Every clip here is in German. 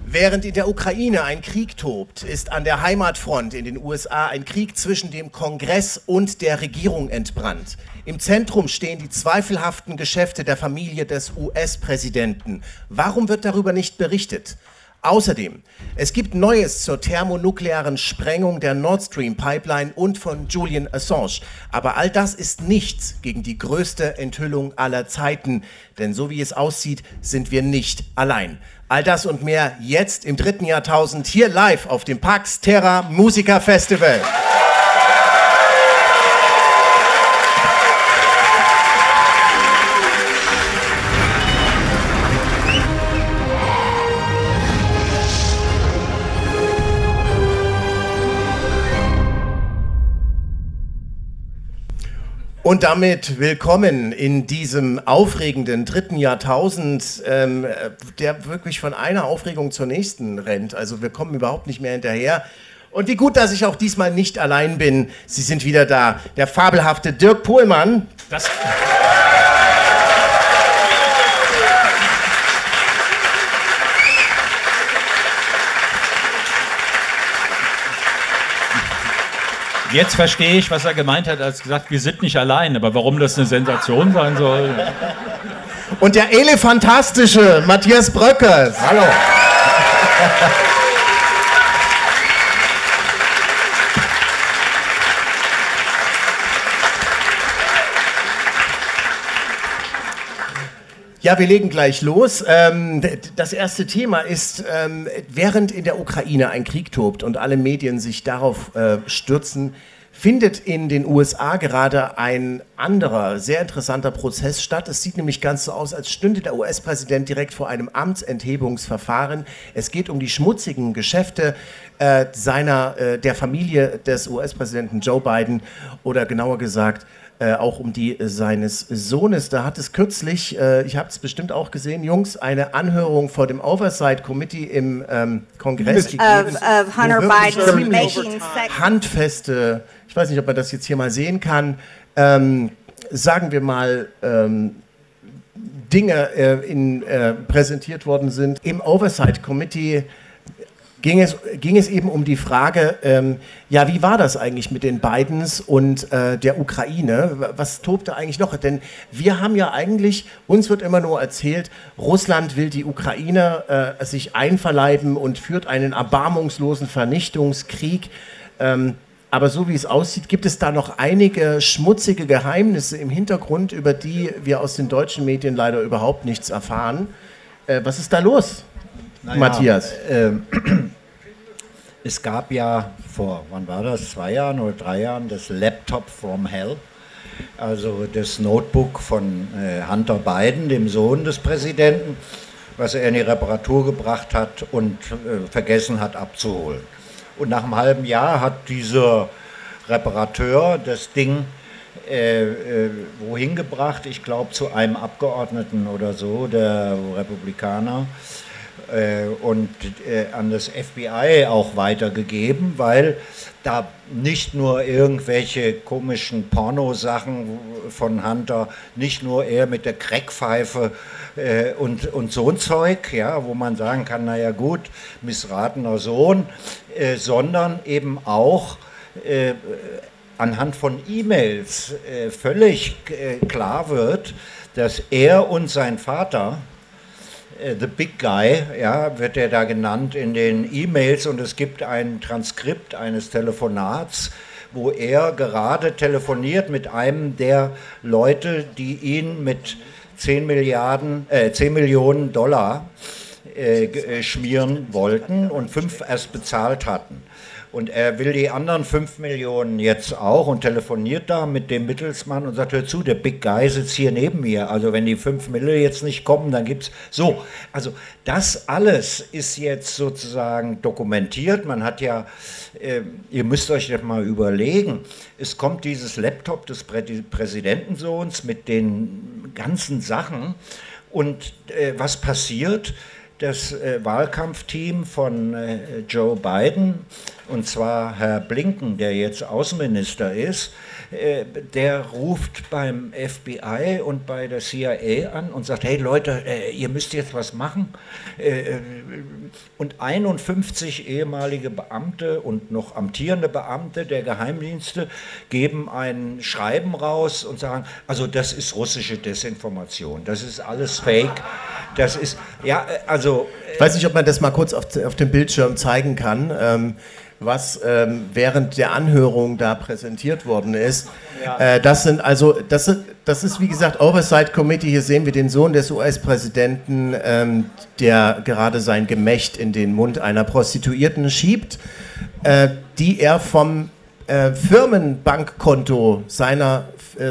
Während in der Ukraine ein Krieg tobt, ist an der Heimatfront in den USA ein Krieg zwischen dem Kongress und der Regierung entbrannt. Im Zentrum stehen die zweifelhaften Geschäfte der Familie des US-Präsidenten. Warum wird darüber nicht berichtet? Außerdem, es gibt Neues zur thermonuklearen Sprengung der Nord Stream Pipeline und von Julian Assange. Aber all das ist nichts gegen die größte Enthüllung aller Zeiten. Denn so wie es aussieht, sind wir nicht allein. All das und mehr jetzt im 3. Jahrtausend hier live auf dem Pax Terra Musica Festival. Und damit willkommen in diesem aufregenden 3. Jahrtausend, der wirklich von einer Aufregung zur nächsten rennt. Also wir kommen überhaupt nicht mehr hinterher. Und wie gut, dass ich auch diesmal nicht allein bin. Sie sind wieder da. Der fabelhafte Dirk Pohlmann. Jetzt verstehe ich, was er gemeint hat, als gesagt, wir sind nicht allein. Aber warum das eine Sensation sein soll? Und der elefantastische Matthias Bröckers. Hallo. Ja, wir legen gleich los. Das erste Thema ist, während in der Ukraine ein Krieg tobt und alle Medien sich darauf stürzen, findet in den USA gerade ein anderer, sehr interessanter Prozess statt. Es sieht nämlich ganz so aus, als stünde der US-Präsident direkt vor einem Amtsenthebungsverfahren. Es geht um die schmutzigen Geschäfte der Familie des US-Präsidenten Joe Biden oder genauer gesagt auch um die seines Sohnes. Da hat es kürzlich, ich habe es bestimmt auch gesehen, Jungs, eine Anhörung vor dem Oversight Committee im Kongress gegeben. Of Hunter Biden making handfeste, ich weiß nicht, ob man das jetzt hier mal sehen kann, sagen wir mal, Dinge präsentiert worden sind. Im Oversight Committee ging es eben um die Frage, ja, wie war das eigentlich mit den Bidens und der Ukraine? Was tobte eigentlich noch? Denn wir haben ja eigentlich, uns wird immer nur erzählt, Russland will die Ukraine sich einverleiben und führt einen erbarmungslosen Vernichtungskrieg. Aber so wie es aussieht, gibt es da noch einige schmutzige Geheimnisse im Hintergrund, über die wir aus den deutschen Medien leider überhaupt nichts erfahren. Was ist da los? Naja, Matthias. Es gab ja vor, wann war das, 2 Jahren oder 3 Jahren, das Laptop from Hell, also das Notebook von Hunter Biden, dem Sohn des Präsidenten, was er in die Reparatur gebracht hat und vergessen hat abzuholen. Und nach einem halben Jahr hat dieser Reparateur das Ding wohin gebracht? Ich glaube zu einem Abgeordneten oder so, der Republikaner, und an das FBI auch weitergegeben, weil da nicht nur irgendwelche komischen Pornosachen von Hunter, nicht nur er mit der Crackpfeife und so ein Zeug, ja, wo man sagen kann, naja gut, missratener Sohn, sondern eben auch anhand von E-Mails völlig klar wird, dass er und sein Vater, The Big Guy, ja, wird er da genannt in den E-Mails, und es gibt ein Transkript eines Telefonats, wo er gerade telefoniert mit einem der Leute, die ihn mit 10 Millionen Dollar schmieren wollten und 5 erst bezahlt hatten. Und er will die anderen 5 Millionen jetzt auch und telefoniert da mit dem Mittelsmann und sagt, hör zu, der Big Guy sitzt hier neben mir. Also wenn die 5 Mille jetzt nicht kommen, dann gibt's so. Also das alles ist jetzt sozusagen dokumentiert. Man hat ja, ihr müsst euch das mal überlegen, es kommt dieses Laptop des Präsidentensohns mit den ganzen Sachen, und was passiert? Das Wahlkampfteam von Joe Biden und zwar Herr Blinken, der jetzt Außenminister ist, der ruft beim FBI und bei der CIA an und sagt, hey Leute, ihr müsst jetzt was machen. Und 51 ehemalige Beamte und noch amtierende Beamte der Geheimdienste geben ein Schreiben raus und sagen, also das ist russische Desinformation, das ist alles Fake, das ist, ja, also... Ich weiß nicht, ob man das mal kurz auf dem Bildschirm zeigen kann, was während der Anhörung da präsentiert worden ist. Ja. Das ist wie gesagt Oversight Committee. Hier sehen wir den Sohn des US-Präsidenten, der gerade sein Gemächt in den Mund einer Prostituierten schiebt, die er vom Firmenbankkonto seiner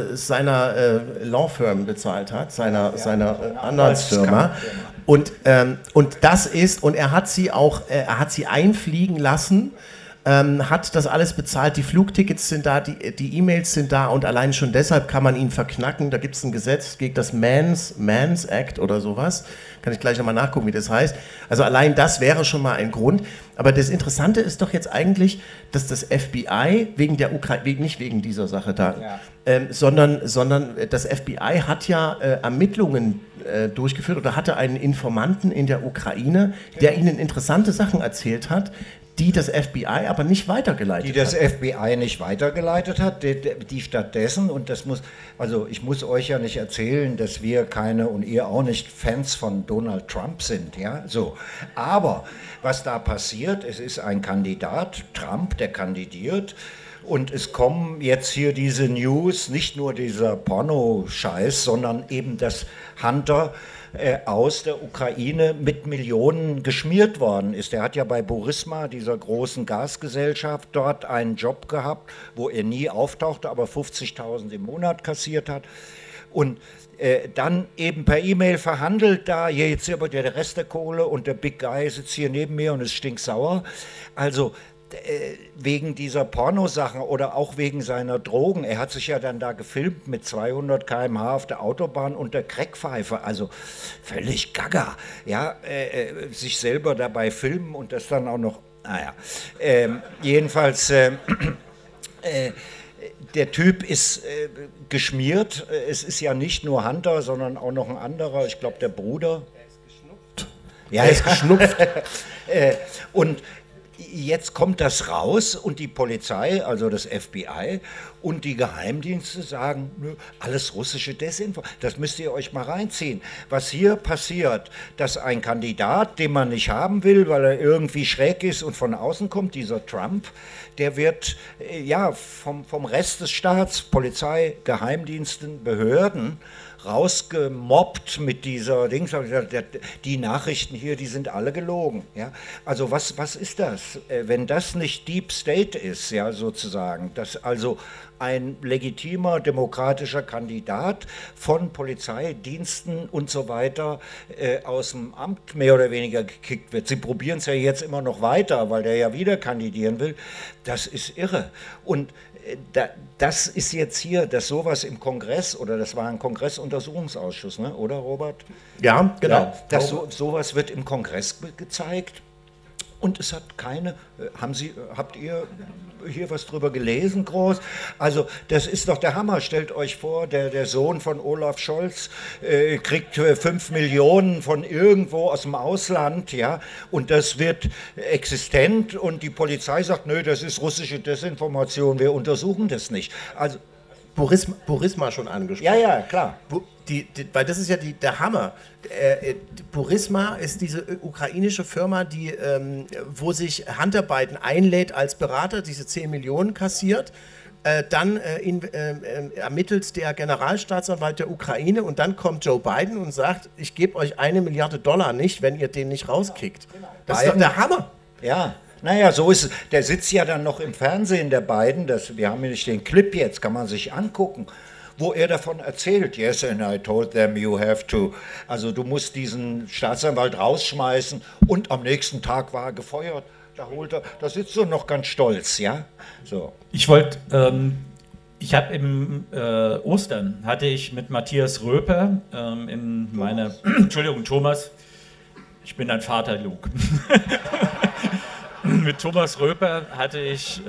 Law Firm bezahlt hat, seiner Anwaltsfirma. Und das ist, und er hat sie einfliegen lassen, hat das alles bezahlt, die Flugtickets sind da, die E-Mails sind da und allein schon deshalb kann man ihn verknacken. Da gibt es ein Gesetz gegen das Man's Act oder sowas. Kann ich gleich nochmal nachgucken, wie das heißt. Also allein das wäre schon mal ein Grund. Aber das Interessante ist doch jetzt eigentlich, dass das FBI wegen der Ukraine, nicht wegen dieser Sache da, sondern das FBI hat ja Ermittlungen durchgeführt oder hatte einen Informanten in der Ukraine, der ihnen interessante Sachen erzählt hat, die das FBI aber nicht weitergeleitet hat. Die das FBI nicht weitergeleitet hat, die stattdessen, und das muss, also ich muss euch ja nicht erzählen, dass wir keine und ihr auch nicht Fans von Donald Trump sind, ja, so. Aber was da passiert, es ist ein Kandidat, Trump, der kandidiert, und es kommen jetzt hier diese News, nicht nur dieser Porno-Scheiß, sondern eben, dass Hunter aus der Ukraine mit Millionen geschmiert worden ist. Er hat ja bei Burisma, dieser großen Gasgesellschaft, dort einen Job gehabt, wo er nie auftauchte, aber 50.000 im Monat kassiert hat. Und dann eben per E-Mail verhandelt da, hier jetzt aber der Rest der Kohle und der Big Guy sitzt hier neben mir und ist stinksauer. Also wegen dieser Pornosachen oder auch wegen seiner Drogen. Er hat sich ja dann da gefilmt mit 200 km/h auf der Autobahn unter Crackpfeife, also völlig gaga, ja, sich selber dabei filmen und das dann auch noch, naja, jedenfalls, der Typ ist geschmiert, es ist ja nicht nur Hunter, sondern auch noch ein anderer, ich glaube der Bruder. Er ist geschnupft. Und jetzt kommt das raus und die Polizei, also das FBI und die Geheimdienste sagen, nö, alles russische Desinformation. Das müsst ihr euch mal reinziehen. Was hier passiert, dass ein Kandidat, den man nicht haben will, weil er irgendwie schräg ist und von außen kommt, dieser Trump, der wird ja vom Rest des Staats, Polizei, Geheimdiensten, Behörden, rausgemobbt mit dieser Dings. Die Nachrichten hier, die sind alle gelogen. Ja? Also was ist das? Wenn das nicht Deep State ist, ja, sozusagen, dass also ein legitimer demokratischer Kandidat von Polizeidiensten und so weiter aus dem Amt mehr oder weniger gekickt wird. Sie probieren es ja jetzt immer noch weiter, weil der ja wieder kandidieren will. Das ist irre. Und das ist jetzt hier, dass sowas im Kongress, oder das war ein Kongressuntersuchungsausschuss, ne? Oder Robert? Ja, genau. Ja, sowas wird im Kongress gezeigt und es hat keine, habt ihr hier was drüber gelesen, groß? Also das ist doch der Hammer, stellt euch vor, der Sohn von Olaf Scholz kriegt 5 Millionen von irgendwo aus dem Ausland, ja, und das wird existent und die Polizei sagt, nö, das ist russische Desinformation, wir untersuchen das nicht. Also Burisma schon angesprochen. Ja, ja, klar. Weil das ist ja der Hammer. Burisma ist diese ukrainische Firma, wo sich Hunter Biden einlädt als Berater, diese 10 Millionen kassiert, dann ermittelt der Generalstaatsanwalt der Ukraine und dann kommt Joe Biden und sagt, ich gebe euch $1 Milliarde nicht, wenn ihr den nicht rauskickt. Das ist doch der Hammer. Ja. Naja, so ist es. Der sitzt ja dann noch im Fernsehen, der Biden. Wir haben nämlich den Clip jetzt, kann man sich angucken, wo er davon erzählt. Yes, and I told them you have to. Also du musst diesen Staatsanwalt rausschmeißen und am nächsten Tag war er gefeuert. Da sitzt er noch ganz stolz, ja. So. Ich wollte, ich habe im Ostern hatte ich mit Matthias Röper in meiner, Entschuldigung, Thomas, ich bin dein Vater, Luke. mit Thomas Röper hatte ich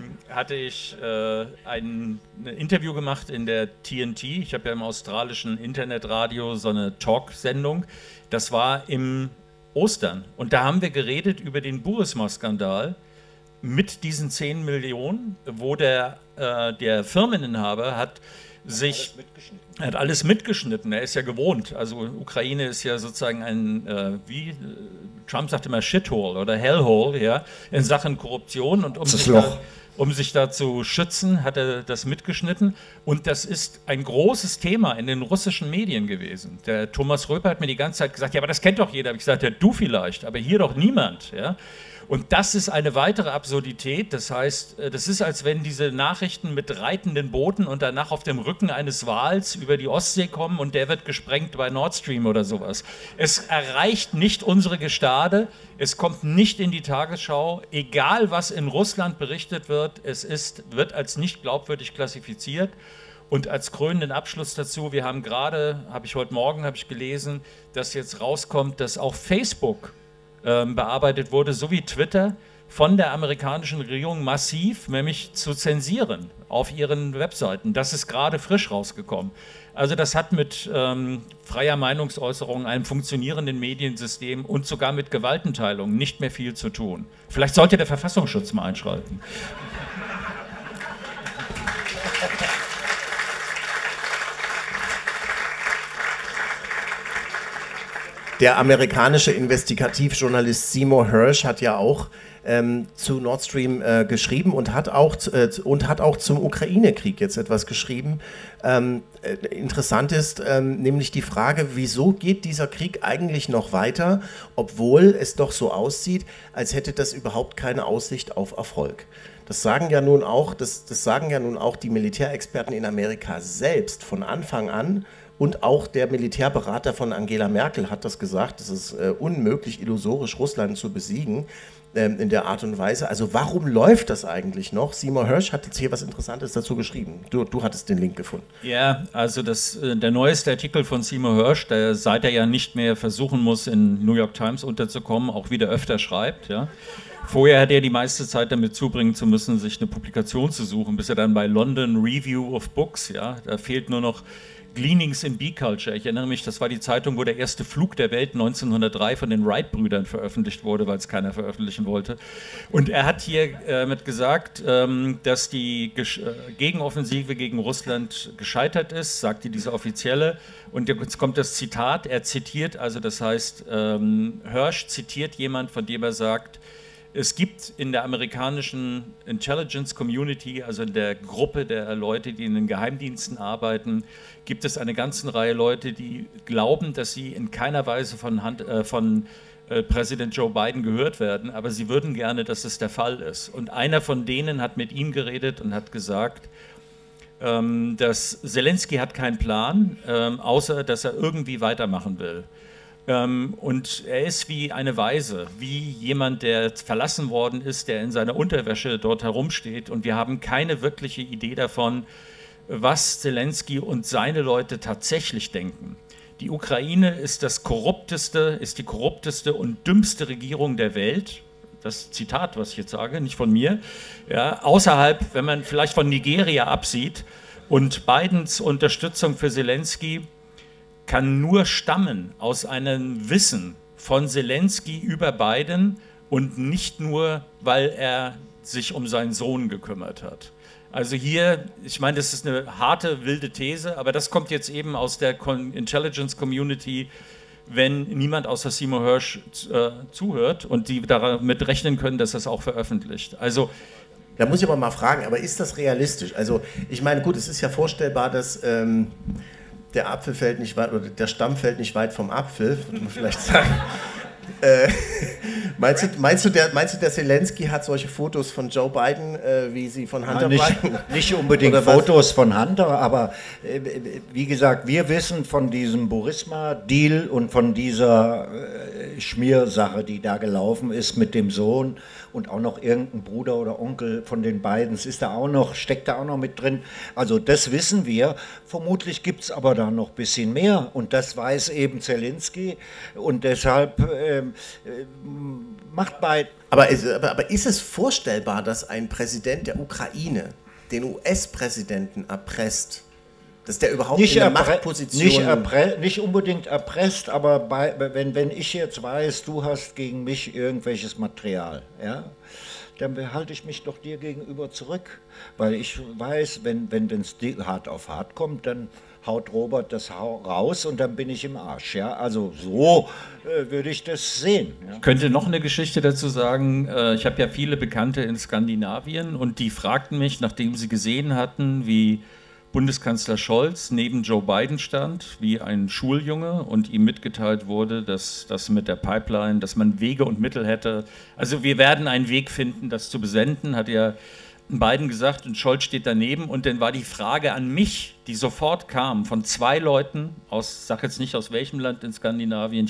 ein Interview gemacht in der TNT. Ich habe ja im australischen Internetradio so eine Talk-Sendung. Das war im Ostern. Und da haben wir geredet über den Burisma-Skandal mit diesen 10 Millionen, wo der Firmeninhaber hat alles mitgeschnitten. Er ist ja gewohnt. Also Ukraine ist ja sozusagen ein, wie Trump sagt immer, Shithole oder Hellhole, ja, in Sachen Korruption. Und um sich da zu schützen, hat er das mitgeschnitten. Und das ist ein großes Thema in den russischen Medien gewesen. Der Thomas Röper hat mir die ganze Zeit gesagt, ja, aber das kennt doch jeder. Habe ich gesagt, ja, du vielleicht, aber hier doch niemand, ja. Und das ist eine weitere Absurdität. Das heißt, das ist, als wenn diese Nachrichten mit reitenden Booten und danach auf dem Rücken eines Wals über die Ostsee kommen und der wird gesprengt bei Nord Stream oder sowas. Es erreicht nicht unsere Gestade, es kommt nicht in die Tagesschau. Egal, was in Russland berichtet wird, wird als nicht glaubwürdig klassifiziert. Und als krönenden Abschluss dazu, wir haben gerade, heute Morgen gelesen, dass jetzt rauskommt, dass auch Facebook bearbeitet wurde, so wie Twitter, von der amerikanischen Regierung massiv, nämlich zu zensieren auf ihren Webseiten. Das ist gerade frisch rausgekommen. Also das hat mit freier Meinungsäußerung, einem funktionierenden Mediensystem und sogar mit Gewaltenteilung nicht mehr viel zu tun. Vielleicht sollte der Verfassungsschutz mal einschreiten. Der amerikanische Investigativjournalist Seymour Hersh hat ja auch zu Nord Stream geschrieben und hat auch zum Ukraine-Krieg jetzt etwas geschrieben. Interessant ist nämlich die Frage, wieso geht dieser Krieg eigentlich noch weiter, obwohl es doch so aussieht, als hätte das überhaupt keine Aussicht auf Erfolg. Das sagen ja nun auch die Militärexperten in Amerika selbst von Anfang an. Und auch der Militärberater von Angela Merkel hat das gesagt, es ist unmöglich, illusorisch Russland zu besiegen in der Art und Weise. Also warum läuft das eigentlich noch? Seymour Hersh hat jetzt hier was Interessantes dazu geschrieben. Du hattest den Link gefunden. Ja, also der neueste Artikel von Seymour Hersh, seit er ja nicht mehr versuchen muss, in New York Times unterzukommen, auch wieder öfter schreibt, ja. Vorher hat er die meiste Zeit damit zubringen zu müssen, sich eine Publikation zu suchen, bis er dann bei London Review of Books, ja, da fehlt nur noch Gleanings in Bee Culture. Ich erinnere mich, das war die Zeitung, wo der erste Flug der Welt 1903 von den Wright-Brüdern veröffentlicht wurde, weil es keiner veröffentlichen wollte. Und er hat hier mit gesagt, dass die Gegenoffensive gegen Russland gescheitert ist, sagte dieser Offizielle. Und jetzt kommt das Zitat, er zitiert, also das heißt, Hersh zitiert jemand, von dem er sagt, es gibt in der amerikanischen Intelligence Community, also in der Gruppe der Leute, die in den Geheimdiensten arbeiten, gibt es eine ganze Reihe Leute, die glauben, dass sie in keiner Weise von Präsident Joe Biden gehört werden, aber sie würden gerne, dass es der Fall ist. Und einer von denen hat mit ihm geredet und hat gesagt, dass Zelensky hat keinen Plan, außer dass er irgendwie weitermachen will. Und er ist wie eine Waise, wie jemand, der verlassen worden ist, der in seiner Unterwäsche dort herumsteht. Und wir haben keine wirkliche Idee davon, was Zelensky und seine Leute tatsächlich denken. Die Ukraine ist die korrupteste und dümmste Regierung der Welt. Das Zitat, was ich jetzt sage, nicht von mir. Ja, außerhalb, wenn man vielleicht von Nigeria absieht, und Bidens Unterstützung für Zelensky kann nur stammen aus einem Wissen von Zelensky über Biden und nicht nur, weil er sich um seinen Sohn gekümmert hat. Also hier, ich meine, das ist eine harte, wilde These, aber das kommt jetzt eben aus der Intelligence Community, wenn niemand außer Seymour Hersh zuhört und die damit rechnen können, dass das auch veröffentlicht. Also da muss ich aber mal fragen, aber ist das realistisch? Also ich meine, gut, es ist ja vorstellbar, dass der Apfel fällt nicht weit, oder der Stamm fällt nicht weit vom Apfel, würde man vielleicht sagen. Meinst du, der Zelensky hat solche Fotos von Joe Biden, wie sie von Hunter Biden? Nicht unbedingt Fotos von Hunter, aber wie gesagt, wir wissen von diesem Burisma-Deal und von dieser Schmiersache, die da gelaufen ist mit dem Sohn und auch noch irgendein Bruder oder Onkel von den beiden, steckt da auch noch mit drin. Also das wissen wir. Vermutlich gibt es aber da noch ein bisschen mehr und das weiß eben Zelensky und deshalb macht bei... Aber ist es vorstellbar, dass ein Präsident der Ukraine den US-Präsidenten erpresst? Dass der überhaupt in der Machtposition... Nicht unbedingt erpresst, aber wenn ich jetzt weiß, du hast gegen mich irgendwelches Material, ja, dann halte ich mich doch dir gegenüber zurück. Weil ich weiß, wenn es hart auf hart kommt, dann haut Robert das raus und dann bin ich im Arsch. Ja? Also so würde ich das sehen. Ja? Ich könnte noch eine Geschichte dazu sagen. Ich habe ja viele Bekannte in Skandinavien und die fragten mich, nachdem sie gesehen hatten, wie Bundeskanzler Scholz neben Joe Biden stand, wie ein Schuljunge und ihm mitgeteilt wurde, dass das mit der Pipeline, dass man Wege und Mittel hätte. Also wir werden einen Weg finden, das zu besenden, hat ja Biden gesagt und Scholz steht daneben. Und dann war die Frage an mich, die sofort kam, von 2 Leuten, ich sage jetzt nicht aus welchem Land in Skandinavien,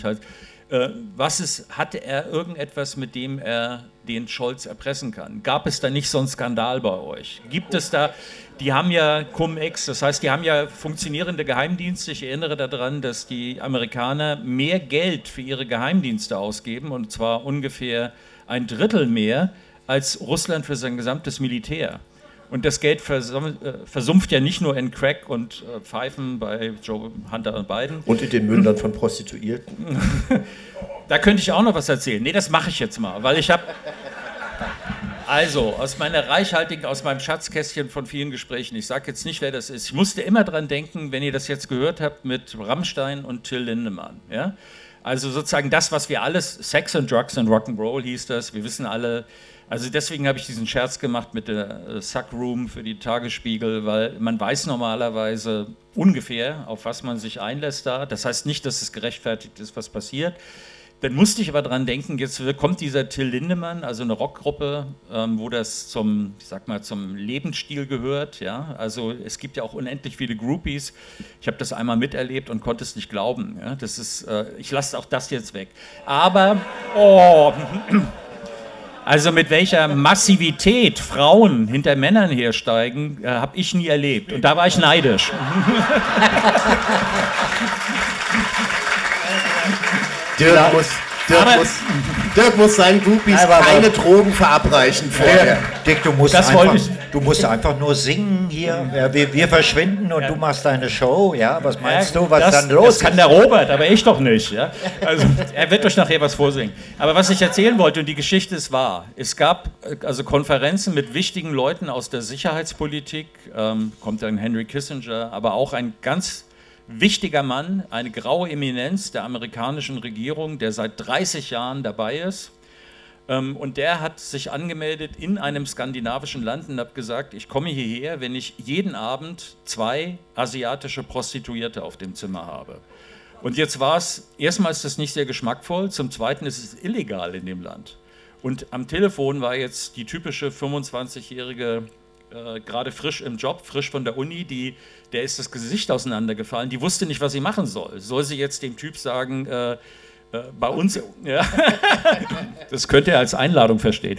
hatte er irgendetwas, mit dem er den Scholz erpressen kann? Gab es da nicht so einen Skandal bei euch? Gibt es da, die haben ja Cum-Ex, das heißt, die haben ja funktionierende Geheimdienste. Ich erinnere daran, dass die Amerikaner mehr Geld für ihre Geheimdienste ausgeben, und zwar ungefähr 1/3 mehr, als Russland für sein gesamtes Militär. Und das Geld versumpft ja nicht nur in Crack und Pfeifen bei Hunter und Biden. Und in den Mündern von Prostituierten. Da könnte ich auch noch was erzählen. Nee, das mache ich jetzt mal, weil ich habe... Also, aus meinem Schatzkästchen von vielen Gesprächen, ich sage jetzt nicht, wer das ist, ich musste immer dran denken, wenn ihr das jetzt gehört habt mit Rammstein und Till Lindemann. Ja? Also sozusagen das, was wir alles, Sex and Drugs and Rock'n'Roll hieß das, wir wissen alle... Also deswegen habe ich diesen Scherz gemacht mit der Suck Room für die Tagesspiegel, weil man weiß normalerweise ungefähr, auf was man sich einlässt da. Das heißt nicht, dass es gerechtfertigt ist, was passiert. Dann musste ich aber dran denken, jetzt kommt dieser Till Lindemann, also eine Rockgruppe, wo das zum Lebensstil gehört. Ja? Also es gibt ja auch unendlich viele Groupies. Ich habe das einmal miterlebt und konnte es nicht glauben. Ja? Das ist, ich lasse auch das jetzt weg. Aber, also mit welcher Massivität Frauen hinter Männern hersteigen, habe ich nie erlebt. Und da war ich neidisch. Dirk muss seinen Groupies keine Drogen verabreichen vorher. Dick, du musst einfach nur singen hier. Ja, wir verschwinden und du machst deine Show. Ja, was meinst du, was dann los ist? Das kann der Robert, aber ich doch nicht. Ja? Also, er wird euch nachher was vorsingen. Aber was ich erzählen wollte, und die Geschichte ist wahr, es gab also Konferenzen mit wichtigen Leuten aus der Sicherheitspolitik, kommt dann Henry Kissinger, aber auch ein ganz wichtiger Mann, eine graue Eminenz der amerikanischen Regierung, der seit 30 Jahren dabei ist. Und der hat sich angemeldet in einem skandinavischen Land und hat gesagt, ich komme hierher, wenn ich jeden Abend 2 asiatische Prostituierte auf dem Zimmer habe. Und jetzt war es, erstmal ist das nicht sehr geschmackvoll, zum Zweiten ist es illegal in dem Land. Und am Telefon war jetzt die typische 25-jährige gerade frisch im Job, frisch von der Uni, der ist das Gesicht auseinandergefallen, die wusste nicht, was sie machen soll. Soll sie jetzt dem Typ sagen, bei uns, ja, das könnte er als Einladung verstehen.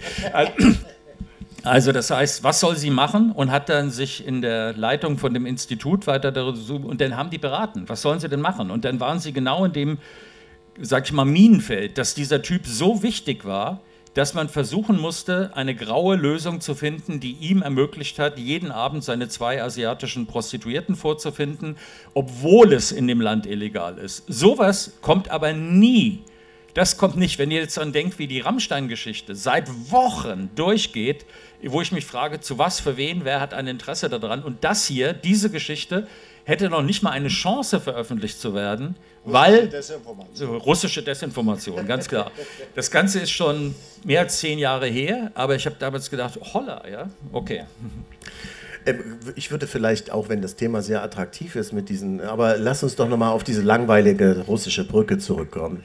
Also das heißt, was soll sie machen? Und hat dann sich in der Leitung von dem Institut weiter darüber, und dann haben die beraten, was sollen sie denn machen? Und dann waren sie genau in dem, sag ich mal, Minenfeld, dass dieser Typ so wichtig war, dass man versuchen musste, eine graue Lösung zu finden, die ihm ermöglicht hat, jeden Abend seine 2 asiatischen Prostituierten vorzufinden, obwohl es in dem Land illegal ist. Sowas kommt aber nie. Das kommt nicht, wenn ihr jetzt dann denkt, wie die Rammstein-Geschichte seit Wochen durchgeht, wo ich mich frage, zu was, für wen, wer hat ein Interesse daran? Und das hier, diese Geschichte, hätte noch nicht mal eine Chance, veröffentlicht zu werden, weil russische Desinformation, ganz klar. Das Ganze ist schon mehr als 10 Jahre her, aber ich habe damals gedacht, holla, ja, okay. Ich würde vielleicht, auch wenn das Thema sehr attraktiv ist mit diesen, aber lass uns doch nochmal auf diese langweilige russische Brücke zurückkommen.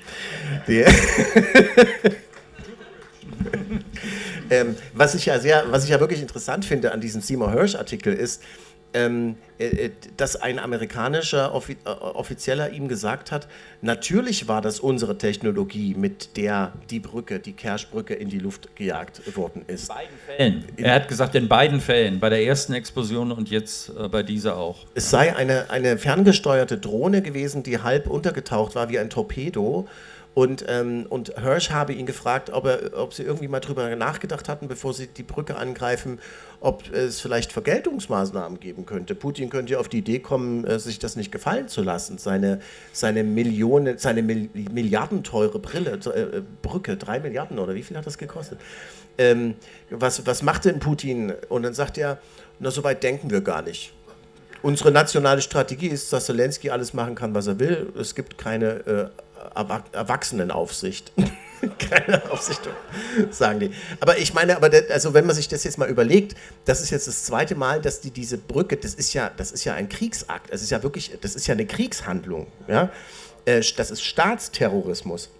Was ich ja wirklich interessant finde an diesem Seymour Hersh-Artikel ist, dass ein amerikanischer Offizieller ihm gesagt hat, natürlich war das unsere Technologie, mit der die Kerch-Brücke in die Luft gejagt worden ist. In beiden Fällen. Er hat gesagt, in beiden Fällen, bei der ersten Explosion und jetzt bei dieser auch. Es sei eine ferngesteuerte Drohne gewesen, die halb untergetaucht war wie ein Torpedo. Und Hirsch habe ihn gefragt, ob sie irgendwie mal drüber nachgedacht hatten, bevor sie die Brücke angreifen, ob es vielleicht Vergeltungsmaßnahmen geben könnte. Putin könnte ja auf die Idee kommen, sich das nicht gefallen zu lassen. Seine milliardenteure Brücke, 3 Milliarden oder wie viel hat das gekostet? Was macht denn Putin? Und dann sagt er, na, so weit denken wir gar nicht. Unsere nationale Strategie ist, dass Zelensky alles machen kann, was er will. Es gibt keine Erwachsenenaufsicht. Keine Aufsicht, sagen die. Aber ich meine, also wenn man sich das jetzt mal überlegt, das ist jetzt das zweite Mal, dass diese Brücke, das ist ja ein Kriegsakt. Das ist ja wirklich, das ist ja eine Kriegshandlung. Ja? Das ist Staatsterrorismus.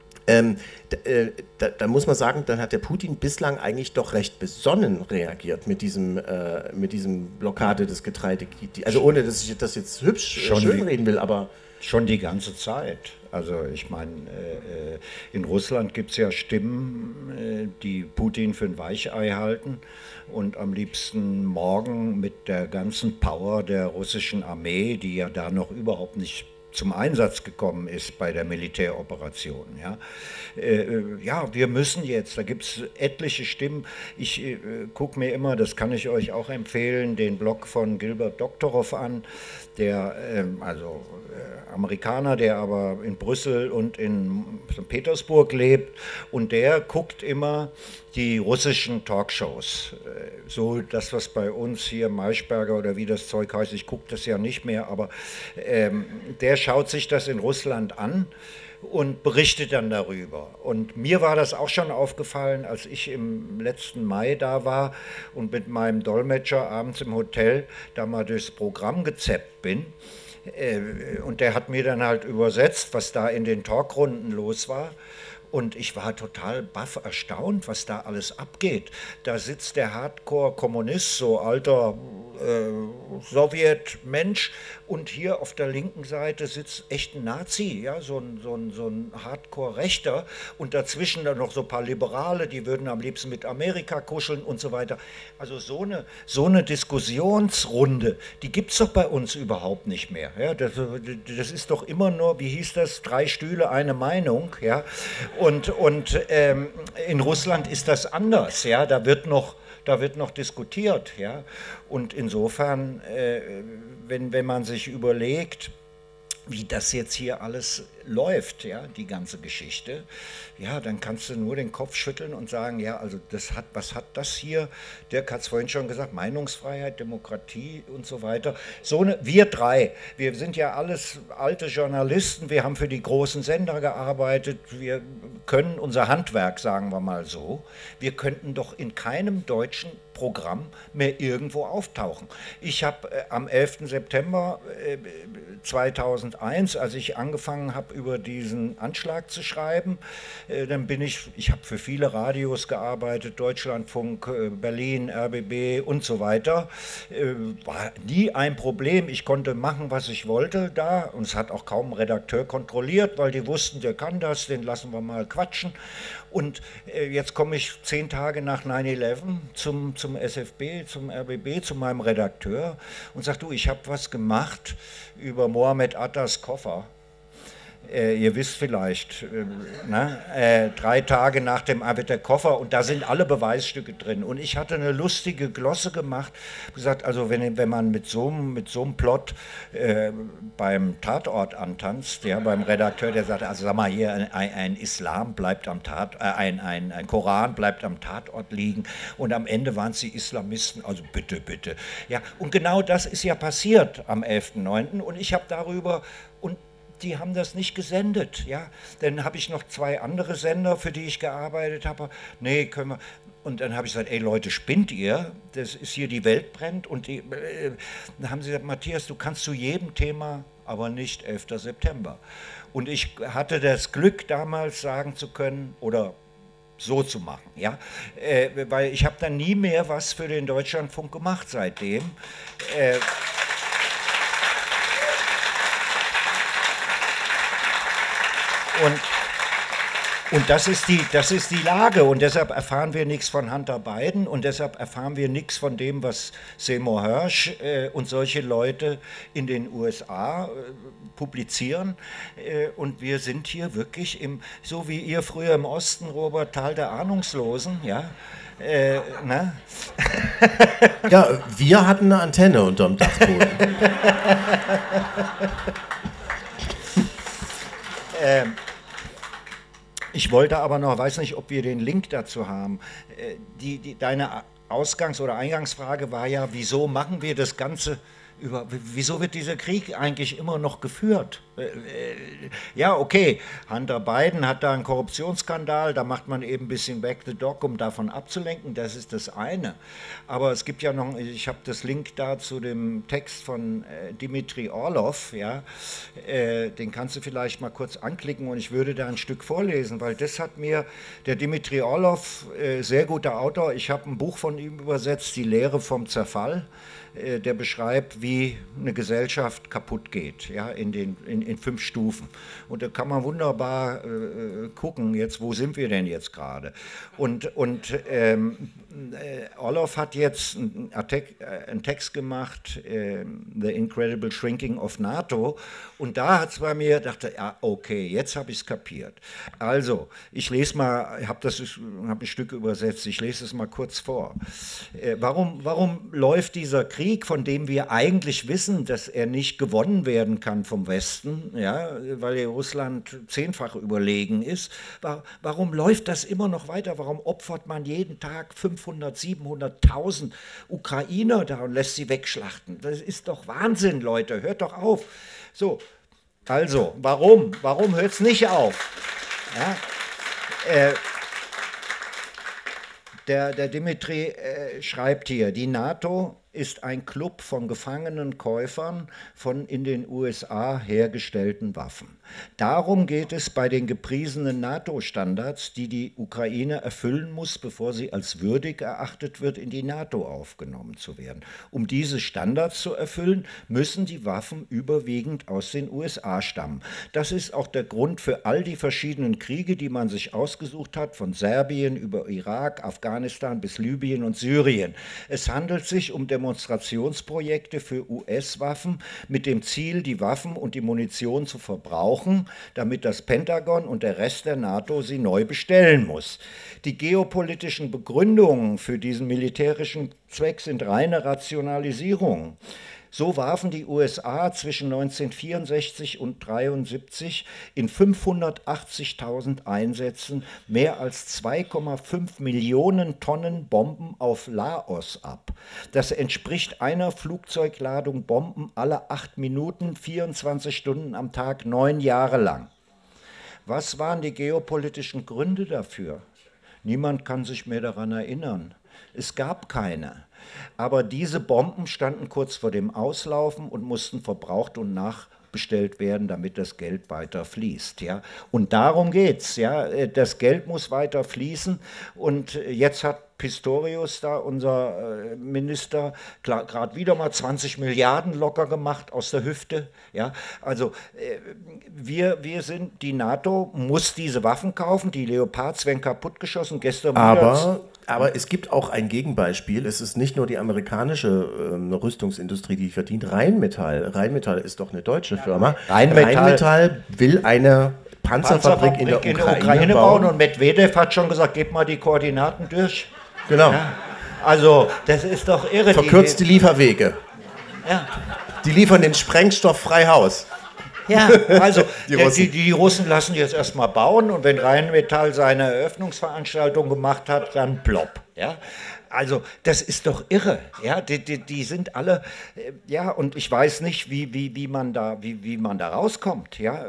Da muss man sagen, dann hat der Putin bislang eigentlich doch recht besonnen reagiert mit diesem Blockade des Getreides. Also ohne, dass ich das jetzt schönreden will, aber... Schon die ganze Zeit. Also ich meine, in Russland gibt es ja Stimmen, die Putin für ein Weichei halten und am liebsten morgen mit der ganzen Power der russischen Armee, die ja da noch überhaupt nicht zum Einsatz gekommen ist bei der Militäroperation. Ja, wir müssen jetzt, da gibt es etliche Stimmen. Ich gucke mir immer, das kann ich euch auch empfehlen, den Blog von Gilbert Doktorov an, der Amerikaner, der aber in Brüssel und in St. Petersburg lebt, und der guckt immer die russischen Talkshows. So das, was bei uns hier Maischberger oder wie das Zeug heißt, ich gucke das ja nicht mehr, aber der schaut sich das in Russland an und berichtet dann darüber. Und mir war das auch schon aufgefallen, als ich im letzten Mai da war und mit meinem Dolmetscher abends im Hotel da mal durchs Programm gezappt bin. Und der hat mir dann halt übersetzt, was da in den Talkrunden los war. Und ich war total baff erstaunt, was da alles abgeht. Da sitzt der Hardcore-Kommunist, so alter Sowjetmensch, und hier auf der linken Seite sitzt echt ein Nazi, ja, so ein Hardcore-Rechter, und dazwischen dann noch so ein paar Liberale, die würden am liebsten mit Amerika kuscheln und so weiter. Also so eine Diskussionsrunde, die gibt es doch bei uns überhaupt nicht mehr. Ja, das ist doch immer nur, wie hieß das, 3 Stühle, eine Meinung, ja. Und in Russland ist das anders, ja, da wird noch diskutiert, ja, und insofern, wenn man sich überlegt, wie das jetzt hier alles läuft, ja, die ganze Geschichte, ja, dann kannst du nur den Kopf schütteln und sagen, ja, also was hat das hier, Dirk hat es vorhin schon gesagt, Meinungsfreiheit, Demokratie und so weiter. Wir drei, wir sind ja alles alte Journalisten, wir haben für die großen Sender gearbeitet, wir können unser Handwerk, sagen wir mal so, wir könnten doch in keinem deutschen Programm mehr irgendwo auftauchen. Ich habe am 11. September 2001, als ich angefangen habe, über diesen Anschlag zu schreiben, dann ich habe für viele Radios gearbeitet, Deutschlandfunk, Berlin, RBB und so weiter, war nie ein Problem, ich konnte machen, was ich wollte da, und es hat auch kaum ein Redakteur kontrolliert, weil die wussten, der kann das, den lassen wir mal quatschen. Und jetzt komme ich 10 Tage nach 9/11 zum SFB, zum RBB, zu meinem Redakteur und sage, du, ich habe was gemacht über Mohammed Attas Koffer. Ihr wisst vielleicht, 3 Tage nach dem wird der Koffer, und da sind alle Beweisstücke drin. Und ich hatte eine lustige Glosse gemacht, gesagt, also wenn man mit so einem Plot beim Tatort antanzt, ja, beim Redakteur, der sagt, also sag mal hier, ein Islam bleibt am ein Koran bleibt am Tatort liegen, und am Ende waren es die Islamisten, also bitte, bitte. Ja, und genau das ist ja passiert am 11.09. und ich habe darüber, und die haben das nicht gesendet, ja. Dann habe ich noch 2 andere Sender, für die ich gearbeitet habe. Nee, können wir. Und dann habe ich gesagt, ey Leute, spinnt ihr? Das ist hier, die Welt brennt. Und dann haben sie gesagt, Matthias, du kannst zu jedem Thema, aber nicht 11. September. Und ich hatte das Glück, damals sagen zu können, oder so zu machen, ja, weil ich habe dann nie mehr was für den Deutschlandfunk gemacht seitdem. Und das ist die Lage und deshalb erfahren wir nichts von Hunter Biden und deshalb erfahren wir nichts von dem, was Seymour Hersh und solche Leute in den USA publizieren. Und wir sind hier wirklich so wie ihr früher im Osten, Robert, Tal der Ahnungslosen, ja. Ne? Ja, wir hatten eine Antenne unterm Dachboden. Ich wollte aber noch, weiß nicht, ob wir den Link dazu haben. Deine Ausgangs- oder Eingangsfrage war ja, wieso machen wir das Ganze wieso wird dieser Krieg eigentlich immer noch geführt? Ja, okay, Hunter Biden hat da einen Korruptionsskandal, da macht man eben ein bisschen back the dog, um davon abzulenken, das ist das eine. Aber es gibt ja noch, ich habe das Link da zu dem Text von Dmitri Orlov, ja, den kannst du vielleicht mal kurz anklicken und ich würde da ein Stück vorlesen, weil das hat mir der Dmitri Orlov, sehr guter Autor, ich habe ein Buch von ihm übersetzt, Die Lehre vom Zerfall. Der beschreibt, wie eine Gesellschaft kaputt geht, ja, in 5 Stufen. Und da kann man wunderbar gucken, jetzt, wo sind wir denn jetzt gerade? Und Orlov hat jetzt einen Text gemacht, The Incredible Shrinking of NATO, und da hat es bei mir gedacht, ja, okay, jetzt habe ich es kapiert. Also, ich lese mal, habe ein Stück übersetzt, ich lese es mal kurz vor. Warum läuft dieser Krieg, von dem wir eigentlich wissen, dass er nicht gewonnen werden kann vom Westen, ja, weil Russland 10-fach überlegen ist, warum läuft das immer noch weiter? Warum opfert man jeden Tag 500, 700.000 Ukrainer da und lässt sie wegschlachten? Das ist doch Wahnsinn, Leute, hört doch auf. So, also, warum hört es nicht auf? Ja, der Dmitri schreibt hier, die NATO ist ein Club von gefangenen Käufern von in den USA hergestellten Waffen. Darum geht es bei den gepriesenen NATO-Standards, die die Ukraine erfüllen muss, bevor sie als würdig erachtet wird, in die NATO aufgenommen zu werden. Um diese Standards zu erfüllen, müssen die Waffen überwiegend aus den USA stammen. Das ist auch der Grund für all die verschiedenen Kriege, die man sich ausgesucht hat, von Serbien über Irak, Afghanistan bis Libyen und Syrien. Es handelt sich um Demonstrationsprojekte für US-Waffen mit dem Ziel, die Waffen und die Munition zu verbrauchen, damit das Pentagon und der Rest der NATO sie neu bestellen muss. Die geopolitischen Begründungen für diesen militärischen Zweck sind reine Rationalisierung. So warfen die USA zwischen 1964 und 1973 in 580.000 Einsätzen mehr als 2,5 Millionen Tonnen Bomben auf Laos ab. Das entspricht einer Flugzeugladung Bomben alle 8 Minuten, 24 Stunden am Tag, 9 Jahre lang. Was waren die geopolitischen Gründe dafür? Niemand kann sich mehr daran erinnern. Es gab keine. Aber diese Bomben standen kurz vor dem Auslaufen und mussten verbraucht und nachbestellt werden, damit das Geld weiter fließt. Ja? Und darum geht es. Ja? Das Geld muss weiter fließen. Und jetzt hat Pistorius, da unser Minister, gerade wieder mal 20 Milliarden locker gemacht aus der Hüfte. Ja? Also wir sind, die NATO muss diese Waffen kaufen, die Leopards werden kaputtgeschossen, gestern Aber es gibt auch ein Gegenbeispiel. Es ist nicht nur die amerikanische Rüstungsindustrie, die verdient. Rheinmetall ist doch eine deutsche Firma. Rheinmetall will eine Panzerfabrik in der Ukraine bauen. Und Medvedev hat schon gesagt, gebt mal die Koordinaten durch. Genau. Ja, also, das ist doch irre. Verkürzte Lieferwege. Ja. Die liefern den Sprengstoff frei Haus. Ja, also die Russen lassen jetzt erstmal bauen und wenn Rheinmetall seine Eröffnungsveranstaltung gemacht hat, dann plopp. Ja? Also das ist doch irre. Ja? Die sind alle, ja, und ich weiß nicht, wie man da rauskommt. Ja?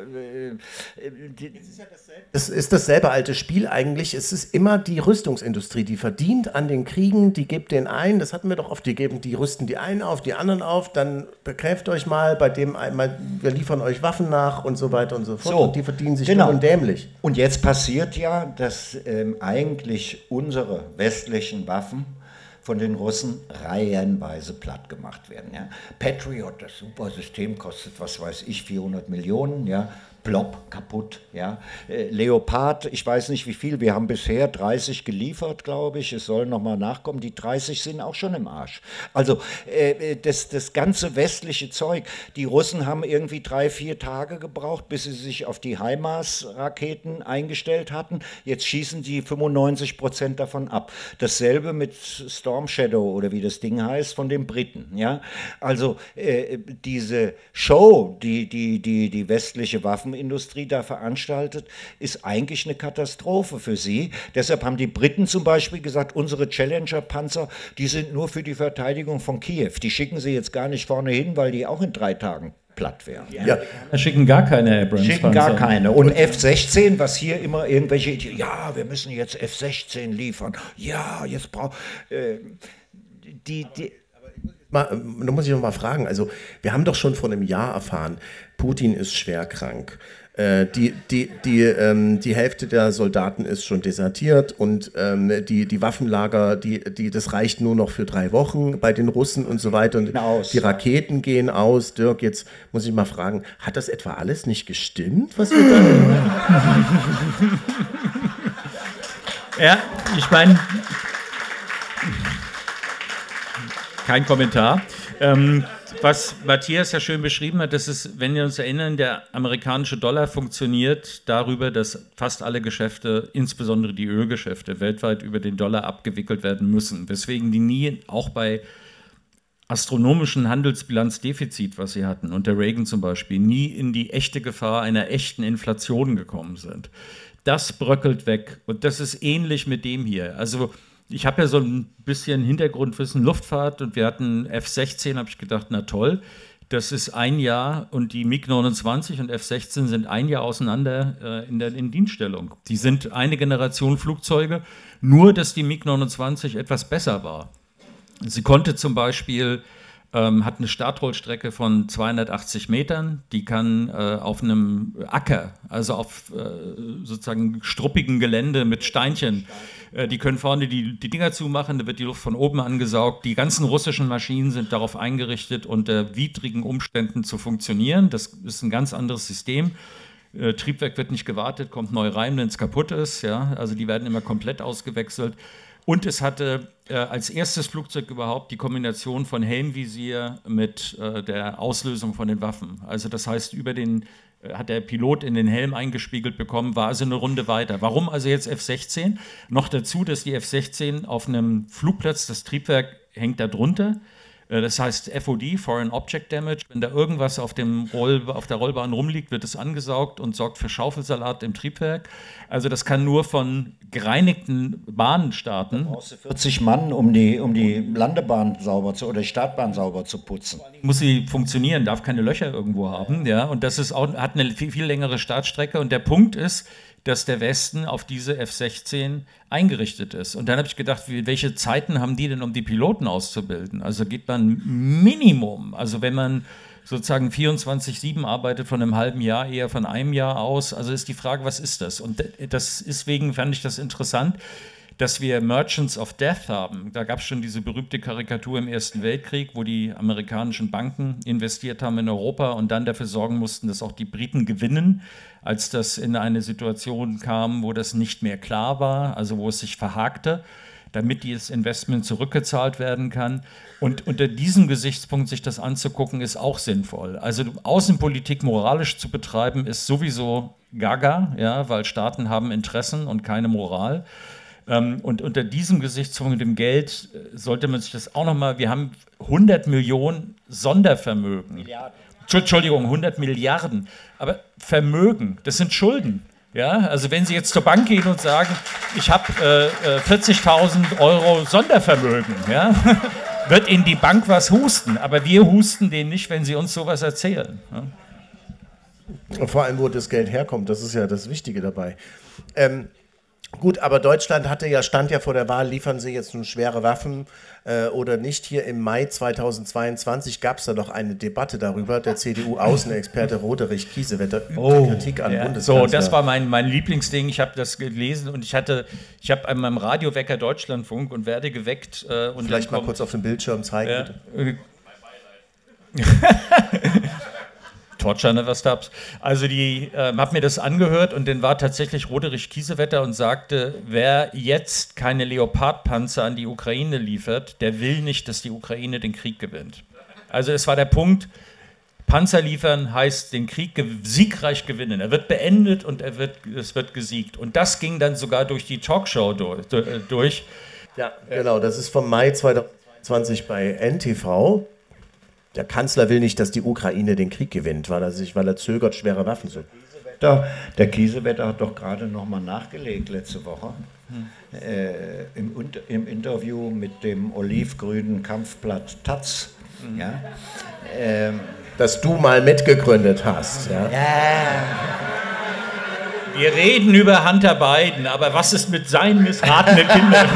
Es ist dasselbe alte Spiel eigentlich. Es ist immer die Rüstungsindustrie, die verdient an den Kriegen, die gibt den ein, das hatten wir doch oft, die rüsten die einen auf, die anderen auf, dann bekräft euch mal, bei dem einmal, wir liefern euch Waffen nach und so weiter und so fort. So, und die verdienen sich dumm und dämlich. Und jetzt passiert ja, dass eigentlich unsere westlichen Waffen von den Russen reihenweise platt gemacht werden. Ja. Patriot, das super System, kostet, was weiß ich, 400 Millionen, ja, plopp, kaputt. Ja. Leopard, ich weiß nicht wie viel, wir haben bisher 30 geliefert, glaube ich, es sollen nochmal nachkommen, die 30 sind auch schon im Arsch. Also das ganze westliche Zeug, die Russen haben irgendwie 3-4 Tage gebraucht, bis sie sich auf die HIMARS-Raketen eingestellt hatten, jetzt schießen die 95% davon ab. Dasselbe mit Storm Shadow oder wie das Ding heißt, von den Briten. Ja? Also diese Show, die westliche Waffenindustrie da veranstaltet, ist eigentlich eine Katastrophe für sie. Deshalb haben die Briten zum Beispiel gesagt, unsere Challenger-Panzer, die sind nur für die Verteidigung von Kiew. Die schicken sie jetzt gar nicht vorne hin, weil die auch in 3 Tagen platt wären. Ja. Schicken gar keine Abrams-Panzer. Schicken gar keine. Und F-16, was hier immer irgendwelche, ja, wir müssen jetzt F-16 liefern. Ja, jetzt braucht... Da muss ich noch mal fragen, also wir haben doch schon vor einem Jahr erfahren, Putin ist schwer krank. Die Hälfte der Soldaten ist schon desertiert und die Waffenlager, das reicht nur noch für 3 Wochen bei den Russen und so weiter. Und die Raketen gehen aus. Dirk, jetzt muss ich mal fragen, hat das etwa alles nicht gestimmt, was wir da... Ja, ich meine... Kein Kommentar. Was Matthias ja schön beschrieben hat, das ist, wenn wir uns erinnern, der amerikanische Dollar funktioniert darüber, dass fast alle Geschäfte, insbesondere die Ölgeschäfte, weltweit über den Dollar abgewickelt werden müssen. Weswegen die nie, auch bei astronomischen Handelsbilanzdefizit, was sie hatten, unter Reagan zum Beispiel, nie in die echte Gefahr einer echten Inflation gekommen sind. Das bröckelt weg. Und das ist ähnlich mit dem hier. Also ich habe ja so ein bisschen Hintergrundwissen Luftfahrt und wir hatten F-16, habe ich gedacht, na toll, das ist 1 Jahr und die MiG-29 und F-16 sind 1 Jahr auseinander in Dienststellung. Die sind eine Generation Flugzeuge, nur dass die MiG-29 etwas besser war. Sie konnte zum Beispiel, hat eine Startrollstrecke von 280 Metern, die kann auf einem Acker, also auf sozusagen struppigen Gelände mit Steinchen, die können vorne die Dinger zumachen, da wird die Luft von oben angesaugt. Die ganzen russischen Maschinen sind darauf eingerichtet, unter widrigen Umständen zu funktionieren. Das ist ein ganz anderes System. Triebwerk wird nicht gewartet, kommt neu rein, wenn es kaputt ist. Ja? Also die werden immer komplett ausgewechselt. Und es hatte als erstes Flugzeug überhaupt die Kombination von Helmvisier mit der Auslösung von den Waffen. Also das heißt, hat der Pilot in den Helm eingespiegelt bekommen, war also eine Runde weiter. Warum also jetzt F-16? Noch dazu, dass die F-16 auf einem Flugplatz, das Triebwerk hängt da drunter. Das heißt FOD, Foreign Object Damage. Wenn da irgendwas auf der Rollbahn rumliegt, wird es angesaugt und sorgt für Schaufelsalat im Triebwerk. Also das kann nur von gereinigten Bahnen starten. Da brauchst du 40 Mann, um die Landebahn sauber oder die Startbahn sauber zu putzen. Muss sie funktionieren, darf keine Löcher irgendwo haben. Ja? Und das ist auch, hat eine viel längere Startstrecke. Und der Punkt ist, dass der Westen auf diese F-16 eingerichtet ist. Und dann habe ich gedacht, welche Zeiten haben die denn, um die Piloten auszubilden? Also geht man Minimum, also wenn man sozusagen 24/7 arbeitet, von einem halben Jahr, eher von einem Jahr aus. Also ist die Frage, was ist das? Und deswegen fand ich das interessant, dass wir Merchants of Death haben. Da gab es schon diese berühmte Karikatur im Ersten Weltkrieg, wo die amerikanischen Banken investiert haben in Europa und dann dafür sorgen mussten, dass auch die Briten gewinnen, als das in eine Situation kam, wo das nicht mehr klar war, also wo es sich verhakte, damit dieses Investment zurückgezahlt werden kann. Und unter diesem Gesichtspunkt sich das anzugucken, ist auch sinnvoll. Also Außenpolitik moralisch zu betreiben, ist sowieso gaga, ja, weil Staaten haben Interessen und keine Moral. Und unter diesem Gesichtspunkt mit dem Geld sollte man sich das auch nochmal, wir haben 100 Millionen Sondervermögen. Milliarden. Entschuldigung, 100 Milliarden. Aber Vermögen, das sind Schulden. Ja, also wenn Sie jetzt zur Bank gehen und sagen, ich habe 40.000 Euro Sondervermögen, ja, wird Ihnen die Bank was husten. Aber wir husten denen nicht, wenn Sie uns sowas erzählen. Ja. Vor allem, wo das Geld herkommt, das ist ja das Wichtige dabei. Gut, aber Deutschland stand ja vor der Wahl, liefern Sie jetzt nun schwere Waffen oder nicht. Hier im Mai 2022 gab es da doch eine Debatte darüber. Der CDU-Außenexperte Roderich Kiesewetter übte Kritik an Bundeskanzler. So, das war mein Lieblingsding. Ich habe das gelesen und ich habe an meinem Radiowecker Deutschlandfunk und werde geweckt. Und vielleicht mal kurz auf dem Bildschirm zeigen, bitte. Torture never stops. Also habe mir das angehört und dann war tatsächlich Roderich Kiesewetter und sagte, wer jetzt keine Leopard-Panzer an die Ukraine liefert, der will nicht, dass die Ukraine den Krieg gewinnt. Also es war der Punkt, Panzer liefern heißt den Krieg siegreich gewinnen. Er wird beendet und es wird gesiegt. Und das ging dann sogar durch die Talkshow durch. Ja, genau, das ist vom Mai 2020 bei NTV. Der Kanzler will nicht, dass die Ukraine den Krieg gewinnt, weil er zögert, schwere Waffen zu. Der Kiesewetter hat doch gerade nochmal nachgelegt letzte Woche im Interview mit dem olivgrünen Kampfblatt Taz. Ja, dass du mal mitgegründet hast. Ja. Wir reden über Hunter Biden, aber was ist mit seinen missratenen Kindern?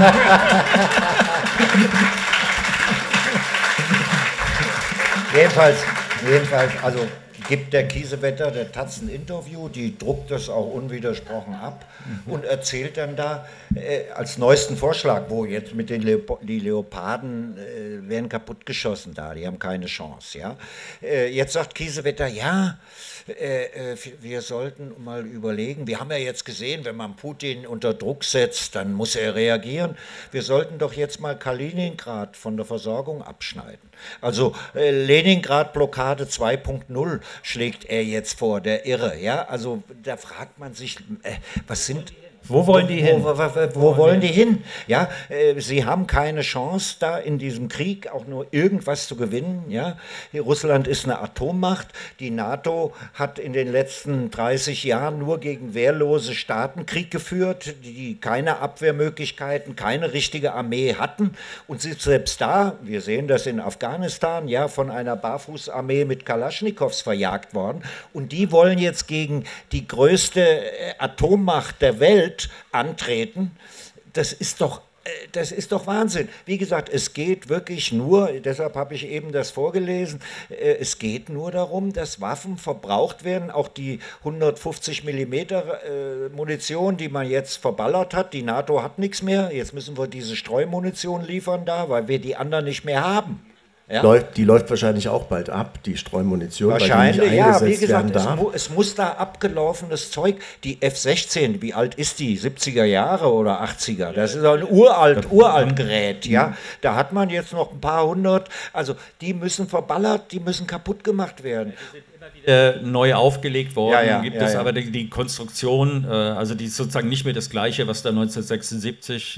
Jedenfalls, also gibt der Kiesewetter der Taz ein Interview, die druckt das auch unwidersprochen ab und erzählt dann da als neuesten Vorschlag, wo jetzt mit den die Leoparden werden kaputtgeschossen da, die haben keine Chance. Ja? Jetzt sagt Kiesewetter, ja, wir sollten mal überlegen, wir haben ja jetzt gesehen, wenn man Putin unter Druck setzt, dann muss er reagieren. Wir sollten doch jetzt mal Kaliningrad von der Versorgung abschneiden. Also Leningrad-Blockade 2.0 schlägt er jetzt vor, der Irre. Ja? Also da fragt man sich, was sind... Wo wollen die hin? Wo wollen die hin? Ja, sie haben keine Chance, da in diesem Krieg auch nur irgendwas zu gewinnen. Ja? Russland ist eine Atommacht. Die NATO hat in den letzten 30 Jahren nur gegen wehrlose Staaten Krieg geführt, die keine Abwehrmöglichkeiten, keine richtige Armee hatten. Und sie selbst da, wir sehen das in Afghanistan, ja, von einer Barfußarmee mit Kalaschnikows verjagt worden. Und die wollen jetzt gegen die größte Atommacht der Welt antreten. Das ist doch Wahnsinn. Wie gesagt, es geht wirklich nur, deshalb habe ich eben das vorgelesen, es geht nur darum, dass Waffen verbraucht werden, auch die 150 mm Munition, die man jetzt verballert hat. Die NATO hat nichts mehr, jetzt müssen wir diese Streumunition liefern da, weil wir die anderen nicht mehr haben. Ja? Die läuft wahrscheinlich auch bald ab, die Streumunition. Wahrscheinlich, weil die nicht eingesetzt wie gesagt, es muss da abgelaufenes Zeug, die F-16, wie alt ist die? 70er Jahre oder 80er? Das ist ein uralt Gerät, ja. Da hat man jetzt noch ein paar hundert, also die müssen verballert, die müssen kaputt gemacht werden. Neu aufgelegt worden, gibt es aber die Konstruktion, also die ist sozusagen nicht mehr das Gleiche, was da 1976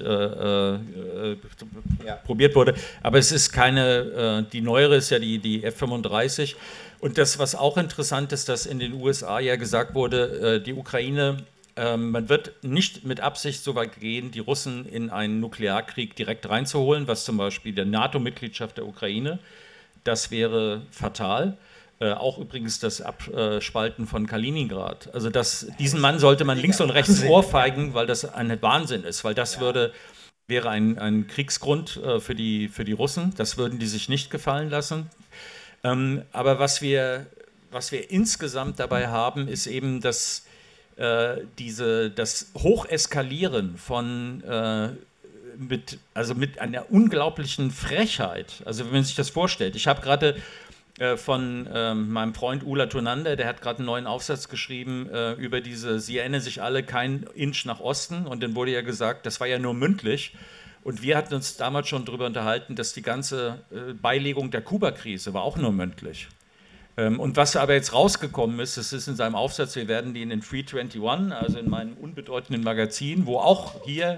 probiert wurde, aber es ist keine, die neuere ist ja die F-35 und das, was auch interessant ist, dass in den USA ja gesagt wurde, die Ukraine, man wird nicht mit Absicht so weit gehen, die Russen in einen Nuklearkrieg direkt reinzuholen, was zum Beispiel der NATO-Mitgliedschaft der Ukraine, das wäre fatal. Auch übrigens das Abspalten von Kaliningrad. Also diesen Mann sollte man links und rechts ohrfeigen, weil das ein Wahnsinn ist, weil das wäre ein Kriegsgrund für die Russen. Das würden die sich nicht gefallen lassen. Aber was wir insgesamt dabei haben, ist eben das Hocheskalieren von mit einer unglaublichen Frechheit. Also wenn man sich das vorstellt. Ich habe gerade von meinem Freund Ulla Tonander, der hat gerade einen neuen Aufsatz geschrieben über sie erinnern sich alle kein Inch nach Osten und dann wurde ja gesagt, das war ja nur mündlich und wir hatten uns damals schon darüber unterhalten, dass die ganze Beilegung der Kuba-Krise war auch nur mündlich. Und was aber jetzt rausgekommen ist, das ist in seinem Aufsatz, wir werden die in den Free 21, also in meinem unbedeutenden Magazin, wo auch hier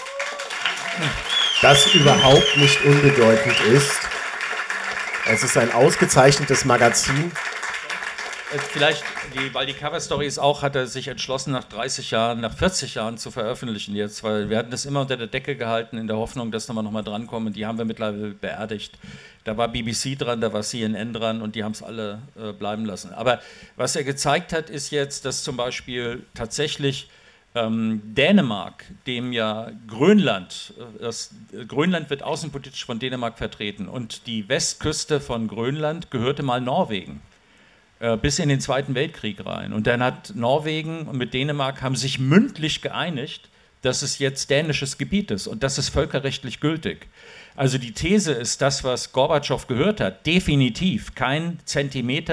das überhaupt nicht unbedeutend ist. Es ist ein ausgezeichnetes Magazin. Vielleicht, weil die Coverstory ist auch, hat er sich entschlossen, nach 40 Jahren zu veröffentlichen jetzt, weil wir hatten das immer unter der Decke gehalten, in der Hoffnung, dass wir nochmal drankommen. Die haben wir mittlerweile beerdigt. Da war BBC dran, da war CNN dran und die haben es alle bleiben lassen. Aber was er gezeigt hat, ist jetzt, dass zum Beispiel tatsächlich Dänemark, dem ja Grönland wird außenpolitisch von Dänemark vertreten und die Westküste von Grönland gehörte mal Norwegen bis in den Zweiten Weltkrieg rein. Und dann hat Norwegen und mit Dänemark haben sich mündlich geeinigt, dass es jetzt dänisches Gebiet ist und das ist völkerrechtlich gültig. Also die These ist das, was Gorbatschow gehört hat, definitiv kein Zentimeter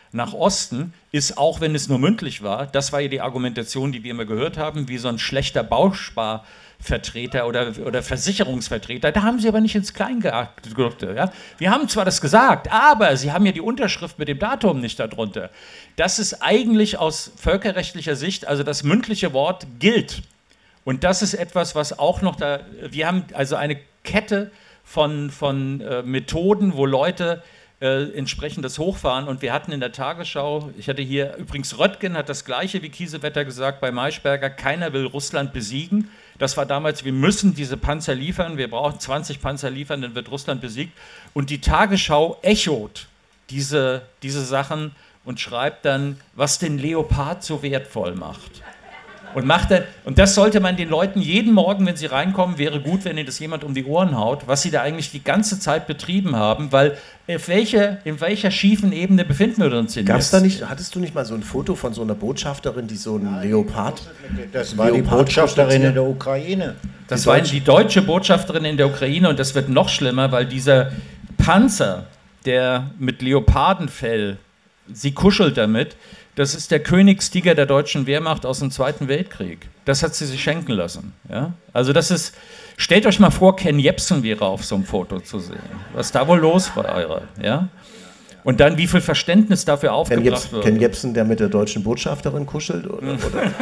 nach Osten ist, auch wenn es nur mündlich war, das war ja die Argumentation, die wir immer gehört haben, wie so ein schlechter Bausparvertreter oder Versicherungsvertreter, da haben sie aber nicht ins Kleingedruckte. Ja? Wir haben zwar das gesagt, aber sie haben ja die Unterschrift mit dem Datum nicht darunter. Das ist eigentlich aus völkerrechtlicher Sicht, also das mündliche Wort gilt. Und das ist etwas, was auch noch da, wir haben also eine Kette von Methoden, wo Leute entsprechend das hochfahren. Und wir hatten in der Tagesschau, ich hatte hier, übrigens Röttgen hat das Gleiche wie Kiesewetter gesagt bei Maischberger, keiner will Russland besiegen. Das war damals, wir müssen diese Panzer liefern, wir brauchen 20 Panzer liefern, dann wird Russland besiegt. Und die Tagesschau echot diese Sachen und schreibt dann, was den Leopard so wertvoll macht. Und das sollte man den Leuten jeden Morgen, wenn sie reinkommen, wäre gut, wenn ihnen das jemand um die Ohren haut, was sie da eigentlich die ganze Zeit betrieben haben, weil in welcher schiefen Ebene befinden wir uns denn jetzt? Hattest du nicht mal so ein Foto von so einer Botschafterin, die so einen Leopard... Das war die Botschafterin in der Ukraine. Das war die deutsche Botschafterin in der Ukraine und das wird noch schlimmer, weil dieser Panzer, der mit Leopardenfell, sie kuschelt damit, das ist der Königstiger der deutschen Wehrmacht aus dem Zweiten Weltkrieg. Das hat sie sich schenken lassen. Ja? Also das ist, stellt euch mal vor, Ken Jebsen wäre auf so einem Foto zu sehen. Was da wohl los wäre. Ja? Und dann, wie viel Verständnis dafür aufgebracht wird. Ken Jebsen, der mit der deutschen Botschafterin kuschelt? Oder?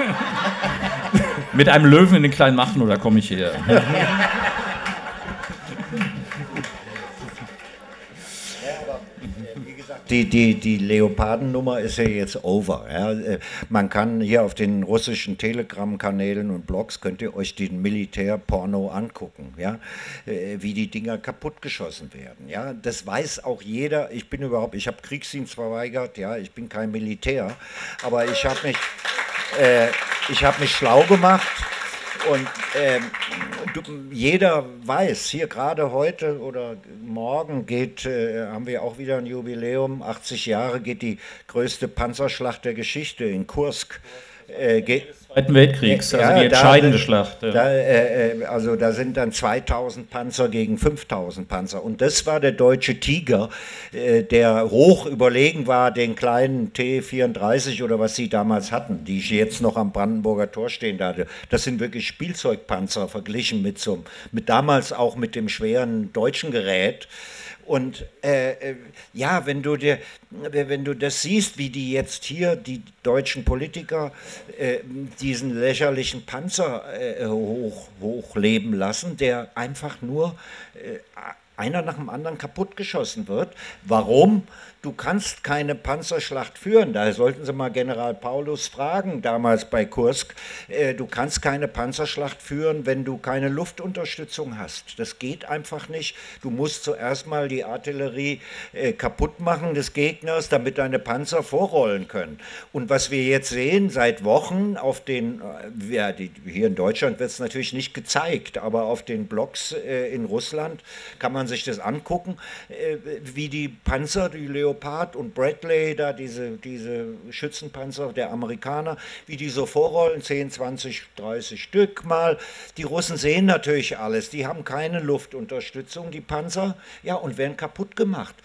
Mit einem Löwen in den kleinen Machen, oder komme ich her? Die Leopardennummer ist ja jetzt over. Ja. Man kann hier auf den russischen Telegram-Kanälen und Blogs, könnt ihr euch den Militärporno angucken, ja, wie die Dinger kaputtgeschossen werden. Ja. Das weiß auch jeder. Ich habe Kriegsdienst verweigert, ja, ich bin kein Militär, aber ich habe mich schlau gemacht. Und jeder weiß, hier gerade heute oder morgen haben wir auch wieder ein Jubiläum, 80 Jahre geht die größte Panzerschlacht der Geschichte in Kursk. Zweiten Weltkriegs, also die entscheidende Schlacht. Also da sind dann 2000 Panzer gegen 5000 Panzer. Und das war der deutsche Tiger, der hoch überlegen war den kleinen T-34 oder was sie damals hatten, die jetzt noch am Brandenburger Tor stehen. Das sind wirklich Spielzeugpanzer verglichen mit damals auch mit dem schweren deutschen Gerät. Und ja, wenn du das siehst, wie die jetzt hier, die deutschen Politiker, diesen lächerlichen Panzer hochleben lassen, der einfach nur einer nach dem anderen kaputtgeschossen wird. Warum? Du kannst keine Panzerschlacht führen. Da sollten Sie mal General Paulus fragen, damals bei Kursk. Du kannst keine Panzerschlacht führen, wenn du keine Luftunterstützung hast. Das geht einfach nicht. Du musst zuerst mal die Artillerie kaputt machen des Gegners, damit deine Panzer vorrollen können. Und was wir jetzt sehen, seit Wochen auf den, hier in Deutschland wird es natürlich nicht gezeigt, aber auf den Blogs in Russland kann man sich das angucken, wie die Panzer, die Leopard und Bradley, da diese Schützenpanzer der Amerikaner, wie die so vorrollen, 10, 20, 30 Stück mal. Die Russen sehen natürlich alles, die haben keine Luftunterstützung, die Panzer, ja, und werden kaputt gemacht.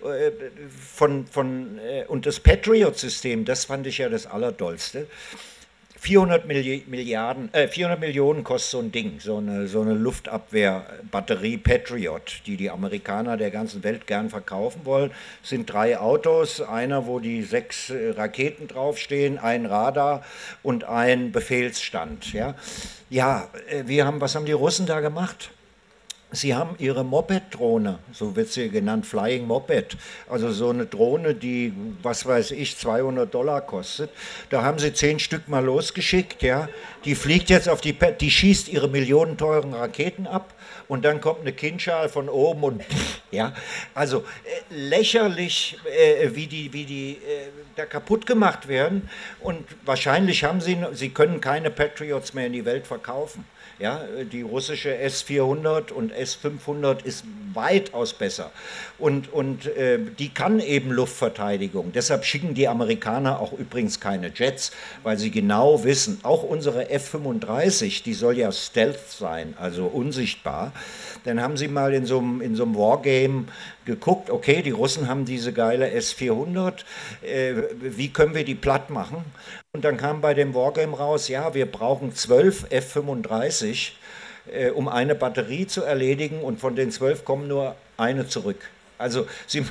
Und das Patriot-System, das fand ich ja das Allerdollste. 400 Millionen kostet so ein Ding, so eine Luftabwehrbatterie Patriot, die Amerikaner der ganzen Welt gern verkaufen wollen. Es sind 3 Autos, einer, wo die 6 Raketen draufstehen, ein Radar und ein Befehlsstand. Ja, was haben die Russen da gemacht? Sie haben ihre Moped-Drohne, so wird sie genannt, Flying Moped, also so eine Drohne, die, was weiß ich, $200 kostet. Da haben sie 10 Stück mal losgeschickt, ja. Die fliegt jetzt die schießt ihre millionenteuren Raketen ab und dann kommt eine Kindschal von oben und ja. Also lächerlich, wie die da kaputt gemacht werden und wahrscheinlich sie können keine Patriots mehr in die Welt verkaufen. Ja, die russische S-400 und S-500 ist weitaus besser. Und die kann eben Luftverteidigung. Deshalb schicken die Amerikaner auch übrigens keine Jets, weil sie genau wissen, auch unsere F-35, die soll ja Stealth sein, also unsichtbar. Dann haben sie mal in so einem Wargame geguckt, okay, die Russen haben diese geile S-400, wie können wir die platt machen? Und dann kam bei dem Wargame raus, ja, wir brauchen 12 F-35, um eine Batterie zu erledigen, und von den 12 kommen nur eine zurück. Also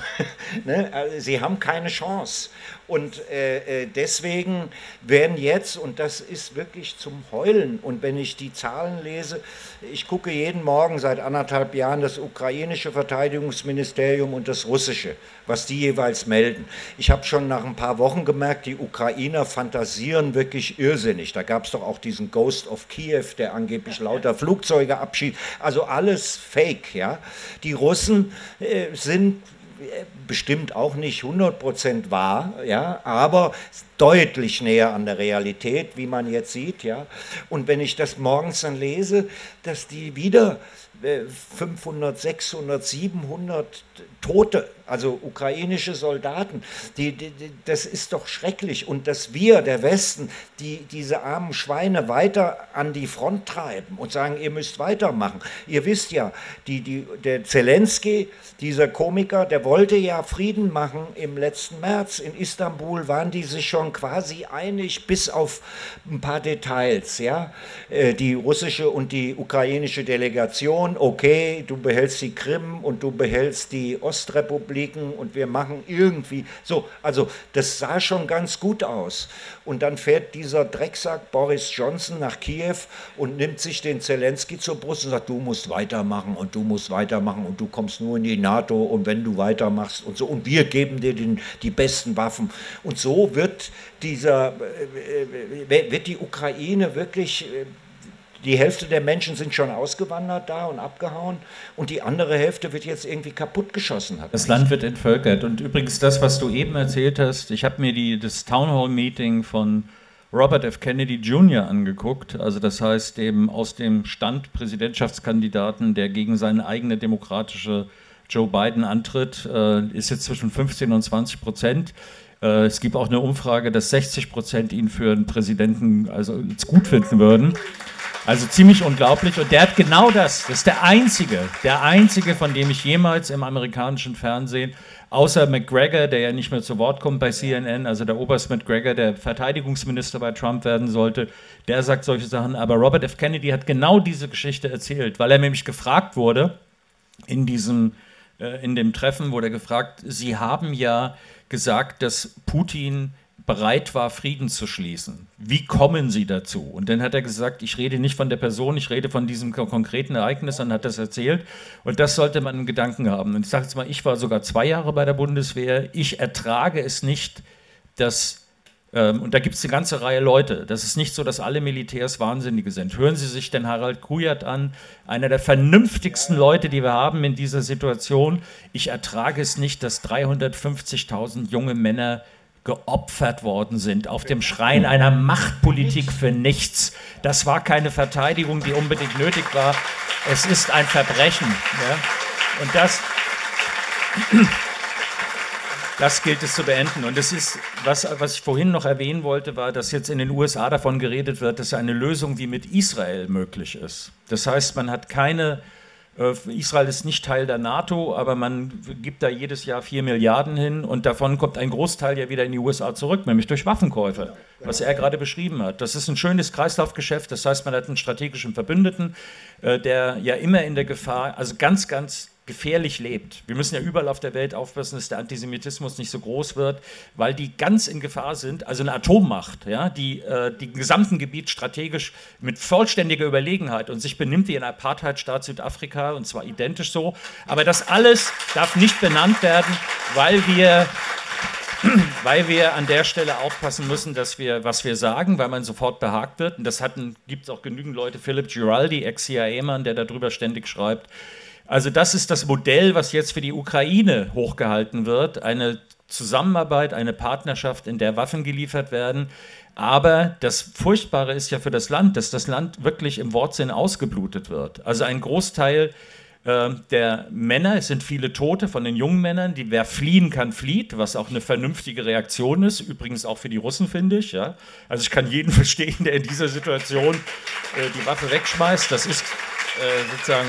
sie haben keine Chance. Und deswegen werden jetzt, und das ist wirklich zum Heulen, und wenn ich die Zahlen lese, ich gucke jeden Morgen seit 1,5 Jahren das ukrainische Verteidigungsministerium und das russische, was die jeweils melden. Ich habe schon nach ein paar Wochen gemerkt, die Ukrainer fantasieren wirklich irrsinnig. Da gab es doch auch diesen Ghost of Kiew, der angeblich lauter Flugzeuge abschießt. Also alles Fake, ja. Die Russen sind bestimmt auch nicht 100% wahr, ja, aber deutlich näher an der Realität, wie man jetzt sieht, ja. Und wenn ich das morgens dann lese, dass die wieder 500, 600, 700 Tote, also ukrainische Soldaten, das ist doch schrecklich. Und dass wir, der Westen, diese armen Schweine weiter an die Front treiben und sagen, ihr müsst weitermachen. Ihr wisst ja, der Zelensky, dieser Komiker, der wollte ja Frieden machen im letzten März. In Istanbul waren die sich schon quasi einig, bis auf ein paar Details. Ja? Die russische und die ukrainische Delegation, okay, du behältst die Krim und du behältst die Ostrepubliken und wir machen irgendwie so. Also das sah schon ganz gut aus. Und dann fährt dieser Drecksack Boris Johnson nach Kiew und nimmt sich den Zelensky zur Brust und sagt, du musst weitermachen und du musst weitermachen und du kommst nur in die NATO und wenn du weitermachst und so. Und wir geben dir die besten Waffen. Und so wird die Ukraine wirklich... Die Hälfte der Menschen sind schon ausgewandert da und abgehauen und die andere Hälfte wird jetzt irgendwie kaputtgeschossen. Das Land wird entvölkert. Und übrigens das, was du eben erzählt hast, ich habe mir das Town Hall Meeting von Robert F. Kennedy Jr. angeguckt, also das heißt eben aus dem Stand Präsidentschaftskandidaten, der gegen seine eigene demokratische Joe Biden antritt, ist jetzt zwischen 15 und 20%. Es gibt auch eine Umfrage, dass 60% ihn für einen Präsidenten also gut finden würden. Also ziemlich unglaublich. Und der hat genau das. Das ist der einzige, von dem ich jemals im amerikanischen Fernsehen, außer McGregor, der ja nicht mehr zu Wort kommt bei CNN, also der Oberst McGregor, der Verteidigungsminister bei Trump werden sollte, der sagt solche Sachen. Aber Robert F. Kennedy hat genau diese Geschichte erzählt, weil er nämlich gefragt wurde in dem Treffen, wurde er gefragt, Sie haben ja gesagt, dass Putin bereit war, Frieden zu schließen. Wie kommen Sie dazu? Und dann hat er gesagt, ich rede nicht von der Person, ich rede von diesem konkreten Ereignis, und hat das erzählt. Und das sollte man im Gedanken haben. Und ich sage jetzt mal, ich war sogar 2 Jahre bei der Bundeswehr, ich ertrage es nicht, dass, und da gibt es eine ganze Reihe Leute, das ist nicht so, dass alle Militärs Wahnsinnige sind. Hören Sie sich den Harald Kujat an, einer der vernünftigsten Leute, die wir haben in dieser Situation. Ich ertrage es nicht, dass 350.000 junge Männer geopfert worden sind auf dem Schrein einer Machtpolitik für nichts. Das war keine Verteidigung, die unbedingt nötig war. Es ist ein Verbrechen. Ja? Und das gilt es zu beenden. Und das ist, was ich vorhin noch erwähnen wollte, war, dass jetzt in den USA davon geredet wird, dass eine Lösung wie mit Israel möglich ist. Das heißt, man hat keine... Israel ist nicht Teil der NATO, aber man gibt da jedes Jahr 4 Milliarden hin und davon kommt ein Großteil ja wieder in die USA zurück, nämlich durch Waffenkäufe, was er gerade beschrieben hat. Das ist ein schönes Kreislaufgeschäft, das heißt, man hat einen strategischen Verbündeten, der ja immer in der Gefahr, also ganz, ganz gefährlich lebt. Wir müssen ja überall auf der Welt aufpassen, dass der Antisemitismus nicht so groß wird, weil die ganz in Gefahr sind, also eine Atommacht, ja, die im gesamten Gebiet strategisch mit vollständiger Überlegenheit und sich benimmt wie ein Apartheidstaat Südafrika und zwar identisch so, aber das alles darf nicht benannt werden, weil wir an der Stelle aufpassen müssen, dass was wir sagen, weil man sofort behagt wird. Und das gibt es auch genügend Leute, Philip Giraldi, Ex-CIA-Mann, der darüber ständig schreibt. Also das ist das Modell, was jetzt für die Ukraine hochgehalten wird. Eine Zusammenarbeit, eine Partnerschaft, in der Waffen geliefert werden. Aber das Furchtbare ist ja für das Land, dass das Land wirklich im Wortsinn ausgeblutet wird. Also ein Großteil der Männer, es sind viele Tote von den jungen Männern, wer fliehen kann, flieht, was auch eine vernünftige Reaktion ist, übrigens auch für die Russen, finde ich. Ja? Also ich kann jeden verstehen, der in dieser Situation die Waffe wegschmeißt. Das ist sozusagen...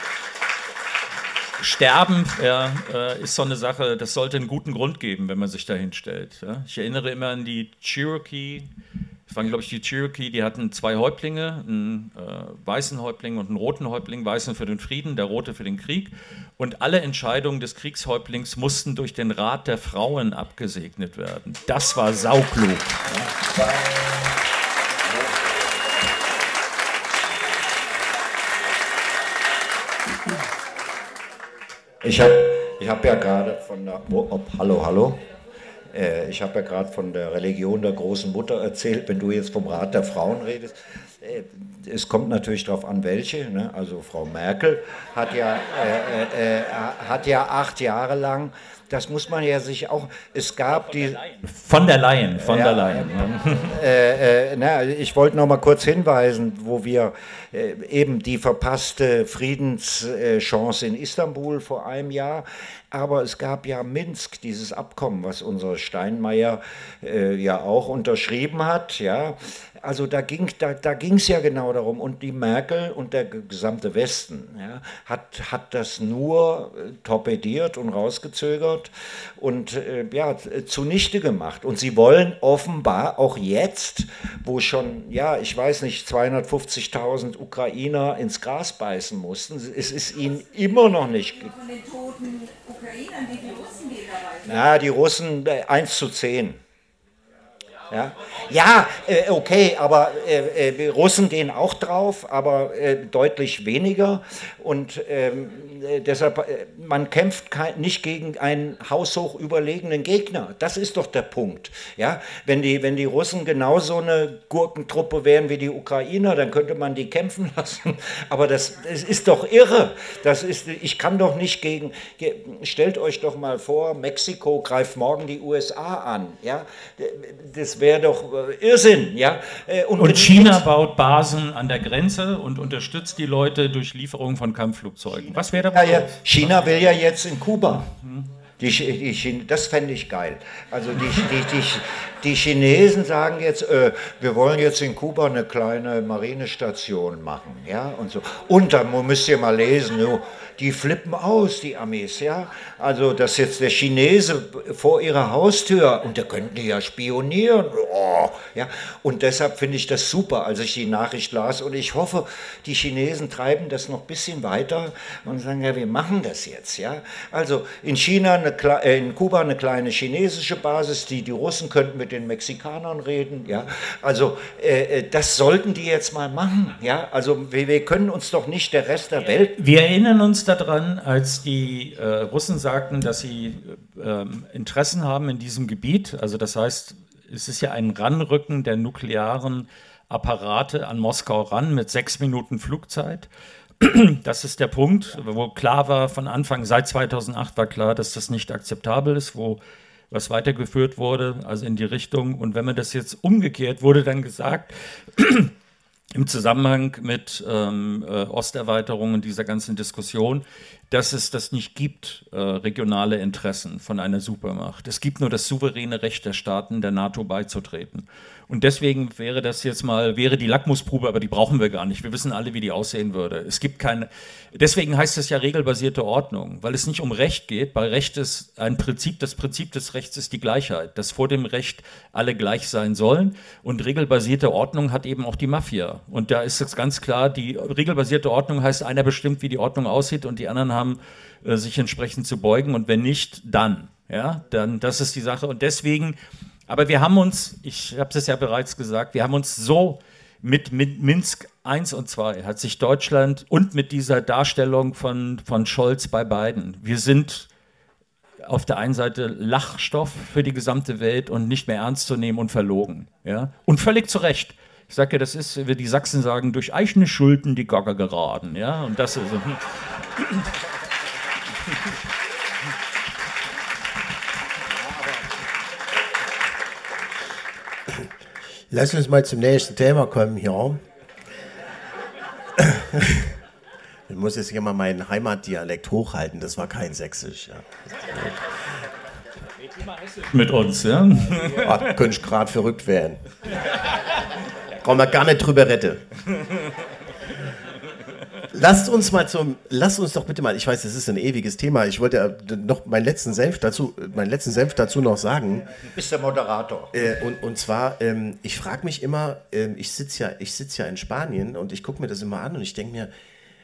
Sterben ist so eine Sache, das sollte einen guten Grund geben, wenn man sich da hinstellt. Ja? Ich erinnere immer an die Cherokee, das waren, glaube ich, die Cherokee, die hatten 2 Häuptlinge, einen weißen Häuptling und einen roten Häuptling, weißen für den Frieden, der rote für den Krieg. Und alle Entscheidungen des Kriegshäuptlings mussten durch den Rat der Frauen abgesegnet werden. Das war sauklug. Ja? Ich hab ja gerade von der ich habe ja gerade von der Religion der großen Mutter erzählt. Wenn du jetzt vom Rat der Frauen redest, es kommt natürlich darauf an, welche. Ne? Also Frau Merkel hat ja 8 Jahre lang. Das muss man ja sich auch. Es gab die. Von der Leyen. Ich wollte noch mal kurz hinweisen, wo wir eben die verpasste Friedenschance in Istanbul vor einem Jahr. Aber es gab ja Minsk, dieses Abkommen, was unser Steinmeier ja auch unterschrieben hat. Ja. Also da ging es ja genau darum. Und die Merkel und der gesamte Westen hat das nur torpediert und rausgezögert und zunichte gemacht. Und sie wollen offenbar auch jetzt, wo schon, ich weiß nicht, 250.000 Ukrainer ins Gras beißen mussten, es ist ihnen immer noch nicht... Von den toten Ukrainern, die Russen gehen dabei. Ja, die Russen 1:10. Ja, okay, aber Russen gehen auch drauf, aber deutlich weniger. Und deshalb, man kämpft nicht gegen einen haushoch überlegenen Gegner. Das ist doch der Punkt. Ja? Wenn die Russen genauso eine Gurkentruppe wären wie die Ukrainer, dann könnte man die kämpfen lassen. Aber das ist doch irre. Ich kann doch nicht stellt euch doch mal vor, Mexiko greift morgen die USA an. Ja? Das wäre doch Irrsinn. Ja? Und China baut Basen an der Grenze und unterstützt die Leute durch Lieferungen von Kampfflugzeugen. Was wäre da? China will ja jetzt in Kuba. Das fände ich geil. Also die Chinesen sagen jetzt, wir wollen jetzt in Kuba eine kleine Marinestation machen. Ja? Und so. Und da müsst ihr mal lesen, die flippen aus, die Amis. Ja? Also dass jetzt der Chinese vor ihrer Haustür, und da könnten die ja spionieren. Oh, ja? Und deshalb finde ich das super, als ich die Nachricht las. Und ich hoffe, die Chinesen treiben das noch ein bisschen weiter und sagen, ja, wir machen das jetzt. Ja? Also in Kuba eine kleine chinesische Basis, die Russen könnten mit den Mexikanern reden. Ja? Also das sollten die jetzt mal machen. Ja? Also wir können uns doch nicht der Rest der Welt... Wir erinnern uns daran, als die Russen sagten, dass sie Interessen haben in diesem Gebiet. Also das heißt, es ist ja ein Ranrücken der nuklearen Apparate an Moskau ran mit 6 Minuten Flugzeit. Das ist der Punkt, wo klar war von Anfang, seit 2008 war klar, dass das nicht akzeptabel ist, wo was weitergeführt wurde, also in die Richtung. Und wenn man das jetzt umgekehrt, wurde dann gesagt, im Zusammenhang mit Osterweiterung und dieser ganzen Diskussion, dass es das nicht gibt, regionale Interessen von einer Supermacht. Es gibt nur das souveräne Recht der Staaten, der NATO beizutreten. Und deswegen wäre das jetzt mal, wäre die Lackmusprobe, aber die brauchen wir gar nicht. Wir wissen alle, wie die aussehen würde. Es gibt keine, deswegen heißt es ja regelbasierte Ordnung, weil es nicht um Recht geht. Bei Recht ist ein Prinzip, das Prinzip des Rechts ist die Gleichheit, dass vor dem Recht alle gleich sein sollen. Und regelbasierte Ordnung hat eben auch die Mafia. Und da ist es ganz klar, die regelbasierte Ordnung heißt, einer bestimmt, wie die Ordnung aussieht und die anderen haben sich entsprechend zu beugen. Und wenn nicht, dann. Ja, dann, das ist die Sache. Und deswegen, aber wir haben uns, ich habe es ja bereits gesagt, wir haben uns so mit Minsk I und II hat sich Deutschland und mit dieser Darstellung von Scholz bei beiden, wir sind auf der einen Seite Lachstoff für die gesamte Welt und nicht mehr ernst zu nehmen und verlogen. Ja? Und völlig zu Recht. Ich sage ja, das ist, wie die Sachsen sagen, durch eigene Schulden die Gogger geraten. Ja? Und das ist... Lass uns mal zum nächsten Thema kommen hier. muss jetzt hier mal meinen Heimatdialekt hochhalten, das war kein Sächsisch. Ja. Mit uns, ja? Ja, könnte ich gerade verrückt werden. Brauchen wir gar nicht drüber retten. Lasst uns doch bitte mal, ich weiß, das ist ein ewiges Thema, ich wollte noch meinen letzten Senf dazu noch sagen. Du bist der Moderator. Und zwar, ich frage mich immer, ich sitze ja in Spanien und ich gucke mir das immer an und ich denke mir,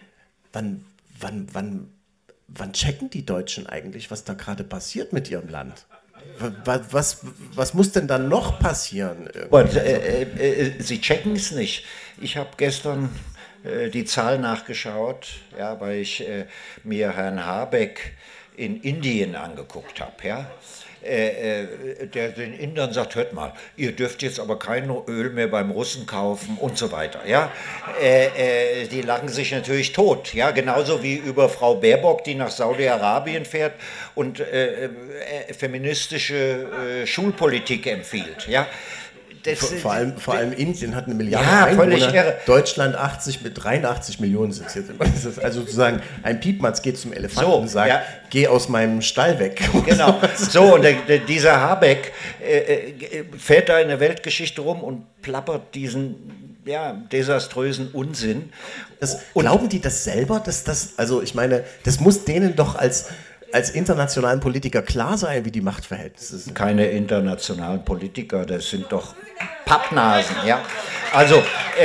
wann checken die Deutschen eigentlich, was da gerade passiert mit ihrem Land? Was muss denn dann noch passieren? Sie checken es nicht. Ich habe gestern die Zahl nachgeschaut, ja, weil ich mir Herrn Habeck in Indien angeguckt habe. Ja. Der den Indern sagt, hört mal, ihr dürft jetzt aber kein Öl mehr beim Russen kaufen und so weiter. Ja? Die lachen sich natürlich tot. Ja? Genauso wie über Frau Baerbock, die nach Saudi-Arabien fährt und feministische Schulpolitik empfiehlt. Ja? Vor allem Indien hat 1 Milliarde Einwohner, Deutschland 80 mit 83 Millionen sind es jetzt immer. Das ist also sozusagen, ein Piepmatz geht zum Elefanten und sagt, geh aus meinem Stall weg. Genau, so und dieser Habeck fährt da in der Weltgeschichte rum und plappert diesen desaströsen Unsinn. Glauben die das selber? Also ich meine, das muss denen doch als internationalen Politiker klar sein, wie die Machtverhältnisse sind. Keine internationalen Politiker, das sind doch Pappnasen. Ja? Also,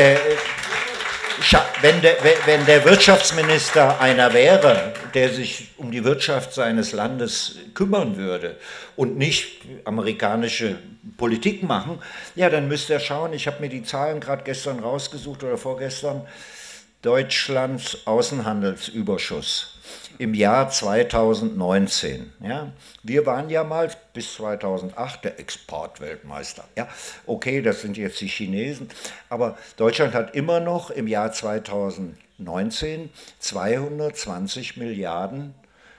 wenn der Wirtschaftsminister einer wäre, der sich um die Wirtschaft seines Landes kümmern würde und nicht amerikanische Politik machen, ja, dann müsste er schauen, ich habe mir die Zahlen gerade gestern rausgesucht oder vorgestern, Deutschlands Außenhandelsüberschuss im Jahr 2019. Ja? Wir waren ja mal bis 2008 der Exportweltmeister. Ja? Okay, das sind jetzt die Chinesen, aber Deutschland hat immer noch im Jahr 2019 220 Milliarden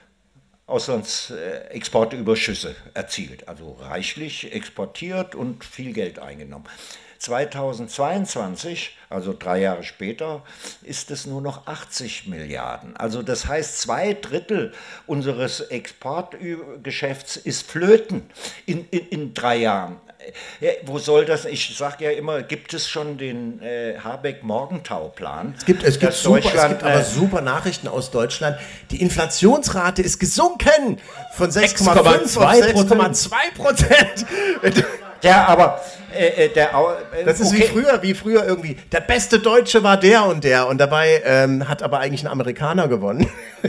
Auslandsexportüberschüsse erzielt, also reichlich exportiert und viel Geld eingenommen. 2022, also 3 Jahre später, ist es nur noch 80 Milliarden. Also das heißt, 2/3 unseres Exportgeschäfts ist flöten in 3 Jahren. Ja, wo soll das? Ich sage ja immer, gibt es schon den Habeck-Morgenthau-Plan? Es gibt aber super Nachrichten aus Deutschland. Die Inflationsrate ist gesunken von 6,5 auf 6,2%. Ja, aber das ist okay. wie früher irgendwie. Der beste Deutsche war der und dabei hat aber eigentlich ein Amerikaner gewonnen.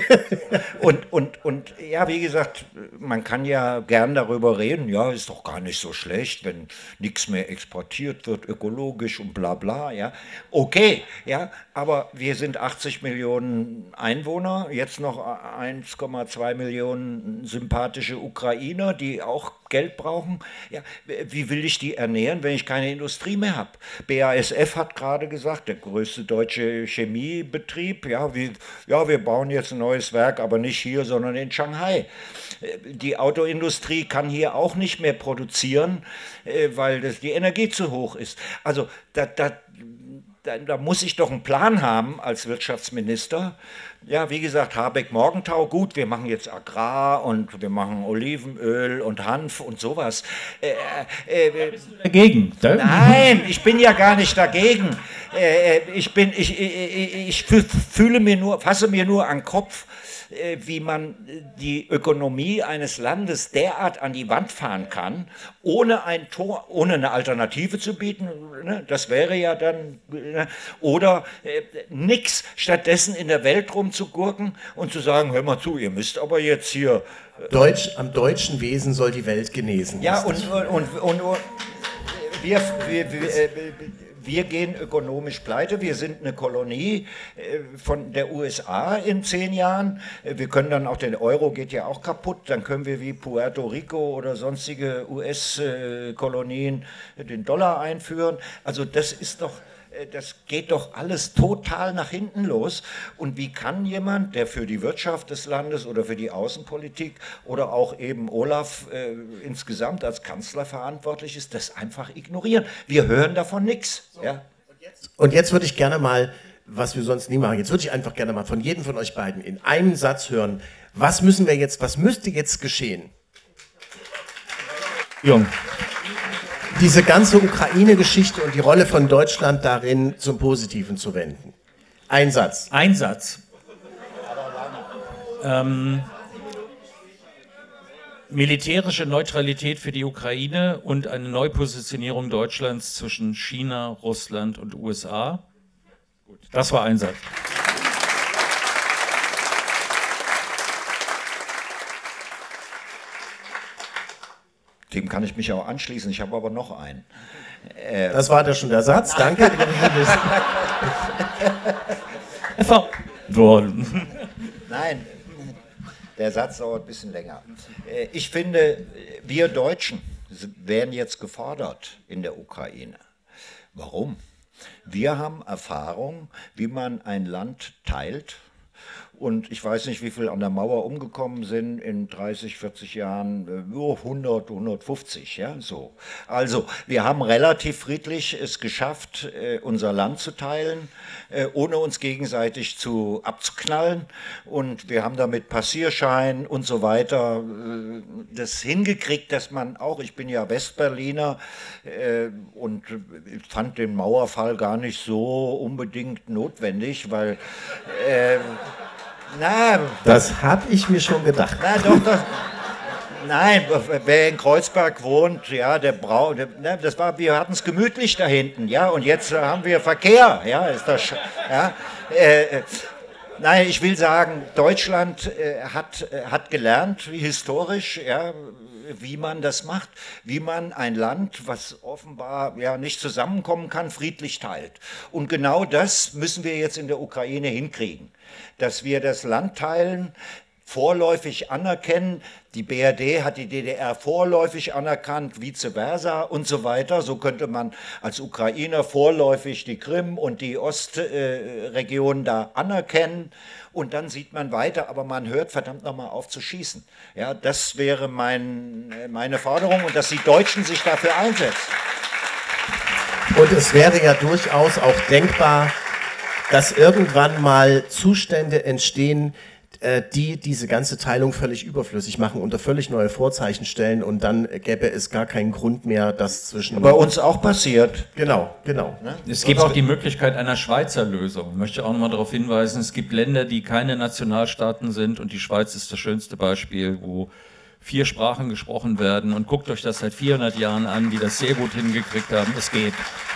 und ja, wie gesagt, man kann ja gern darüber reden, ja, ist doch gar nicht so schlecht, wenn nichts mehr exportiert wird, ökologisch und bla bla, ja. Okay, ja, aber wir sind 80 Millionen Einwohner, jetzt noch 1,2 Millionen sympathische Ukrainer, die auch Geld brauchen. Ja, wie will ich die ernähren, wenn ich keine Industrie mehr habe? BASF hat gerade gesagt, der größte deutsche Chemiebetrieb, wir bauen jetzt ein neues Werk, aber nicht hier, sondern in Shanghai. Die Autoindustrie kann hier auch nicht mehr produzieren, weil die Energie zu hoch ist. Also da muss ich doch einen Plan haben als Wirtschaftsminister. Ja, wie gesagt, Habeck-Morgenthau, gut, wir machen jetzt Agrar und wir machen Olivenöl und Hanf und sowas. Bist du dagegen? Nein, ich bin ja gar nicht dagegen. Fasse mir nur an den Kopf, wie man die Ökonomie eines Landes derart an die Wand fahren kann, ohne eine Alternative zu bieten, ne? Das wäre ja dann, oder nix, stattdessen in der Welt rumzugurken und zu sagen, hör mal zu, ihr müsst aber jetzt hier... Am deutschen Wesen soll die Welt genesen. Ja, und wir gehen ökonomisch pleite, wir sind eine Kolonie von der USA in 10 Jahren, wir können dann auch, der Euro geht ja auch kaputt, dann können wir wie Puerto Rico oder sonstige US-Kolonien den Dollar einführen, also das geht doch alles total nach hinten los. Und wie kann jemand, der für die Wirtschaft des Landes oder für die Außenpolitik oder auch eben Olaf insgesamt als Kanzler verantwortlich ist, das einfach ignorieren? Wir hören davon nichts. So. Ja. Und jetzt würde ich gerne mal was wir sonst nie machen. Jetzt würde ich einfach gerne mal von jedem von euch beiden in einem Satz hören, was müsste jetzt geschehen? Jung. Diese ganze Ukraine-Geschichte und die Rolle von Deutschland darin zum Positiven zu wenden. Ein Satz. Ein Satz. Militärische Neutralität für die Ukraine und eine Neupositionierung Deutschlands zwischen China, Russland und USA. Gut, das war ein Satz. Dem kann ich mich auch anschließen, ich habe aber noch einen. Das war schon der Satz, danke. Nein, der Satz dauert ein bisschen länger. Ich finde, wir Deutschen werden jetzt gefordert in der Ukraine. Warum? Wir haben Erfahrung, wie man ein Land teilt. Und ich weiß nicht, wie viele an der Mauer umgekommen sind in 30, 40 Jahren, nur 100, 150, ja, so. Also, wir haben relativ friedlich es geschafft, unser Land zu teilen, ohne uns gegenseitig abzuknallen. Und wir haben damit Passierschein und so weiter das hingekriegt, dass man auch, ich bin ja Westberliner und fand den Mauerfall gar nicht so unbedingt notwendig, weil das habe ich mir schon gedacht. Na, doch. Nein, wer in Kreuzberg wohnt, ja, wir hatten es gemütlich da hinten, ja, und jetzt haben wir Verkehr, ja, ist das, ja. Nein, ich will sagen, Deutschland hat gelernt, historisch, ja, wie man das macht, wie man ein Land, was offenbar ja nicht zusammenkommen kann, friedlich teilt. Und genau das müssen wir jetzt in der Ukraine hinkriegen, dass wir das Land teilen, vorläufig anerkennen. Die BRD hat die DDR vorläufig anerkannt, vice versa und so weiter. So könnte man als Ukrainer vorläufig die Krim und die Ostregion da anerkennen. Und dann sieht man weiter, aber man hört verdammt nochmal auf zu schießen. Ja, das wäre meine Forderung und dass die Deutschen sich dafür einsetzen. Und es wäre ja durchaus auch denkbar, dass irgendwann mal Zustände entstehen, die diese ganze Teilung völlig überflüssig machen, unter völlig neue Vorzeichen stellen und dann gäbe es gar keinen Grund mehr, das zwischen... Bei uns auch passiert. Genau. Ne? Es gibt auch die Möglichkeit einer Schweizer Lösung. Ich möchte auch nochmal darauf hinweisen, es gibt Länder, die keine Nationalstaaten sind und die Schweiz ist das schönste Beispiel, wo 4 Sprachen gesprochen werden und guckt euch das seit 400 Jahren an, die das sehr gut hingekriegt haben. Es geht.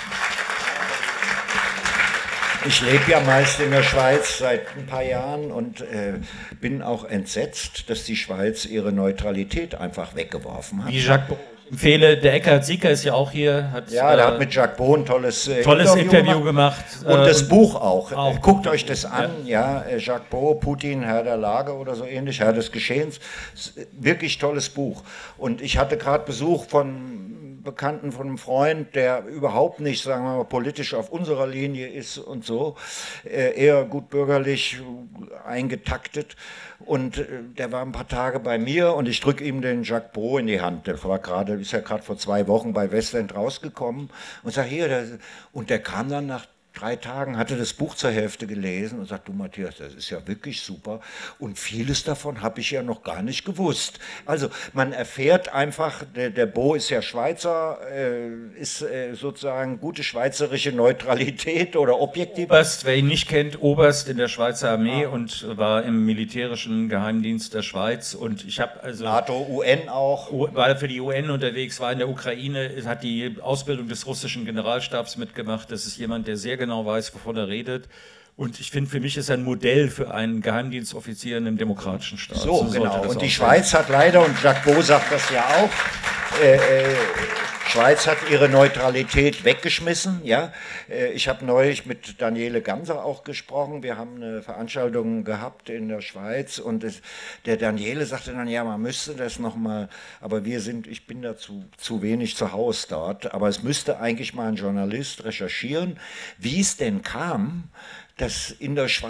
Ich lebe ja meist in der Schweiz seit ein paar Jahren und bin auch entsetzt, dass die Schweiz ihre Neutralität einfach weggeworfen hat. Wie Jacques ich empfehle, der Eckhard Sieker ist ja auch hier. Der hat mit Jacques Beau ein tolles Interview gemacht. Und das Buch auch. Guckt euch das an. Ja, Jacques Beau, Putin, Herr der Lage oder so ähnlich, Herr des Geschehens. Wirklich tolles Buch. Und ich hatte gerade Besuch von Bekannten, von einem Freund, der überhaupt nicht, sagen wir mal, politisch auf unserer Linie ist und so, eher gut bürgerlich eingetaktet. Und der war ein paar Tage bei mir und ich drücke ihm den Jacques Beau in die Hand. Der ist ja gerade vor 2 Wochen bei Westend rausgekommen und sag hier, und der kam dann nach 3 Tagen, hatte das Buch zur Hälfte gelesen und sagt, du Matthias, das ist ja wirklich super und vieles davon habe ich ja noch gar nicht gewusst. Also man erfährt einfach, der Beau ist ja Schweizer, ist sozusagen gute schweizerische Neutralität oder objektiv. Oberst, wer ihn nicht kennt, Oberst in der Schweizer Armee und war im militärischen Geheimdienst der Schweiz und ich habe also... NATO, UN auch. War für die UN unterwegs, war in der Ukraine, hat die Ausbildung des russischen Generalstabs mitgemacht. Das ist jemand, der sehr genau weiß, wovon er redet. Und ich finde, für mich ist er ein Modell für einen Geheimdienstoffizier in einem demokratischen Staat. So genau. Und die Schweiz hat leider, und Jacques Beau sagt das ja auch, Schweiz hat ihre Neutralität weggeschmissen. Ja? Ich habe neulich mit Daniele Ganser auch gesprochen. Wir haben eine Veranstaltung gehabt in der Schweiz und der Daniele sagte dann, ja, man müsste das nochmal, aber ich bin dazu zu wenig zu Hause dort, aber es müsste eigentlich mal ein Journalist recherchieren, wie es denn kam, dass in der Schweiz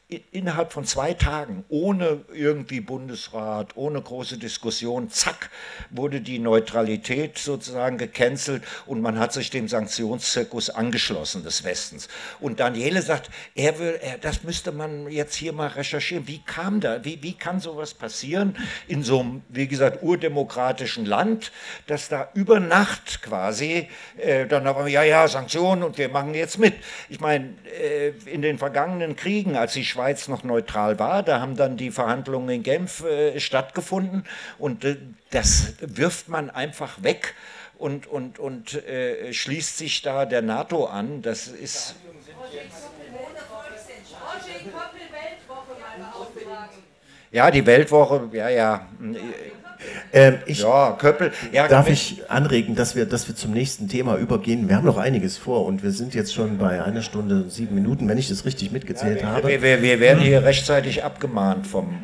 innerhalb von 2 Tagen, ohne irgendwie Bundesrat, ohne große Diskussion, zack, wurde die Neutralität sozusagen gecancelt und man hat sich dem Sanktionszirkus angeschlossen des Westens. Und Daniele sagt, das müsste man jetzt hier mal recherchieren. Wie kann sowas passieren in so einem, wie gesagt, urdemokratischen Land, dass da über Nacht quasi dann aber, ja, Sanktionen und wir machen jetzt mit. Ich meine, in den vergangenen Kriegen, als die Schweiz noch neutral war, da haben dann die Verhandlungen in Genf stattgefunden und das wirft man einfach weg und schließt sich da der NATO an. Das ist... Ja, die Weltwoche, ja. Köppel. Ja, darf ich anregen, dass wir zum nächsten Thema übergehen? Wir haben noch einiges vor und wir sind jetzt schon bei 1 Stunde und 7 Minuten, wenn ich das richtig mitgezählt habe. Wir werden hier rechtzeitig abgemahnt vom...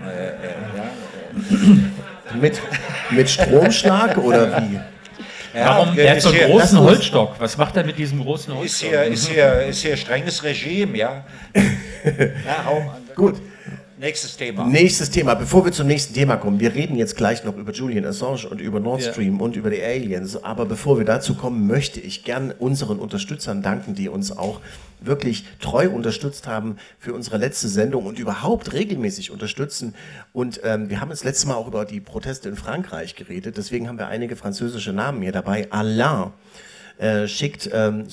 Mit Stromschlag oder wie? Warum? Der hat so einen großen Holzstock. Was macht er mit diesem großen Holzstock? Ist hier strenges Regime, ja. Gut. Nächstes Thema. Nächstes Thema. Bevor wir zum nächsten Thema kommen, wir reden jetzt gleich noch über Julian Assange und über Nord Stream und über die Aliens. Aber bevor wir dazu kommen, möchte ich gern unseren Unterstützern danken, die uns auch wirklich treu unterstützt haben für unsere letzte Sendung und überhaupt regelmäßig unterstützen. Und wir haben das letzte Mal auch über die Proteste in Frankreich geredet. Deswegen haben wir einige französische Namen hier dabei. Alain schickt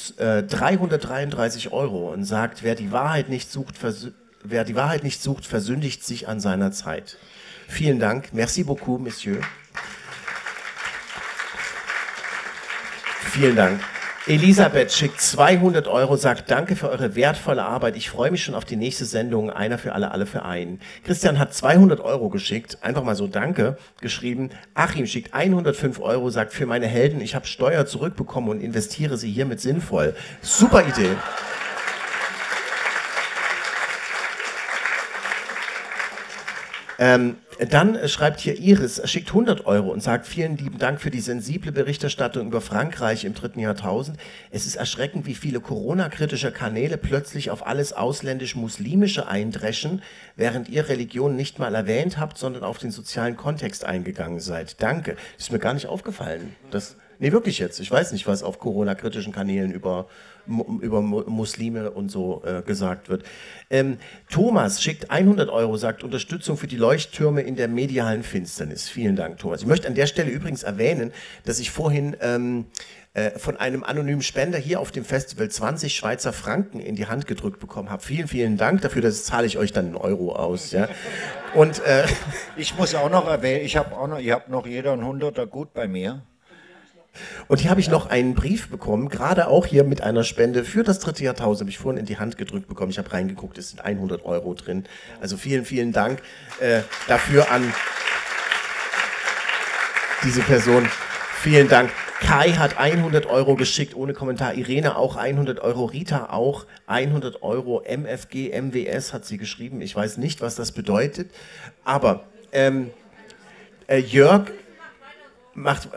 333 € und sagt, wer die Wahrheit nicht sucht, versündigt sich an seiner Zeit. Vielen Dank. Merci beaucoup, Monsieur. Vielen Dank. Elisabeth schickt 200 €, sagt danke für eure wertvolle Arbeit. Ich freue mich schon auf die nächste Sendung. Einer für alle, alle für einen. Christian hat 200 € geschickt. Einfach mal so danke geschrieben. Achim schickt 105 €, sagt für meine Helden. Ich habe Steuer zurückbekommen und investiere sie hiermit sinnvoll. Super Idee. Dann schreibt hier Iris, schickt 100 € und sagt, vielen lieben Dank für die sensible Berichterstattung über Frankreich im 3. Jahrtausend. Es ist erschreckend, wie viele Corona-kritische Kanäle plötzlich auf alles ausländisch-muslimische eindreschen, während ihr Religion nicht mal erwähnt habt, sondern auf den sozialen Kontext eingegangen seid. Danke. Das ist mir gar nicht aufgefallen. Nee, wirklich jetzt. Ich weiß nicht, was auf Corona-kritischen Kanälen über Muslime und so gesagt wird. Thomas schickt 100 €, sagt Unterstützung für die Leuchttürme in der medialen Finsternis. Vielen Dank, Thomas. Ich möchte an der Stelle übrigens erwähnen, dass ich vorhin von einem anonymen Spender hier auf dem Festival 20 Schweizer Franken in die Hand gedrückt bekommen habe. Vielen, vielen Dank dafür, das zahle ich euch dann in Euro aus. Ja? Und, ich muss auch noch erwähnen, ihr habt noch jeder einen 100er gut bei mir. Und hier habe ich noch einen Brief bekommen, gerade auch hier mit einer Spende für das 3. Jahrtausend, habe ich vorhin in die Hand gedrückt bekommen. Ich habe reingeguckt, es sind 100 € drin. Also vielen, vielen Dank dafür an diese Person. Vielen Dank. Kai hat 100 € geschickt, ohne Kommentar. Irene auch 100 €. Rita auch 100 €. MFG, MWS hat sie geschrieben. Ich weiß nicht, was das bedeutet. Aber Jörg macht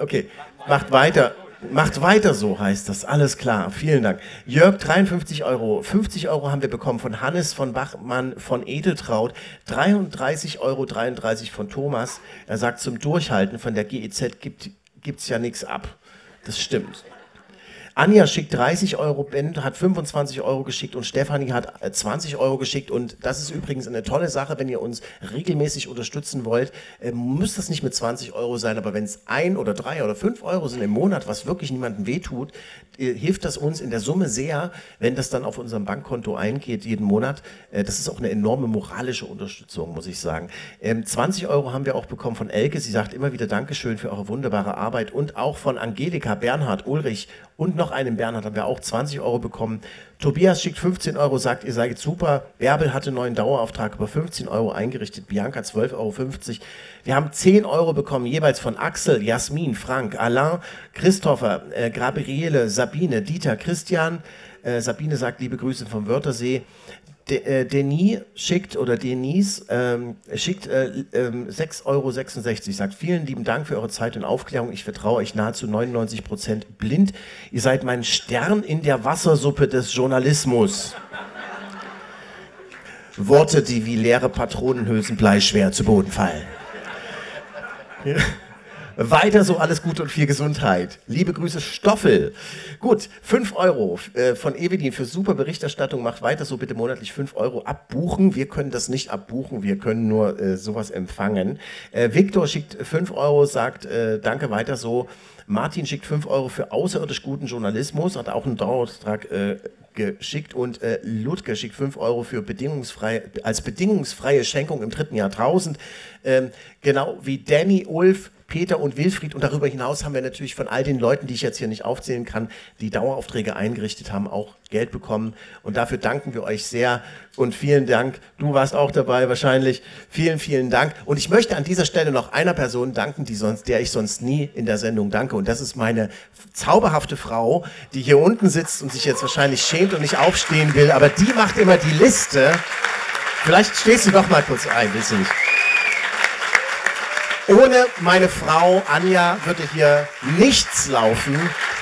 weiter so, heißt das. Alles klar. Vielen Dank. Jörg, 53 €. 50 € haben wir bekommen von Hannes, von Bachmann, von Edeltraut. 33,33 € von Thomas. Er sagt, zum Durchhalten von der GEZ gibt's ja nichts ab. Das stimmt. Anja schickt 30 €, Ben hat 25 € geschickt und Stefanie hat 20 € geschickt. Und das ist übrigens eine tolle Sache, wenn ihr uns regelmäßig unterstützen wollt. Muss das nicht mit 20 € sein, aber wenn es 1 oder 3 oder 5 € sind im Monat, was wirklich niemandem wehtut, hilft das uns in der Summe sehr, wenn das dann auf unserem Bankkonto eingeht jeden Monat. Das ist auch eine enorme moralische Unterstützung, muss ich sagen. 20 € haben wir auch bekommen von Elke. Sie sagt immer wieder Dankeschön für eure wunderbare Arbeit. Und auch von Angelika, Bernhard, Ulrich und noch einem Bernhard haben wir auch 20 € bekommen. Tobias schickt 15 €, sagt, ihr seid super. Bärbel hatte einen neuen Dauerauftrag über 15 € eingerichtet. Bianca 12,50 €. Wir haben 10 € bekommen, jeweils von Axel, Jasmin, Frank, Alain, Christopher, Gabriele, Sabine, Dieter, Christian. Sabine sagt, liebe Grüße vom Wörthersee. Denise schickt 6,66 €, sagt, vielen lieben Dank für eure Zeit und Aufklärung. Ich vertraue euch nahezu 99% blind. Ihr seid mein Stern in der Wassersuppe des Journalismus. Worte, die wie leere Patronenhülsen bleischwer zu Boden fallen. Ja. Weiter so, alles Gute und viel Gesundheit. Liebe Grüße, Stoffel. Gut, 5 Euro von Evelyn für super Berichterstattung. Macht weiter so, bitte monatlich 5 Euro abbuchen. Wir können das nicht abbuchen, wir können nur sowas empfangen. Viktor schickt 5 Euro, sagt danke, weiter so. Martin schickt 5 Euro für außerirdisch guten Journalismus, hat auch einen Dauerauftrag geschickt, und Ludger schickt 5 Euro für als bedingungsfreie Schenkung im 3. Jahrtausend. Genau wie Danny, Ulf, Peter und Wilfried, und darüber hinaus haben wir natürlich von all den Leuten, die ich jetzt hier nicht aufzählen kann, die Daueraufträge eingerichtet haben, auch Geld bekommen, und dafür danken wir euch sehr und vielen Dank. Du warst auch dabei wahrscheinlich. Vielen, vielen Dank, und ich möchte an dieser Stelle noch einer Person danken, der ich sonst nie in der Sendung danke, und das ist meine zauberhafte Frau, die hier unten sitzt und sich jetzt wahrscheinlich schämt und nicht aufstehen will, aber die macht immer die Liste. Vielleicht stehst du doch mal kurz ein, willst du nicht? Ohne meine Frau Anja würde hier nichts laufen.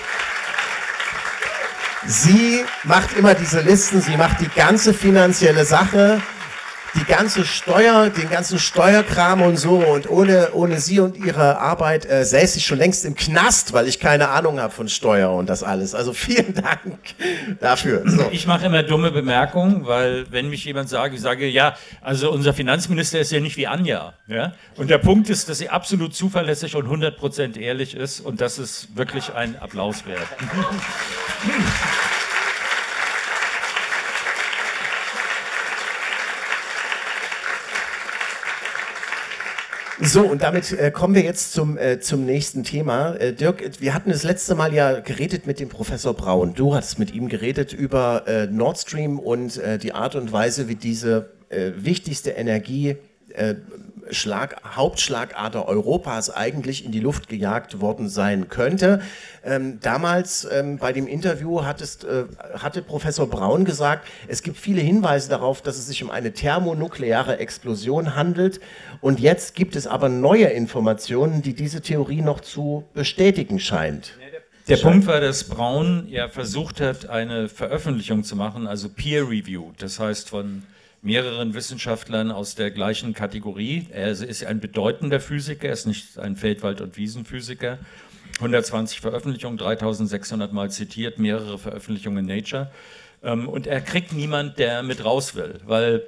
Sie macht immer diese Listen, sie macht die ganze finanzielle Sache, die ganze den ganzen Steuerkram und so, und ohne sie und ihre Arbeit säße ich schon längst im Knast, weil ich keine Ahnung habe von Steuer und das alles. Also vielen Dank dafür. So. Ich mache immer dumme Bemerkungen, weil wenn mich jemand sagt, ich sage, ja, also unser Finanzminister ist ja nicht wie Anja. Ja? Und der Punkt ist, dass sie absolut zuverlässig und 100% ehrlich ist, und das ist wirklich ein Applaus wert. So, und damit kommen wir jetzt zum nächsten Thema. Dirk, wir hatten das letzte Mal ja geredet mit dem Professor Braun. Du hattest mit ihm geredet über Nord Stream und die Art und Weise, wie diese wichtigste Hauptschlagader Europas eigentlich in die Luft gejagt worden sein könnte. Damals bei dem Interview hatte Professor Braun gesagt, es gibt viele Hinweise darauf, dass es sich um eine thermonukleare Explosion handelt, und jetzt gibt es aber neue Informationen, die diese Theorie noch zu bestätigen scheint. Der Punkt war, dass Braun ja versucht hat, eine Veröffentlichung zu machen, also Peer Review, das heißt von mehreren Wissenschaftlern aus der gleichen Kategorie. Er ist ein bedeutender Physiker, er ist nicht ein Feldwald- und Wiesenphysiker. 120 Veröffentlichungen, 3600 Mal zitiert, mehrere Veröffentlichungen in Nature. Und er kriegt niemand, der mit raus will, weil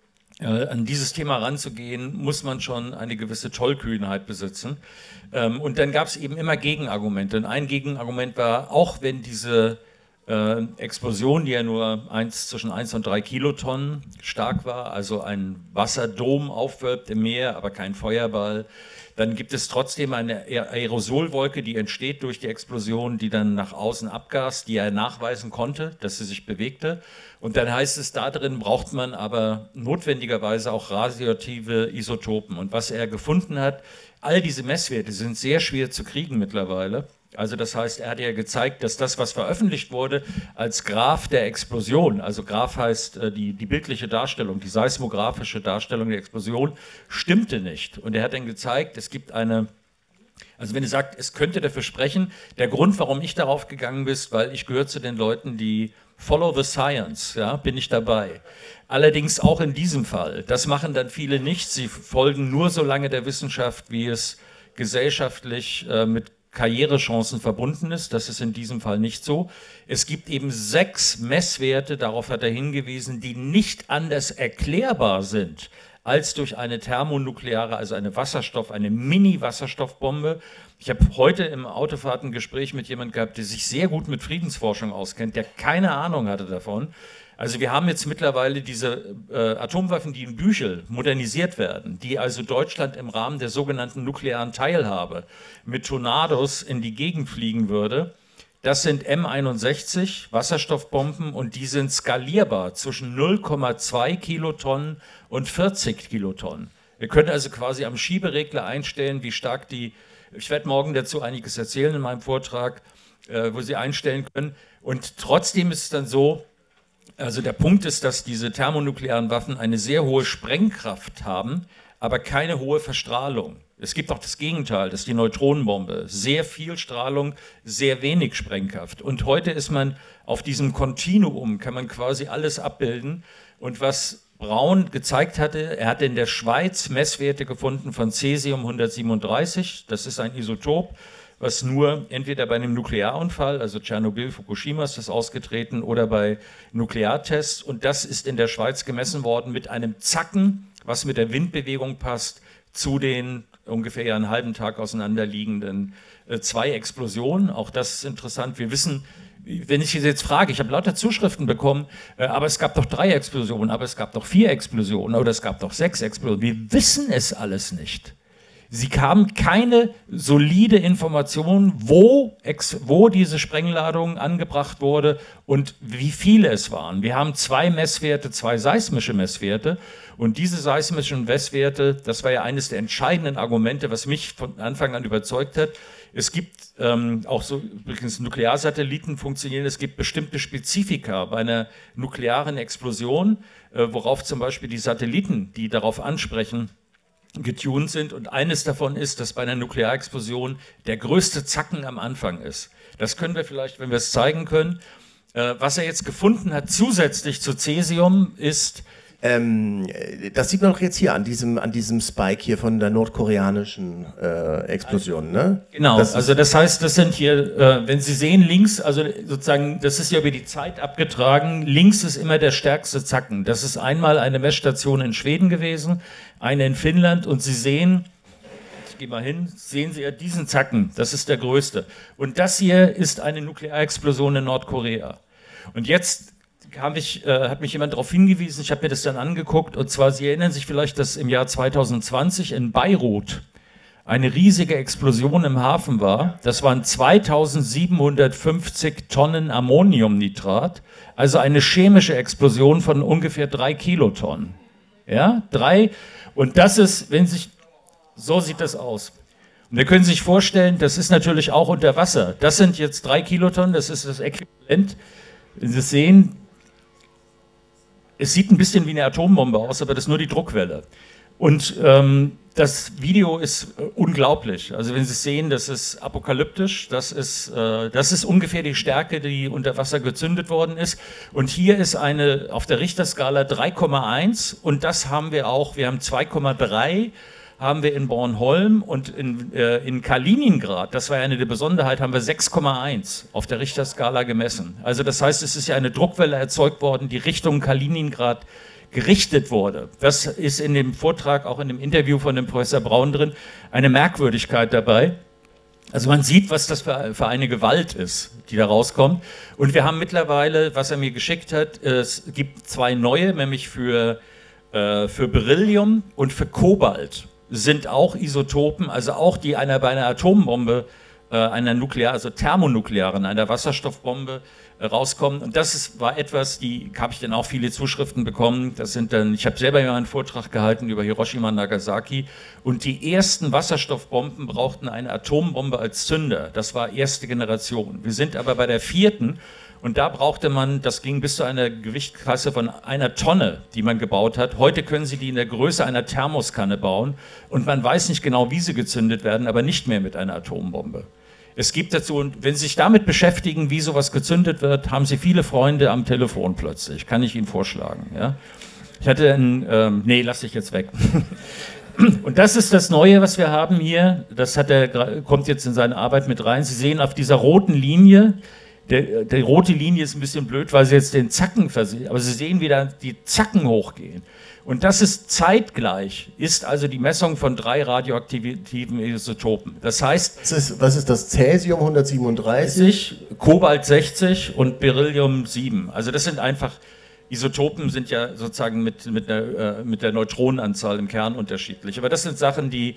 an dieses Thema ranzugehen, muss man schon eine gewisse Tollkühnheit besitzen. Und dann gab es eben immer Gegenargumente. Und ein Gegenargument war, auch wenn diese Explosion, die ja nur zwischen 1 und 3 Kilotonnen stark war, also ein Wasserdom aufwölbt im Meer, aber kein Feuerball, dann gibt es trotzdem eine Aerosolwolke, die entsteht durch die Explosion, die dann nach außen abgast, die er nachweisen konnte, dass sie sich bewegte. Und dann heißt es, da drin braucht man aber notwendigerweise auch radioaktive Isotopen. Und was er gefunden hat, all diese Messwerte sind sehr schwer zu kriegen mittlerweile. Also das heißt, er hat ja gezeigt, dass das, was veröffentlicht wurde, als Graph der Explosion, also Graph heißt die bildliche Darstellung, die seismografische Darstellung der Explosion, stimmte nicht. Und er hat dann gezeigt, es gibt also wenn er sagt, es könnte dafür sprechen, der Grund, warum ich darauf gegangen bin, weil ich gehöre zu den Leuten, die follow the science, ja, bin ich dabei. Allerdings auch in diesem Fall, das machen dann viele nicht, sie folgen nur so lange der Wissenschaft, wie es gesellschaftlich mit Karrierechancen verbunden ist. Das ist in diesem Fall nicht so. Es gibt eben 6 Messwerte, darauf hat er hingewiesen, die nicht anders erklärbar sind als durch eine thermonukleare, also eine Mini-Wasserstoffbombe. Ich habe heute im Autofahrt ein Gespräch mit jemandem gehabt, der sich sehr gut mit Friedensforschung auskennt, der keine Ahnung hatte davon. Also wir haben jetzt mittlerweile diese Atomwaffen, die in Büchel modernisiert werden, die also Deutschland im Rahmen der sogenannten nuklearen Teilhabe mit Tornados in die Gegend fliegen würde. Das sind M61 Wasserstoffbomben, und die sind skalierbar zwischen 0,2 Kilotonnen und 40 Kilotonnen. Wir können also quasi am Schieberegler einstellen, wie stark ich werde morgen dazu einiges erzählen in meinem Vortrag, wo Sie einstellen können. Und trotzdem ist es dann so, also der Punkt ist, dass diese thermonuklearen Waffen eine sehr hohe Sprengkraft haben, aber keine hohe Verstrahlung. Es gibt auch das Gegenteil, das ist die Neutronenbombe. Sehr viel Strahlung, sehr wenig Sprengkraft. Und heute ist man auf diesem Kontinuum, kann man quasi alles abbilden. Und was Braun gezeigt hatte, er hatte in der Schweiz Messwerte gefunden von Cäsium 137, das ist ein Isotop, was nur entweder bei einem Nuklearunfall, also Tschernobyl, Fukushima ist das ausgetreten, oder bei Nukleartests, und das ist in der Schweiz gemessen worden mit einem Zacken, was mit der Windbewegung passt, zu den ungefähr einen halben Tag auseinanderliegenden 2 Explosionen. Auch das ist interessant. Wir wissen, wenn ich jetzt frage, ich habe lauter Zuschriften bekommen, aber es gab doch 3 Explosionen, aber es gab doch 4 Explosionen oder es gab doch 6 Explosionen. Wir wissen es alles nicht. Sie haben keine solide Information, wo diese Sprengladung angebracht wurde und wie viele es waren. Wir haben 2 Messwerte, 2 seismische Messwerte, und diese seismischen Messwerte, das war ja eines der entscheidenden Argumente, was mich von Anfang an überzeugt hat. Es gibt auch so, übrigens Nuklearsatelliten funktionieren, es gibt bestimmte Spezifika bei einer nuklearen Explosion, worauf zum Beispiel die Satelliten, die darauf ansprechen, getuned sind, und eines davon ist, dass bei einer Nuklearexplosion der größte Zacken am Anfang ist. Das können wir vielleicht, wenn wir es zeigen können. Was er jetzt gefunden hat zusätzlich zu Cäsium ist... das sieht man doch jetzt hier an diesem Spike hier von der nordkoreanischen Explosion, ne? Genau, also das heißt, das sind hier, wenn Sie sehen, links, also sozusagen, das ist ja über die Zeit abgetragen, links ist immer der stärkste Zacken. Das ist einmal eine Messstation in Schweden gewesen, eine in Finnland, und Sie sehen, ich gehe mal hin, sehen Sie ja diesen Zacken, das ist der größte. Und das hier ist eine Nuklearexplosion in Nordkorea. Und jetzt hat mich jemand darauf hingewiesen, ich habe mir das dann angeguckt, und zwar, Sie erinnern sich vielleicht, dass im Jahr 2020 in Beirut eine riesige Explosion im Hafen war. Das waren 2750 Tonnen Ammoniumnitrat, also eine chemische Explosion von ungefähr 3 Kilotonnen. Ja, 3, und das ist, so sieht das aus. Und da können Sie sich vorstellen, das ist natürlich auch unter Wasser. Das sind jetzt 3 Kilotonnen, das ist das Äquivalent. Wenn Sie sehen, es sieht ein bisschen wie eine Atombombe aus, aber das ist nur die Druckwelle. Und das Video ist unglaublich. Also wenn Sie es sehen, das ist apokalyptisch. Das ist ungefähr die Stärke, die unter Wasser gezündet worden ist. Und hier ist eine auf der Richterskala 3,1, und das haben wir auch. Wir haben 2,3. haben wir in Bornholm, und in Kaliningrad, das war ja eine der Besonderheiten, haben wir 6,1 auf der Richterskala gemessen. Also das heißt, es ist ja eine Druckwelle erzeugt worden, die Richtung Kaliningrad gerichtet wurde. Das ist in dem Vortrag, auch in dem Interview von dem Professor Braun drin, eine Merkwürdigkeit dabei. Also man sieht, was das für eine Gewalt ist, die da rauskommt. Und wir haben mittlerweile, was er mir geschickt hat, es gibt 2 neue, nämlich für Beryllium und für Kobalt. Sind auch Isotopen, also auch die bei einer Atombombe, einer also thermonuklearen, einer Wasserstoffbombe rauskommen. Und das war etwas, habe ich dann auch viele Zuschriften bekommen. Ich habe selber ja einen Vortrag gehalten über Hiroshima und Nagasaki, und die ersten Wasserstoffbomben brauchten eine Atombombe als Zünder. Das war erste Generation. Wir sind aber bei der 4. Und da brauchte man, das ging bis zu einer Gewichtsklasse von 1 Tonne, die man gebaut hat. Heute können Sie die in der Größe einer Thermoskanne bauen, und man weiß nicht genau, wie sie gezündet werden, aber nicht mehr mit einer Atombombe. Es gibt dazu, und wenn Sie sich damit beschäftigen, wie sowas gezündet wird, haben Sie viele Freunde am Telefon plötzlich. Kann ich Ihnen vorschlagen. Ja? Ich hatte nee, lass ich jetzt weg. Und das ist das Neue, was wir haben hier. Das kommt jetzt in seine Arbeit mit rein. Sie sehen auf dieser roten Linie, die rote Linie ist ein bisschen blöd, weil sie jetzt den Zacken versehen, aber Sie sehen, wie da die Zacken hochgehen. Und das ist zeitgleich, ist also die Messung von 3 radioaktiven Isotopen. Das heißt... Was ist das? Cäsium 137? Kobalt 60 und Beryllium 7. Also das sind einfach... Isotopen sind ja sozusagen mit der Neutronenanzahl im Kern unterschiedlich. Aber das sind Sachen, die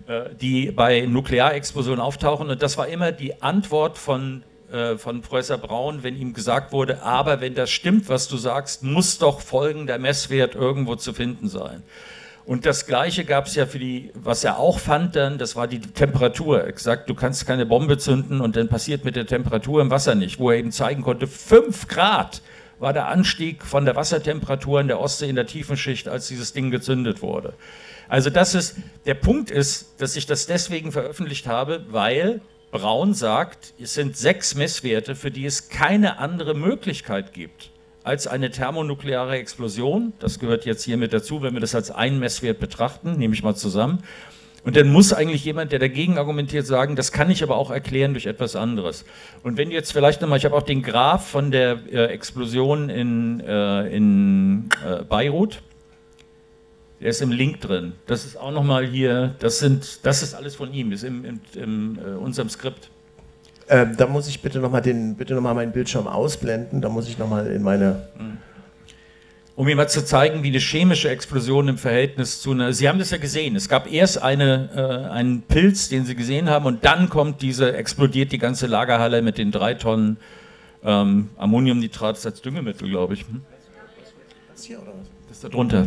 bei Nuklearexplosionen auftauchen. Und das war immer die Antwort von Professor Braun, wenn ihm gesagt wurde, aber wenn das stimmt, was du sagst, muss doch folgender Messwert irgendwo zu finden sein. Und das Gleiche gab es ja was er auch fand dann, das war die Temperatur. Er hat gesagt, du kannst keine Bombe zünden und dann passiert mit der Temperatur im Wasser nicht, wo er eben zeigen konnte, 5 Grad war der Anstieg von der Wassertemperatur in der Ostsee in der Tiefenschicht, als dieses Ding gezündet wurde. Also der Punkt ist, dass ich das deswegen veröffentlicht habe, weil Braun sagt, es sind 6 Messwerte, für die es keine andere Möglichkeit gibt, als eine thermonukleare Explosion. Das gehört jetzt hier mit dazu, wenn wir das als einen Messwert betrachten, nehme ich mal zusammen. Und dann muss eigentlich jemand, der dagegen argumentiert, sagen, das kann ich aber auch erklären durch etwas anderes. Und wenn jetzt vielleicht nochmal, ich habe auch den Graph von der Explosion in Beirut, der ist im Link drin. Das ist auch nochmal hier, das ist alles von ihm, ist in unserem Skript. Da muss ich bitte nochmal meinen Bildschirm ausblenden, da muss ich nochmal in meine... Um Ihnen mal zu zeigen, wie eine chemische Explosion im Verhältnis zu einer... Sie haben das ja gesehen, es gab erst einen Pilz, den Sie gesehen haben, und dann explodiert die ganze Lagerhalle mit den 3 Tonnen Ammoniumnitrat als Düngemittel, glaube ich. Das hier oder was? Das ist da drunter.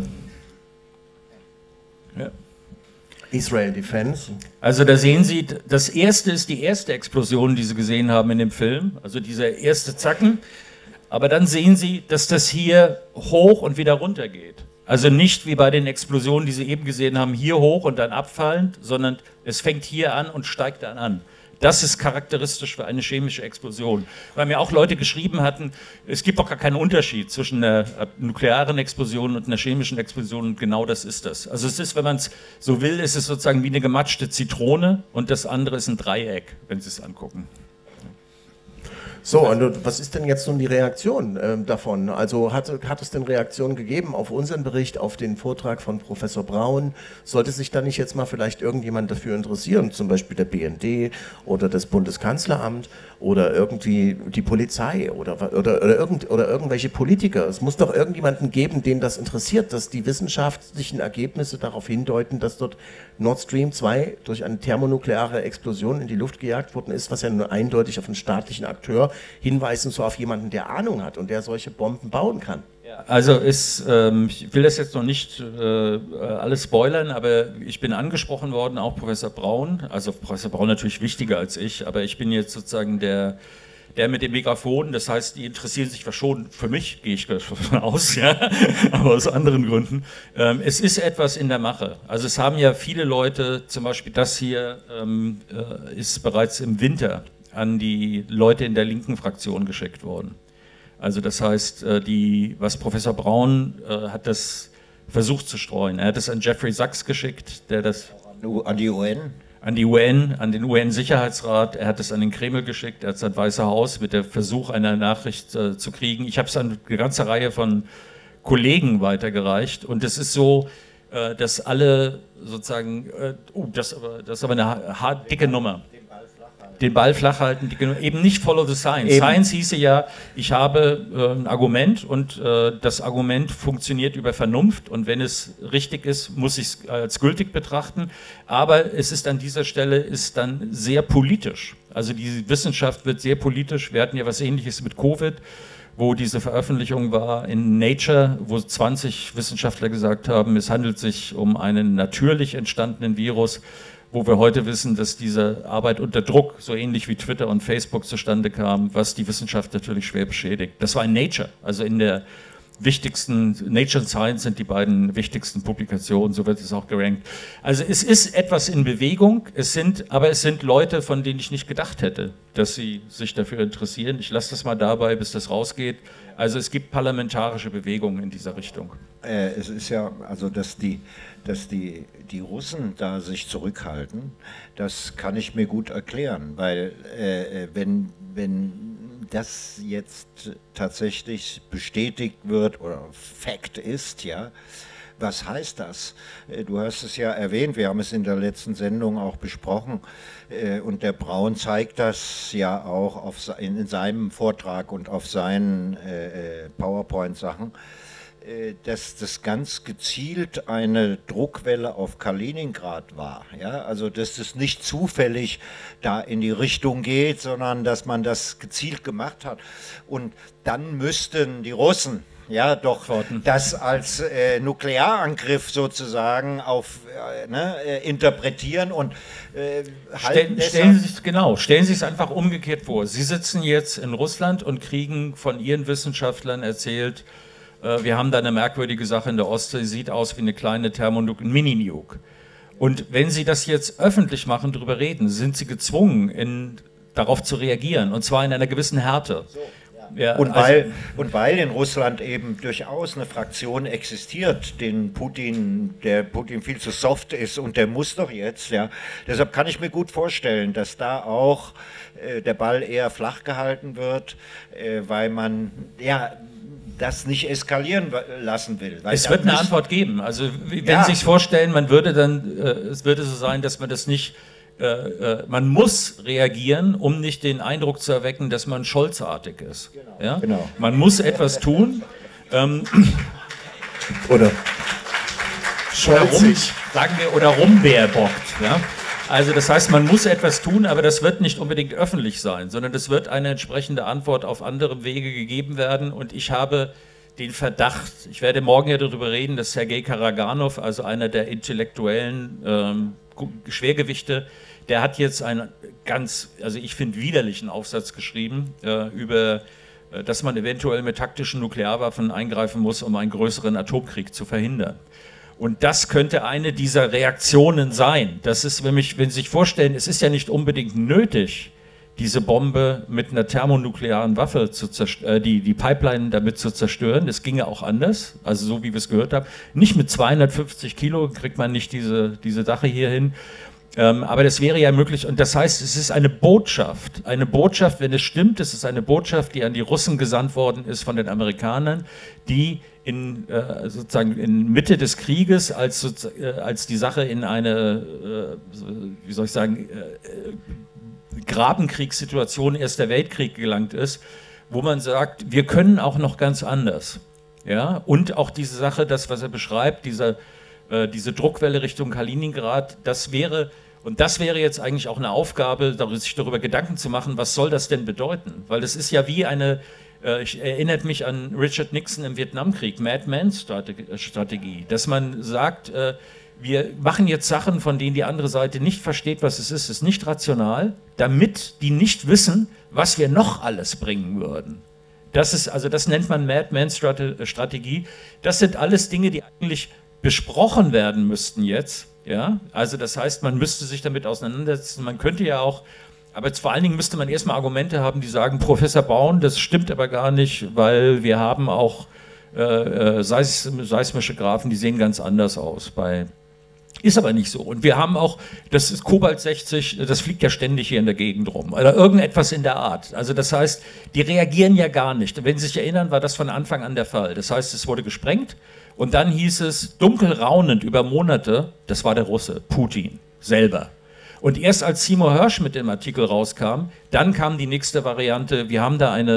Ja. Israel Defense. Also da sehen Sie, das erste ist die erste Explosion, die Sie gesehen haben in dem Film, also dieser erste Zacken. Aber dann sehen Sie, dass das hier hoch und wieder runter geht. Also nicht wie bei den Explosionen, die Sie eben gesehen haben, hier hoch und dann abfallend, sondern es fängt hier an und steigt dann an. Das ist charakteristisch für eine chemische Explosion. Weil mir auch Leute geschrieben hatten, es gibt doch gar keinen Unterschied zwischen einer nuklearen Explosion und einer chemischen Explosion, und genau das ist das. Also es ist, wenn man es so will, ist es sozusagen wie eine gematschte Zitrone, und das andere ist ein Dreieck, wenn Sie es angucken. So, und was ist denn jetzt nun die Reaktion davon? Also hat es denn Reaktionen gegeben auf unseren Bericht, auf den Vortrag von Professor Braun? Sollte sich da nicht jetzt mal vielleicht irgendjemand dafür interessieren, zum Beispiel der BND oder das Bundeskanzleramt oder irgendwie die Polizei oder irgendwelche Politiker? Es muss doch irgendjemanden geben, den das interessiert, dass die wissenschaftlichen Ergebnisse darauf hindeuten, dass dort Nord Stream 2 durch eine thermonukleare Explosion in die Luft gejagt worden ist, was ja nur eindeutig auf einen staatlichen Akteur hinweisen, so auf jemanden, der Ahnung hat und der solche Bomben bauen kann. Also ich will das jetzt noch nicht alles spoilern, aber ich bin angesprochen worden, auch Professor Braun, also Professor Braun natürlich wichtiger als ich, aber ich bin jetzt sozusagen der mit dem Megafon, das heißt, die interessieren sich schon für mich, gehe ich davon aus, ja, aber aus anderen Gründen. Es ist etwas in der Mache. Also es haben ja viele Leute, zum Beispiel das hier ist bereits im Winter an die Leute in der linken Fraktion geschickt worden. Also das heißt, was Professor Braun hat das versucht zu streuen. Er hat es an Jeffrey Sachs geschickt, der das... An die UN? An die UN, an den UN-Sicherheitsrat, er hat es an den Kreml geschickt, er hat es an Weiße Haus mit der Versuch, eine Nachricht zu kriegen. Ich habe es an eine ganze Reihe von Kollegen weitergereicht, und es ist so, dass alle sozusagen, das ist aber eine dicke Nummer. Den Ball flach halten, eben nicht follow the science. Eben. Science hieße ja, ich habe ein Argument, und das Argument funktioniert über Vernunft, und wenn es richtig ist, muss ich es als gültig betrachten, aber es ist an dieser Stelle ist dann sehr politisch. Also die Wissenschaft wird sehr politisch. Wir hatten ja was Ähnliches mit Covid, wo diese Veröffentlichung war in Nature, wo 20 Wissenschaftler gesagt haben, es handelt sich um einen natürlich entstandenen Virus, wo wir heute wissen, dass diese Arbeit unter Druck, so ähnlich wie Twitter und Facebook zustande kam, was die Wissenschaft natürlich schwer beschädigt. Das war in Nature, also in der wichtigsten, Nature and Science sind die beiden wichtigsten Publikationen, so wird es auch gerankt. Also es ist etwas in Bewegung, aber es sind Leute, von denen ich nicht gedacht hätte, dass sie sich dafür interessieren. Ich lasse das mal dabei, bis das rausgeht. Also es gibt parlamentarische Bewegungen in dieser Richtung. Es ist ja, also dass die Russen da sich zurückhalten, das kann ich mir gut erklären, weil wenn das jetzt tatsächlich bestätigt wird oder Fakt ist, ja, was heißt das? Du hast es ja erwähnt, wir haben es in der letzten Sendung auch besprochen, und der Braun zeigt das ja auch in seinem Vortrag und auf seinen PowerPoint-Sachen, dass das ganz gezielt eine Druckwelle auf Kaliningrad war. Ja? Also dass das nicht zufällig da in die Richtung geht, sondern dass man das gezielt gemacht hat. Und dann müssten die Russen ja doch das als Nuklearangriff sozusagen interpretieren und stellen Sie es einfach umgekehrt vor. Sie sitzen jetzt in Russland und kriegen von Ihren Wissenschaftlern erzählt, wir haben da eine merkwürdige Sache in der Ostsee, sieht aus wie eine kleine Thermonuke, ein Mini-Nuke. Und wenn Sie das jetzt öffentlich machen, darüber reden, sind Sie gezwungen, darauf zu reagieren, und zwar in einer gewissen Härte. Ja, und weil in Russland eben durchaus eine Fraktion existiert, der Putin viel zu soft ist und der muss doch jetzt, ja. Deshalb kann ich mir gut vorstellen, dass da auch der Ball eher flach gehalten wird, weil man das nicht eskalieren lassen will. Es wird eine Antwort geben. Also wenn Sie sich vorstellen, man würde dann, es würde so sein, dass man das nicht, man muss reagieren, um nicht den Eindruck zu erwecken, dass man Scholzartig ist. Genau. Ja? Genau. Man muss etwas tun. Oder rumbeerbockt. Ja? Also das heißt, man muss etwas tun, aber das wird nicht unbedingt öffentlich sein, sondern es wird eine entsprechende Antwort auf anderem Wege gegeben werden. Und ich habe den Verdacht, ich werde morgen ja darüber reden, dass Sergei Karaganov, also einer der intellektuellen Schwergewichte, der hat jetzt einen also ich finde, widerlichen Aufsatz geschrieben über, dass man eventuell mit taktischen Nuklearwaffen eingreifen muss, um einen größeren Atomkrieg zu verhindern. Und das könnte eine dieser Reaktionen sein. Das ist, wenn Sie sich vorstellen, es ist ja nicht unbedingt nötig, diese Bombe mit einer thermonuklearen Waffe zu die Pipeline damit zu zerstören. Das ginge auch anders, also so wie wir es gehört haben. Nicht mit 250 Kilo kriegt man nicht diese Sache hier hin. Aber das wäre ja möglich. Und das heißt, es ist eine Botschaft, wenn es stimmt, es ist eine Botschaft, die an die Russen gesandt worden ist von den Amerikanern, die sozusagen in Mitte des Krieges, als die Sache in eine, Grabenkriegssituation, Erster Weltkrieg gelangt ist, wo man sagt, wir können auch noch ganz anders. Ja? Und auch diese Sache, das, was er beschreibt, diese Druckwelle Richtung Kaliningrad, das wäre jetzt eigentlich auch eine Aufgabe, sich darüber Gedanken zu machen, was soll das denn bedeuten? Weil das ist ja wie ich erinnere mich an Richard Nixon im Vietnamkrieg, Madman-Strategie, dass man sagt, wir machen jetzt Sachen, von denen die andere Seite nicht versteht, was es ist nicht rational, damit die nicht wissen, was wir noch alles bringen würden. Das nennt man Madman-Strategie. Das sind alles Dinge, die eigentlich besprochen werden müssten jetzt. Ja? Also das heißt, man müsste sich damit auseinandersetzen. Man könnte ja auch, aber vor allen Dingen müsste man erstmal Argumente haben, die sagen, Professor Baun, das stimmt aber gar nicht, weil wir haben auch seismische Graphen, die sehen ganz anders aus. Ist aber nicht so. Und wir haben auch, das ist Kobalt 60, das fliegt ja ständig hier in der Gegend rum. Oder irgendetwas in der Art. Also das heißt, die reagieren ja gar nicht. Wenn Sie sich erinnern, war das von Anfang an der Fall. Das heißt, es wurde gesprengt und dann hieß es dunkel raunend über Monate, das war der Russe, Putin selber. Und erst als Seymour Hersh mit dem Artikel rauskam, dann kam die nächste Variante, wir haben da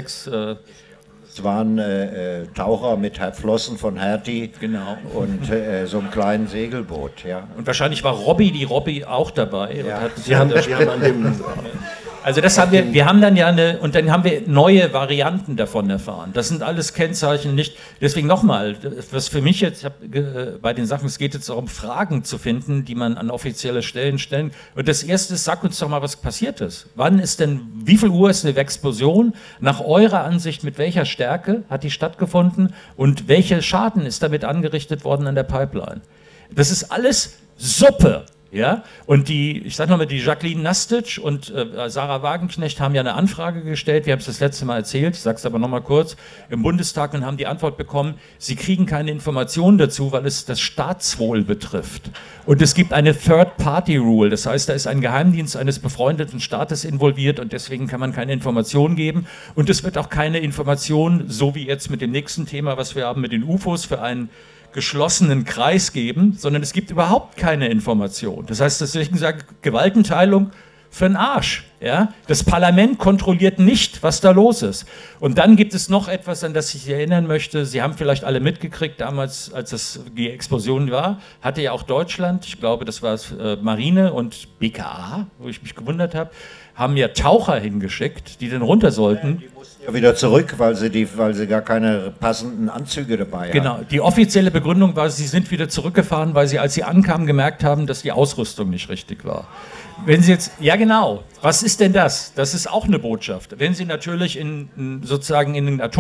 es waren Taucher mit Flossen von Hertie, genau, und so einem kleinen Segelboot. Ja. Und wahrscheinlich war die Robby auch dabei. Ja. Und wir haben an dem... Also das haben wir haben dann und dann haben wir neue Varianten davon erfahren. Das sind alles Kennzeichen nicht, deswegen nochmal, was für mich jetzt, bei den Sachen, es geht jetzt darum, Fragen zu finden, die man an offizielle Stellen stellen. Und das erste ist, sag uns doch mal, was passiert ist. Wie viel Uhr ist eine Explosion? Nach eurer Ansicht, mit welcher Stärke hat die stattgefunden? Und welcher Schaden ist damit angerichtet worden an der Pipeline? Das ist alles Suppe. Ja, und die Jacqueline Nastitsch und Sarah Wagenknecht haben ja eine Anfrage gestellt, wir haben es das letzte Mal erzählt, ich sage es aber nochmal kurz, im Bundestag, und haben die Antwort bekommen, sie kriegen keine Informationen dazu, weil es das Staatswohl betrifft. Und es gibt eine Third-Party-Rule, das heißt, da ist ein Geheimdienst eines befreundeten Staates involviert und deswegen kann man keine Informationen geben. Und es wird auch keine Information, so wie jetzt mit dem nächsten Thema, was wir haben mit den UFOs, für einen geschlossenen Kreis geben, sondern es gibt überhaupt keine Information. Das heißt, deswegen sage ich, Gewaltenteilung für den Arsch. Ja? Das Parlament kontrolliert nicht, was da los ist. Und dann gibt es noch etwas, an das ich Sie erinnern möchte. Sie haben vielleicht alle mitgekriegt, damals, als die Explosion war, hatte ja auch Deutschland, ich glaube, das war Marine und BKA, wo ich mich gewundert habe, haben ja Taucher hingeschickt, die dann runter sollten. Die mussten ja wieder zurück, weil sie gar keine passenden Anzüge dabei hatten. Genau, die offizielle Begründung war, sie sind wieder zurückgefahren, weil sie, als sie ankamen, gemerkt haben, dass die Ausrüstung nicht richtig war. Wenn Sie jetzt, ja genau, was ist denn das? Das ist auch eine Botschaft. Wenn Sie natürlich sozusagen in den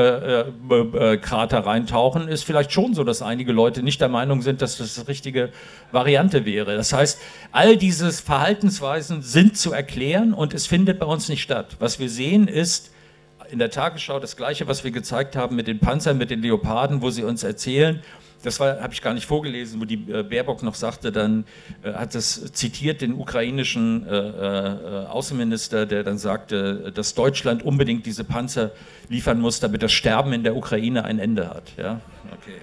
Atomkrater reintauchen, ist vielleicht schon so, dass einige Leute nicht der Meinung sind, dass das die richtige Variante wäre. Das heißt, all diese Verhaltensweisen sind zu erklären und es findet bei uns nicht statt. Was wir sehen ist, in der Tagesschau das Gleiche, was wir gezeigt haben mit den Panzern, mit den Leoparden, wo sie uns erzählen, das habe ich gar nicht vorgelesen, wo die Baerbock noch sagte, dann hat es zitiert den ukrainischen Außenminister, der dann sagte, dass Deutschland unbedingt diese Panzer liefern muss, damit das Sterben in der Ukraine ein Ende hat. Ja? Okay.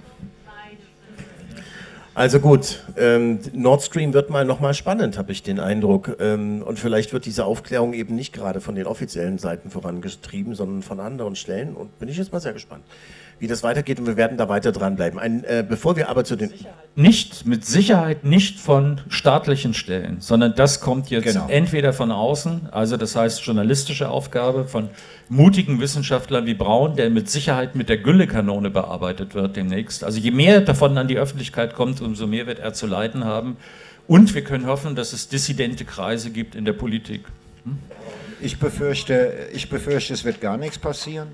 Also gut, Nord Stream wird nochmal spannend, habe ich den Eindruck. Und vielleicht wird diese Aufklärung eben nicht gerade von den offiziellen Seiten vorangetrieben, sondern von anderen Stellen. Und bin ich jetzt mal sehr gespannt, wie das weitergeht. Und wir werden da weiter dranbleiben. Bevor wir aber zu den... Mit Sicherheit nicht von staatlichen Stellen, sondern das kommt jetzt entweder von außen, also das heißt journalistische Aufgabe von mutigen Wissenschaftlern wie Braun, der mit Sicherheit mit der Güllekanone bearbeitet wird demnächst. Also je mehr davon an die Öffentlichkeit kommt, umso mehr wird er zu leiden haben. Und wir können hoffen, dass es dissidente Kreise gibt in der Politik. Ich befürchte, es wird gar nichts passieren,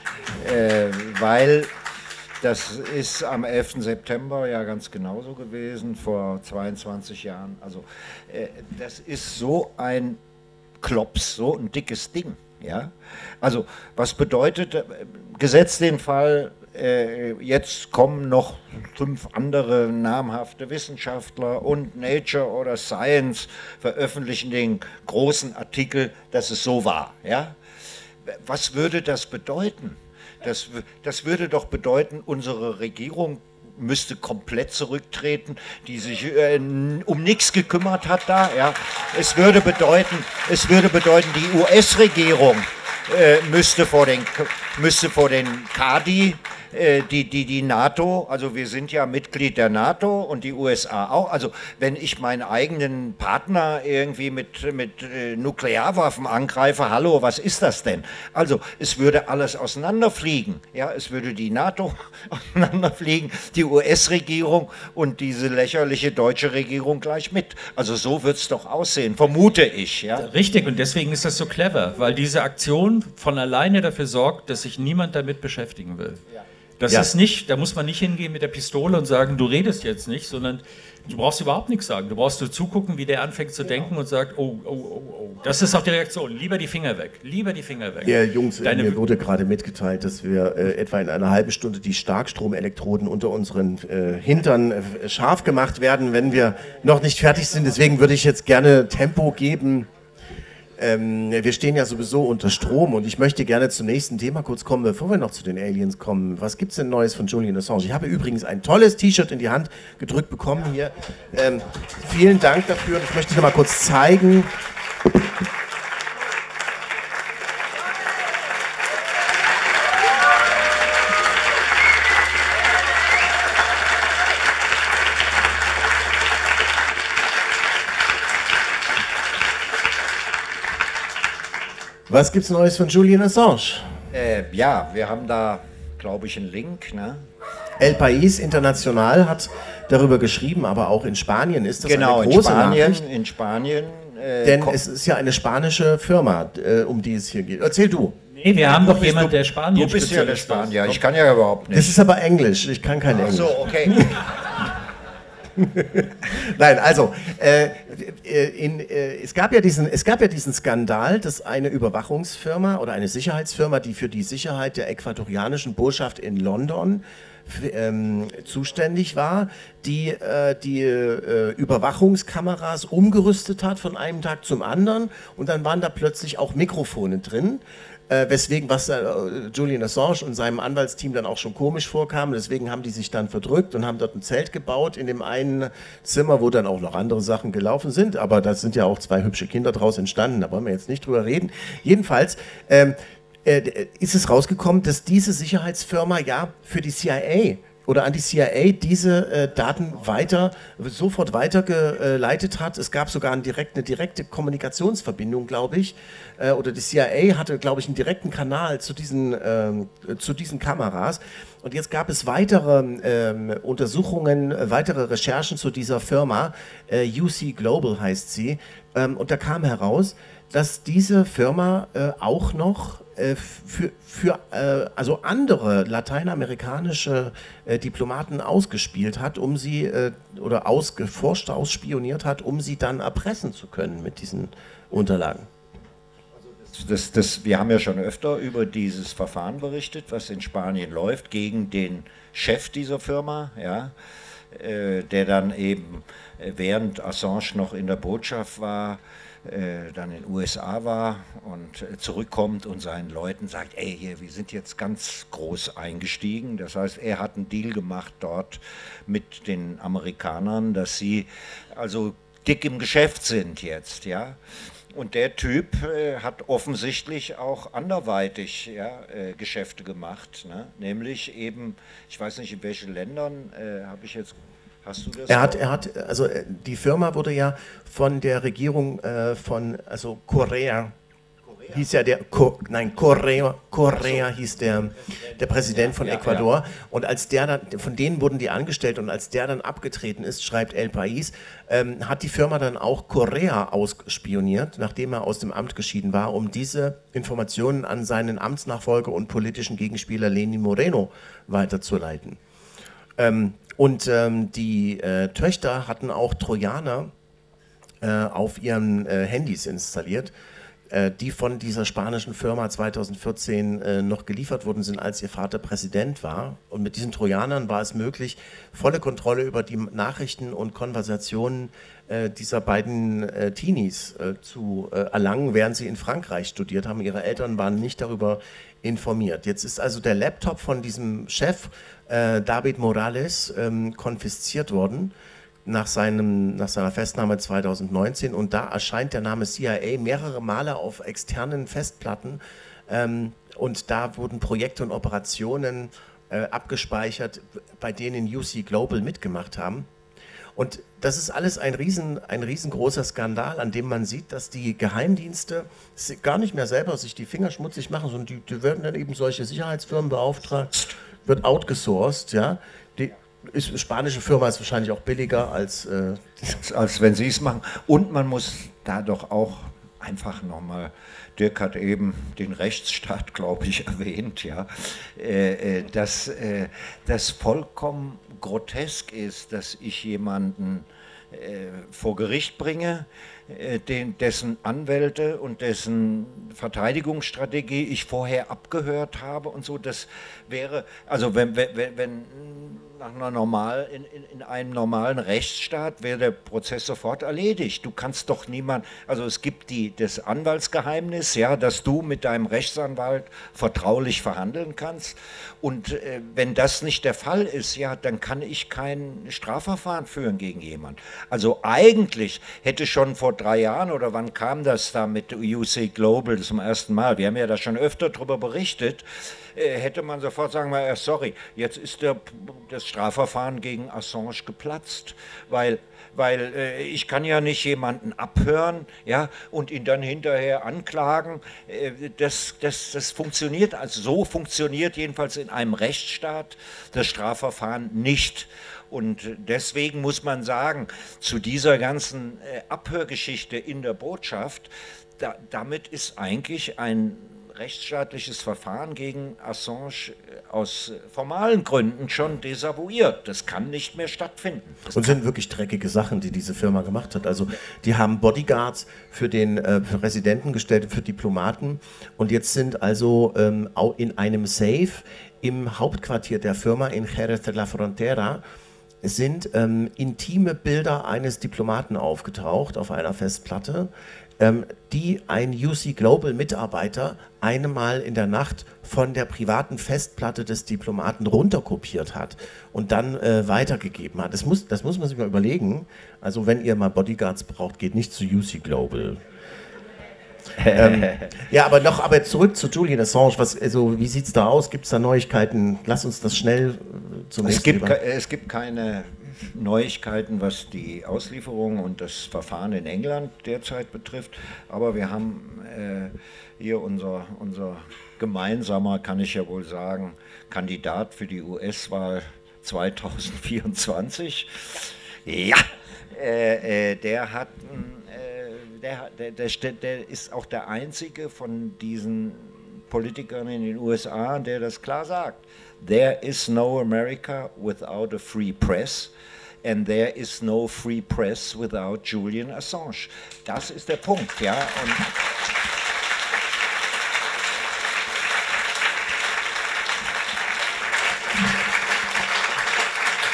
weil das ist am 11. September ja ganz genauso gewesen, vor 22 Jahren. Also das ist so ein Klops, so ein dickes Ding. Ja? Also was bedeutet, gesetzt den Fall, jetzt kommen noch 5 andere namhafte Wissenschaftler und Nature oder Science veröffentlichen den großen Artikel, dass es so war. Ja? Was würde das bedeuten? Das würde doch bedeuten, unsere Regierung müsste komplett zurücktreten, die sich um nichts gekümmert hat da. Ja. Es würde bedeuten, die US-Regierung müsste vor den Kadi, die NATO, also wir sind ja Mitglied der NATO und die USA auch, also wenn ich meinen eigenen Partner irgendwie mit Nuklearwaffen angreife, hallo, was ist das denn? Also es würde alles auseinanderfliegen, ja, es würde die NATO auseinanderfliegen, die US-Regierung und diese lächerliche deutsche Regierung gleich mit. Also so wird es doch aussehen, vermute ich. Ja? Richtig, und deswegen ist das so clever, weil diese Aktion von alleine dafür sorgt, dass sich niemand damit beschäftigen will. Ja. Das ist nicht, da muss man nicht hingehen mit der Pistole und sagen, du redest jetzt nicht, sondern du brauchst überhaupt nichts sagen. Du brauchst nur zugucken, wie der anfängt zu denken und sagt, oh. Das ist auch die Reaktion. Lieber die Finger weg. Lieber die Finger weg. Ja, Jungs, mir wurde gerade mitgeteilt, dass wir etwa in einer halben Stunde die Starkstromelektroden unter unseren Hintern scharf gemacht werden, wenn wir noch nicht fertig sind. Deswegen würde ich jetzt gerne Tempo geben. Wir stehen ja sowieso unter Strom und ich möchte gerne zum nächsten Thema kurz kommen, bevor wir noch zu den Aliens kommen. Was gibt es denn Neues von Julian Assange? Ich habe übrigens ein tolles T-Shirt in die Hand gedrückt bekommen hier. Vielen Dank dafür und ich möchte noch mal kurz zeigen. Was gibt's Neues von Julian Assange? Ja, wir haben da, glaube ich, einen Link. Ne? El País International hat darüber geschrieben, aber auch in Spanien ist das eine große Nachricht. In Spanien. Denn es ist ja eine spanische Firma, um die es hier geht. Erzähl du. Nee, wir haben doch jemanden, der Spanien Du bist ja der Spanier, ich kann ja überhaupt nicht. Das ist aber Englisch, ich kann kein Englisch. Ach so, okay. Nein, also es gab ja diesen Skandal, dass eine Überwachungsfirma oder eine Sicherheitsfirma, die für die Sicherheit der äquatorianischen Botschaft in London zuständig war, die Überwachungskameras umgerüstet hat von einem Tag zum anderen und dann waren da plötzlich auch Mikrofone drin. Weswegen, was Julian Assange und seinem Anwaltsteam dann auch schon komisch vorkam, deswegen haben die sich dann verdrückt und haben dort ein Zelt gebaut in dem einen Zimmer, wo dann auch noch andere Sachen gelaufen sind, aber da sind ja auch 2 hübsche Kinder draus entstanden, da wollen wir jetzt nicht drüber reden. Jedenfalls ist es rausgekommen, dass diese Sicherheitsfirma ja für die CIA oder an die CIA diese Daten sofort weitergeleitet hat. Es gab sogar eine direkte Kommunikationsverbindung, glaube ich. Oder die CIA hatte, glaube ich, einen direkten Kanal zu diesen Kameras. Und jetzt gab es weitere Untersuchungen, weitere Recherchen zu dieser Firma. UC Global heißt sie. Und da kam heraus, dass diese Firma auch noch also andere lateinamerikanische Diplomaten ausgespielt hat, um sie oder ausspioniert hat, um sie dann erpressen zu können mit diesen Unterlagen. Also das Wir haben ja schon öfter über dieses Verfahren berichtet, was in Spanien läuft, gegen den Chef dieser Firma, ja, der dann eben, während Assange noch in der Botschaft war, dann in den USA war und zurückkommt und seinen Leuten sagt, ey, hier, wir sind jetzt ganz groß eingestiegen. Das heißt, er hat einen Deal gemacht dort mit den Amerikanern, dass sie also dick im Geschäft sind jetzt, ja. Und der Typ hat offensichtlich auch anderweitig, ja, Geschäfte gemacht, ne? Nämlich eben, ich weiß nicht, in welchen Ländern habe ich jetzt. Hast du das? Also die Firma wurde ja von der Regierung also Correa hieß ja Correa hieß der Präsident von Ecuador. Ja. Und als der dann, von denen wurden die angestellt und als der dann abgetreten ist, schreibt El País, hat die Firma dann auch Correa ausspioniert, nachdem er aus dem Amt geschieden war, um diese Informationen an seinen Amtsnachfolger und politischen Gegenspieler Lenin Moreno weiterzuleiten. Die Töchter hatten auch Trojaner auf ihren Handys installiert, die von dieser spanischen Firma 2014 noch geliefert worden sind, als ihr Vater Präsident war. Und mit diesen Trojanern war es möglich, volle Kontrolle über die Nachrichten und Konversationen dieser beiden Teenies zu erlangen, während sie in Frankreich studiert haben. Ihre Eltern waren nicht darüber informiert. Jetzt ist also der Laptop von diesem Chef, David Morales, konfisziert worden nach seiner Festnahme 2019 und da erscheint der Name CIA mehrere Male auf externen Festplatten und da wurden Projekte und Operationen abgespeichert, bei denen UC Global mitgemacht haben. Und das ist alles ein riesengroßer Skandal, an dem man sieht, dass die Geheimdienste gar nicht mehr selber sich die Finger schmutzig machen, sondern die werden dann eben solche Sicherheitsfirmen beauftragt, wird outgesourced, ja. Die spanische Firma ist wahrscheinlich auch billiger als wenn sie es machen. Und man muss da doch auch einfach nochmal, Dirk hat eben den Rechtsstaat, glaube ich, erwähnt, ja, dass das vollkommen grotesk ist, dass ich jemanden vor Gericht bringe, dessen Anwälte und dessen Verteidigungsstrategie ich vorher abgehört habe und so. Das wäre, also wenn nach einer in einem normalen Rechtsstaat wäre der Prozess sofort erledigt. Du kannst doch niemand, also es gibt das Anwaltsgeheimnis, ja, dass du mit deinem Rechtsanwalt vertraulich verhandeln kannst. Und wenn das nicht der Fall ist, ja, dann kann ich kein Strafverfahren führen gegen jemanden. Also eigentlich hätte schon vor 3 Jahren, oder wann kam das da mit UC Global zum ersten Mal, wir haben ja da schon öfter darüber berichtet, hätte man sofort sagen müssen, sorry, jetzt ist das Strafverfahren gegen Assange geplatzt, weil ich kann ja nicht jemanden abhören, ja, und ihn dann hinterher anklagen. Das funktioniert, also so funktioniert jedenfalls in einem Rechtsstaat das Strafverfahren nicht. Und deswegen muss man sagen, zu dieser ganzen Abhörgeschichte in der Botschaft, damit ist eigentlich ein rechtsstaatliches Verfahren gegen Assange aus formalen Gründen schon desavouiert. Das kann nicht mehr stattfinden. Und sind wirklich dreckige Sachen, die diese Firma gemacht hat. Also die haben Bodyguards für den Präsidenten gestellt, für Diplomaten. Und jetzt sind also auch in einem Safe im Hauptquartier der Firma in Jerez de la Frontera sind intime Bilder eines Diplomaten aufgetaucht auf einer Festplatte, die ein UC Global Mitarbeiter einmal in der Nacht von der privaten Festplatte des Diplomaten runterkopiert hat und dann weitergegeben hat. Das muss man sich mal überlegen. Also wenn ihr mal Bodyguards braucht, geht nicht zu UC Global. Ja, aber zurück zu Julian Assange. Wie sieht es da aus? Gibt es da Neuigkeiten? Lass uns das schnell zum nächsten Mal. Es gibt keine Neuigkeiten, was die Auslieferung und das Verfahren in England derzeit betrifft. Aber wir haben hier unser gemeinsamer, kann ich ja wohl sagen, Kandidat für die US-Wahl 2024. Ja, der ist auch der einzige von diesen Politikern in den USA, der das klar sagt. There is no America without a free press. And there is no free press without Julian Assange. Das ist der Punkt, ja.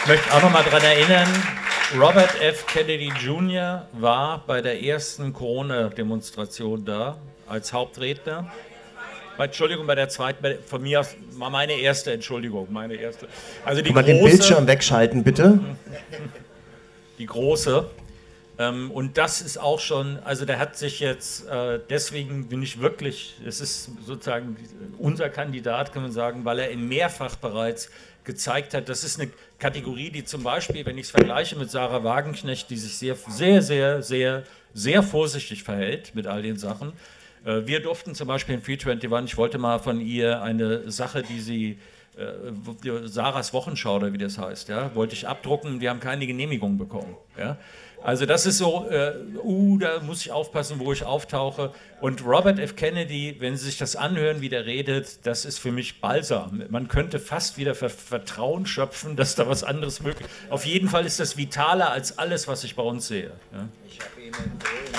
möchte auch noch mal daran erinnern, Robert F. Kennedy Jr. war bei der ersten Corona-Demonstration da als Hauptredner. Entschuldigung, bei der zweiten, von mir aus war meine erste Entschuldigung, meine erste. Also die Kann man den Bildschirm wegschalten, bitte? Die große. Und das ist auch schon, also der hat sich jetzt, deswegen bin ich wirklich, es ist sozusagen unser Kandidat, kann man sagen, weil er in mehrfach bereits gezeigt hat, das ist eine Kategorie, die zum Beispiel, wenn ich es vergleiche mit Sarah Wagenknecht, die sich sehr vorsichtig verhält mit all den Sachen. Wir durften zum Beispiel in 321, ich wollte mal von ihr eine Sache, die sie, Sarahs Wochenschau oder wie das heißt, ja, wollte ich abdrucken, die haben keine Genehmigung bekommen. Ja. Also das ist so, da muss ich aufpassen, wo ich auftauche. Und Robert F. Kennedy, wenn Sie sich das anhören, wie der redet, das ist für mich Balsam. Man könnte fast wieder Vertrauen schöpfen, dass da was anderes möglich ist. Auf jeden Fall ist das vitaler als alles, was ich bei uns sehe. Ja. Ich habe ihm empfohlen.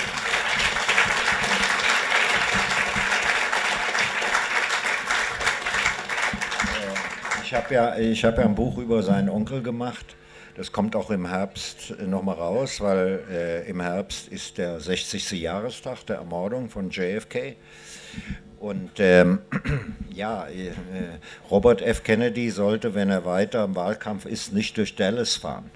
Ich habe ja ein Buch über seinen Onkel gemacht. Das kommt auch im Herbst nochmal raus, weil im Herbst ist der 60. Jahrestag der Ermordung von JFK. Und Robert F. Kennedy sollte, wenn er weiter im Wahlkampf ist, nicht durch Dallas fahren.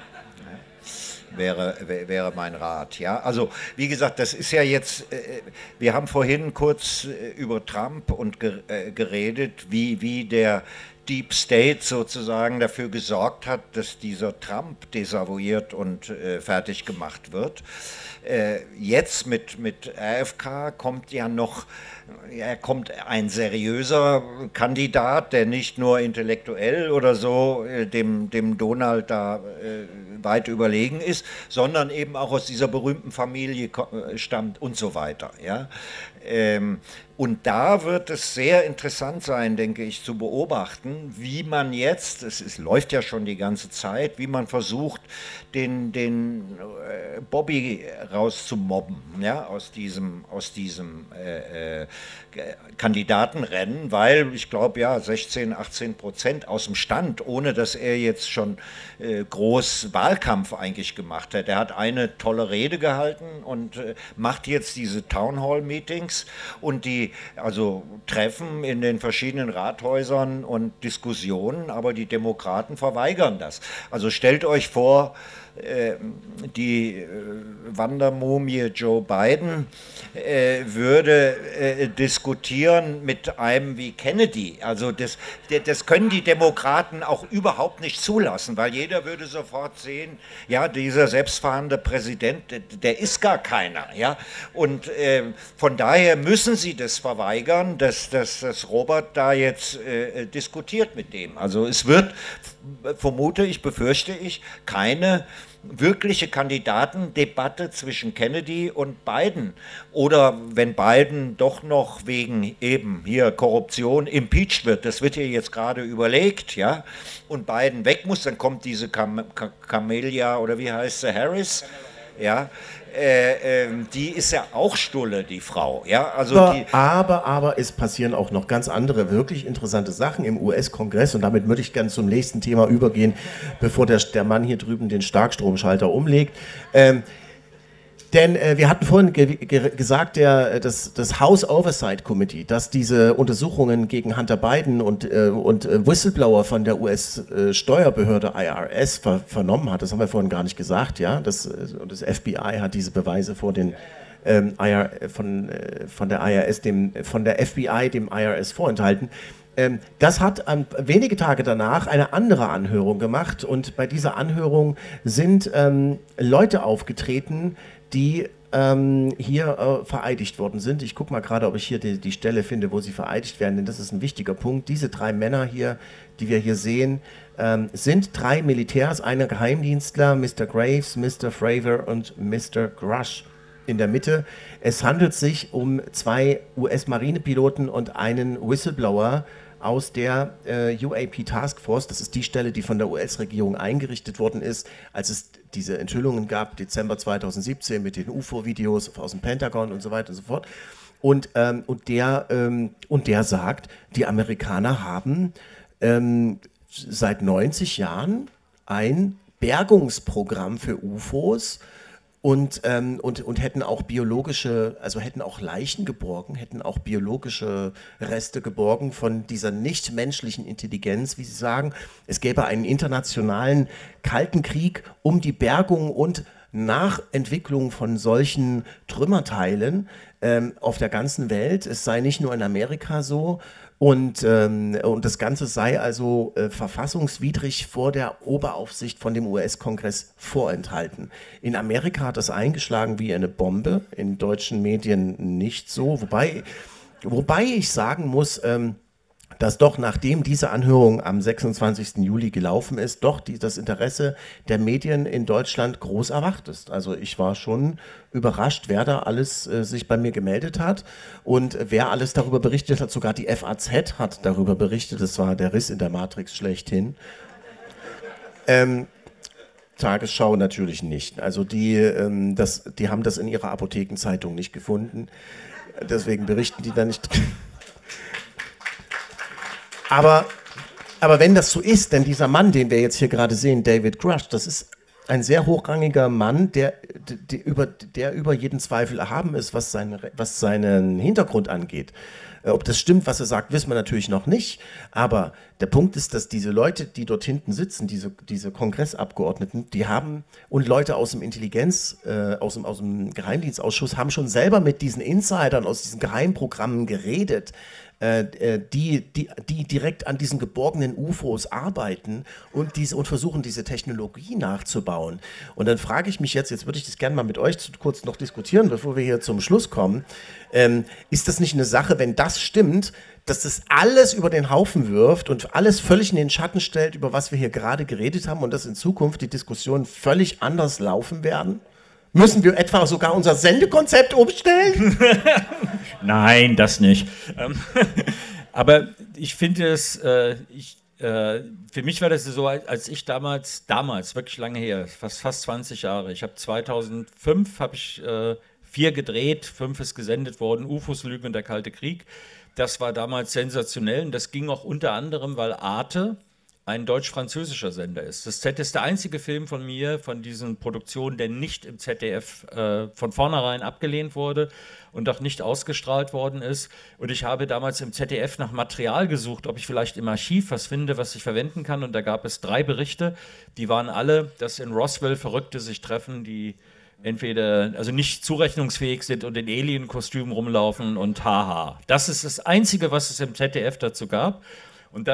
Wäre mein Rat. Ja? Also wie gesagt, das ist ja jetzt, wir haben vorhin kurz über Trump und geredet, wie der Deep State sozusagen dafür gesorgt hat, dass dieser Trump desavouiert und fertig gemacht wird. Jetzt mit RFK kommt ja noch, kommt ein seriöser Kandidat, der nicht nur intellektuell oder so dem Donald da weit überlegen ist, sondern eben auch aus dieser berühmten Familie stammt und so weiter. Ja? Und da wird es sehr interessant sein, denke ich, zu beobachten, wie man jetzt, es läuft ja schon die ganze Zeit, wie man versucht, den Bobby rauszumobben, ja, aus diesem Kandidatenrennen, weil ich glaube, ja, 16-18% aus dem Stand, ohne dass er jetzt schon groß Wahlkampf eigentlich gemacht hat. Er hat eine tolle Rede gehalten und macht jetzt diese Townhall-Meetings und also Treffen in den verschiedenen Rathäusern und Diskussionen, aber die Demokraten verweigern das. Also stellt euch vor, die Wandermumie Joe Biden würde diskutieren mit einem wie Kennedy. Also das können die Demokraten auch überhaupt nicht zulassen, weil jeder würde sofort sehen, ja, dieser selbstfahrende Präsident, der ist gar keiner. Ja? Und von daher müssen sie das verweigern, dass Robert da jetzt diskutiert mit dem. Also es wird, befürchte ich, keine wirkliche Kandidatendebatte zwischen Kennedy und Biden. Oder wenn Biden doch noch wegen eben hier Korruption impeached wird, das wird hier jetzt gerade überlegt, ja, und Biden weg muss, dann kommt diese Camelia oder wie heißt sie, Harris, ja, die ist ja auch Stulle, die Frau. Ja? Also aber es passieren auch noch ganz andere, wirklich interessante Sachen im US-Kongress und damit würde ich gerne zum nächsten Thema übergehen, bevor der Mann hier drüben den Starkstromschalter umlegt. Denn wir hatten vorhin gesagt, das House Oversight Committee, das diese Untersuchungen gegen Hunter Biden und Whistleblower von der US-Steuerbehörde IRS vernommen hat, das haben wir vorhin gar nicht gesagt, ja, das FBI hat diese Beweise von der FBI dem IRS vorenthalten. Das hat wenige Tage danach eine andere Anhörung gemacht und bei dieser Anhörung sind Leute aufgetreten, die hier vereidigt worden sind. Ich gucke mal gerade, ob ich hier die Stelle finde, wo sie vereidigt werden, denn das ist ein wichtiger Punkt. Diese 3 Männer hier, die wir hier sehen, sind 3 Militärs, einer Geheimdienstler, Mr. Graves, Mr. Fravor und Mr. Grush in der Mitte. Es handelt sich um 2 US-Marinepiloten und einen Whistleblower aus der UAP Task Force. Das ist die Stelle, die von der US-Regierung eingerichtet worden ist, als es diese Enthüllungen gab, Dezember 2017 mit den UFO-Videos aus dem Pentagon und so weiter und so fort. Und der sagt, die Amerikaner haben seit 90 Jahren ein Bergungsprogramm für UFOs und hätten auch hätten auch Leichen geborgen, hätten auch biologische Reste geborgen von dieser nichtmenschlichen Intelligenz, wie Sie sagen. Es gäbe einen internationalen Kalten Krieg um die Bergung und Nachentwicklung von solchen Trümmerteilen auf der ganzen Welt. Es sei nicht nur in Amerika so. Und das Ganze sei also verfassungswidrig vor der Oberaufsicht von dem US-Kongress vorenthalten. In Amerika hat das eingeschlagen wie eine Bombe, in deutschen Medien nicht so. Wobei ich sagen muss, dass doch nachdem diese Anhörung am 26. Juli gelaufen ist, doch das Interesse der Medien in Deutschland groß erwacht ist. Also ich war schon überrascht, wer da alles sich bei mir gemeldet hat und wer alles darüber berichtet hat. Sogar die FAZ hat darüber berichtet. Das war der Riss in der Matrix schlechthin. Tagesschau natürlich nicht. Also die haben das in ihrer Apothekenzeitung nicht gefunden. Deswegen berichten die da nicht. Aber wenn das so ist, denn dieser Mann, den wir jetzt hier gerade sehen, David Grush, das ist ein sehr hochrangiger Mann, der über jeden Zweifel erhaben ist, was seinen Hintergrund angeht. Ob das stimmt, was er sagt, wissen wir natürlich noch nicht. Aber der Punkt ist, dass diese Leute, die dort hinten sitzen, diese Kongressabgeordneten, die haben, und Leute aus dem aus dem Geheimdienstausschuss, haben schon selber mit diesen Insidern aus diesen Geheimprogrammen geredet, die direkt an diesen geborgenen UFOs arbeiten und versuchen, diese Technologie nachzubauen. Und dann frage ich mich jetzt würde ich das gerne mal mit euch kurz noch diskutieren, bevor wir hier zum Schluss kommen. Ist das nicht eine Sache, wenn das stimmt, dass das alles über den Haufen wirft und alles völlig in den Schatten stellt, über was wir hier gerade geredet haben und dass in Zukunft die Diskussionen völlig anders laufen werden? Müssen wir etwa sogar unser Sendekonzept umstellen? Nein, das nicht. Aber ich finde es, für mich war das so, als ich damals, wirklich lange her, fast 20 Jahre, ich habe 2005 4 gedreht, 5 ist gesendet worden, UFOs, Lügen und der Kalte Krieg. Das war damals sensationell und das ging auch unter anderem, weil Arte ein deutsch-französischer Sender ist. Das Z ist der einzige Film von mir, von diesen Produktionen, der nicht im ZDF von vornherein abgelehnt wurde und auch nicht ausgestrahlt worden ist. Und ich habe damals im ZDF nach Material gesucht, ob ich vielleicht im Archiv was finde, was ich verwenden kann. Und da gab es 3 Berichte, die waren alle, dass in Roswell Verrückte sich treffen, die entweder nicht zurechnungsfähig sind und in Alien-Kostümen rumlaufen und haha. Das ist das Einzige, was es im ZDF dazu gab. Und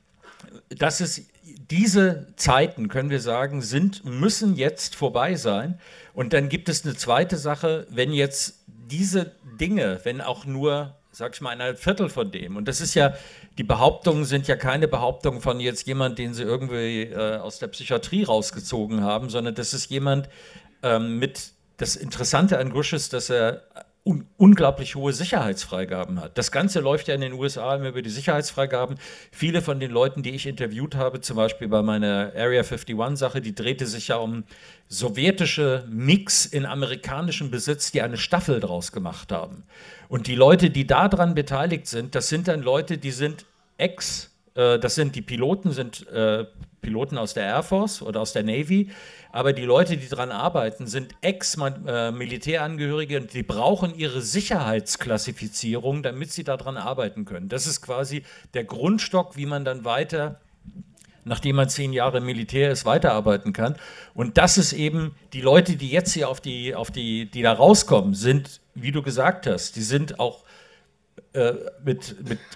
diese Zeiten, können wir sagen, müssen jetzt vorbei sein. Und dann gibt es eine zweite Sache, wenn jetzt diese Dinge, wenn auch nur, sag ich mal, ein Viertel von dem, und das ist ja, die Behauptungen sind ja keine Behauptungen von jetzt jemand, den sie irgendwie aus der Psychiatrie rausgezogen haben, sondern das ist jemand das Interessante an Grush ist, dass er unglaublich hohe Sicherheitsfreigaben hat. Das Ganze läuft ja in den USA immer über die Sicherheitsfreigaben. Viele von den Leuten, die ich interviewt habe, zum Beispiel bei meiner Area 51-Sache, die drehte sich ja um sowjetische Mix in amerikanischem Besitz, die eine Staffel draus gemacht haben. Und die Leute, die daran beteiligt sind, das sind dann Leute, die sind die Piloten, sind Piloten aus der Air Force oder aus der Navy, aber die Leute, die daran arbeiten, sind Ex-Militärangehörige und die brauchen ihre Sicherheitsklassifizierung, damit sie daran arbeiten können. Das ist quasi der Grundstock, wie man dann weiter, nachdem man 10 Jahre im Militär ist, weiterarbeiten kann. Und das ist eben, die Leute, die jetzt hier die da rauskommen, sind, wie du gesagt hast, die sind auch mit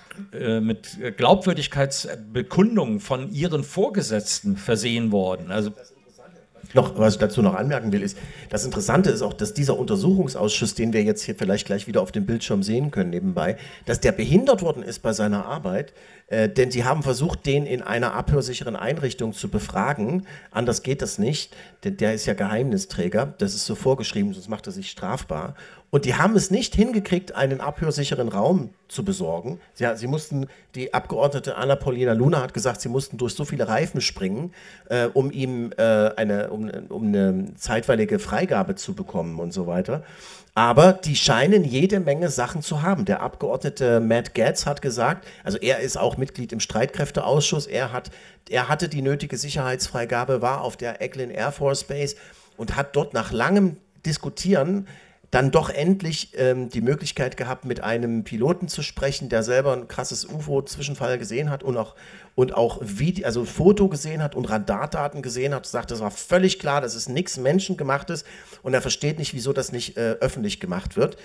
Glaubwürdigkeitsbekundungen von ihren Vorgesetzten versehen worden. Also was ich dazu noch anmerken will, ist, das Interessante ist auch, dass dieser Untersuchungsausschuss, den wir jetzt hier vielleicht gleich wieder auf dem Bildschirm sehen können nebenbei, dass der behindert worden ist bei seiner Arbeit, denn sie haben versucht, den in einer abhörsicheren Einrichtung zu befragen. Anders geht das nicht, denn der ist ja Geheimnisträger, das ist so vorgeschrieben, sonst macht er sich strafbar. Und die haben es nicht hingekriegt, einen abhörsicheren Raum zu besorgen. Sie mussten, die Abgeordnete Anna Paulina Luna hat gesagt, sie mussten durch so viele Reifen springen, um eine zeitweilige Freigabe zu bekommen und so weiter. Aber die scheinen jede Menge Sachen zu haben. Der Abgeordnete Matt Gaetz hat gesagt, also er ist auch Mitglied im Streitkräfteausschuss, er hatte die nötige Sicherheitsfreigabe, war auf der Eglin Air Force Base und hat dort nach langem Diskutieren dann doch endlich die Möglichkeit gehabt, mit einem Piloten zu sprechen, der selber ein krasses UFO-Zwischenfall gesehen hat und auch Foto gesehen hat und Radardaten gesehen hat, sagt, das war völlig klar, das ist nichts Menschengemachtes und er versteht nicht, wieso das nicht öffentlich gemacht wird.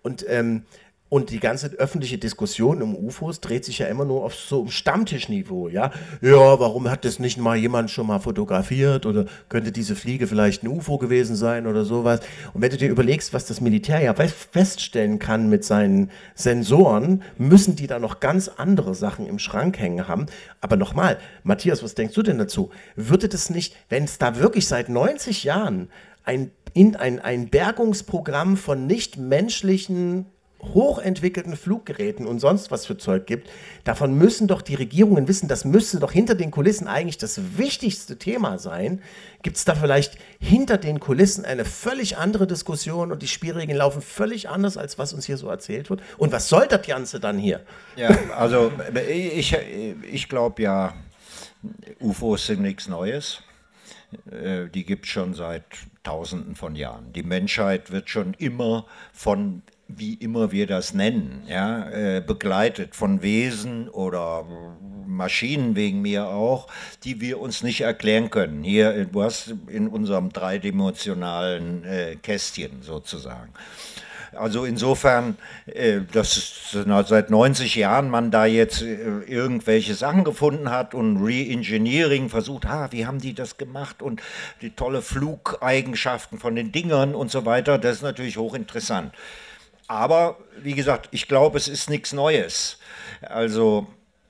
Und die ganze öffentliche Diskussion um UFOs dreht sich ja immer nur auf so Stammtischniveau, ja? Ja, warum hat das nicht mal jemand schon mal fotografiert oder könnte diese Fliege vielleicht ein UFO gewesen sein oder sowas? Und wenn du dir überlegst, was das Militär ja feststellen kann mit seinen Sensoren, müssen die da noch ganz andere Sachen im Schrank hängen haben. Aber nochmal, Matthias, was denkst du denn dazu? Würde das nicht, wenn es da wirklich seit 90 Jahren ein Bergungsprogramm von nichtmenschlichen hochentwickelten Fluggeräten und sonst was für Zeug gibt, davon müssen doch die Regierungen wissen, das müsste doch hinter den Kulissen eigentlich das wichtigste Thema sein. Gibt es da vielleicht hinter den Kulissen eine völlig andere Diskussion und die Spielregeln laufen völlig anders, als was uns hier so erzählt wird? Und was soll das Ganze dann hier? Ja, also ich glaube ja, UFOs sind nichts Neues. Die gibt es schon seit Tausenden von Jahren. Die Menschheit wird schon immer von, wie immer wir das nennen, ja, begleitet von Wesen oder Maschinen wegen mir auch, die wir uns nicht erklären können. Hier, du hast in unserem dreidimensionalen Kästchen sozusagen. Also insofern, dass seit 90 Jahren man da jetzt irgendwelche Sachen gefunden hat und Re-Engineering versucht, wie haben die das gemacht und die tolle Flugeigenschaften von den Dingern und so weiter, das ist natürlich hochinteressant. Aber, wie gesagt, ich glaube, es ist nichts Neues. Also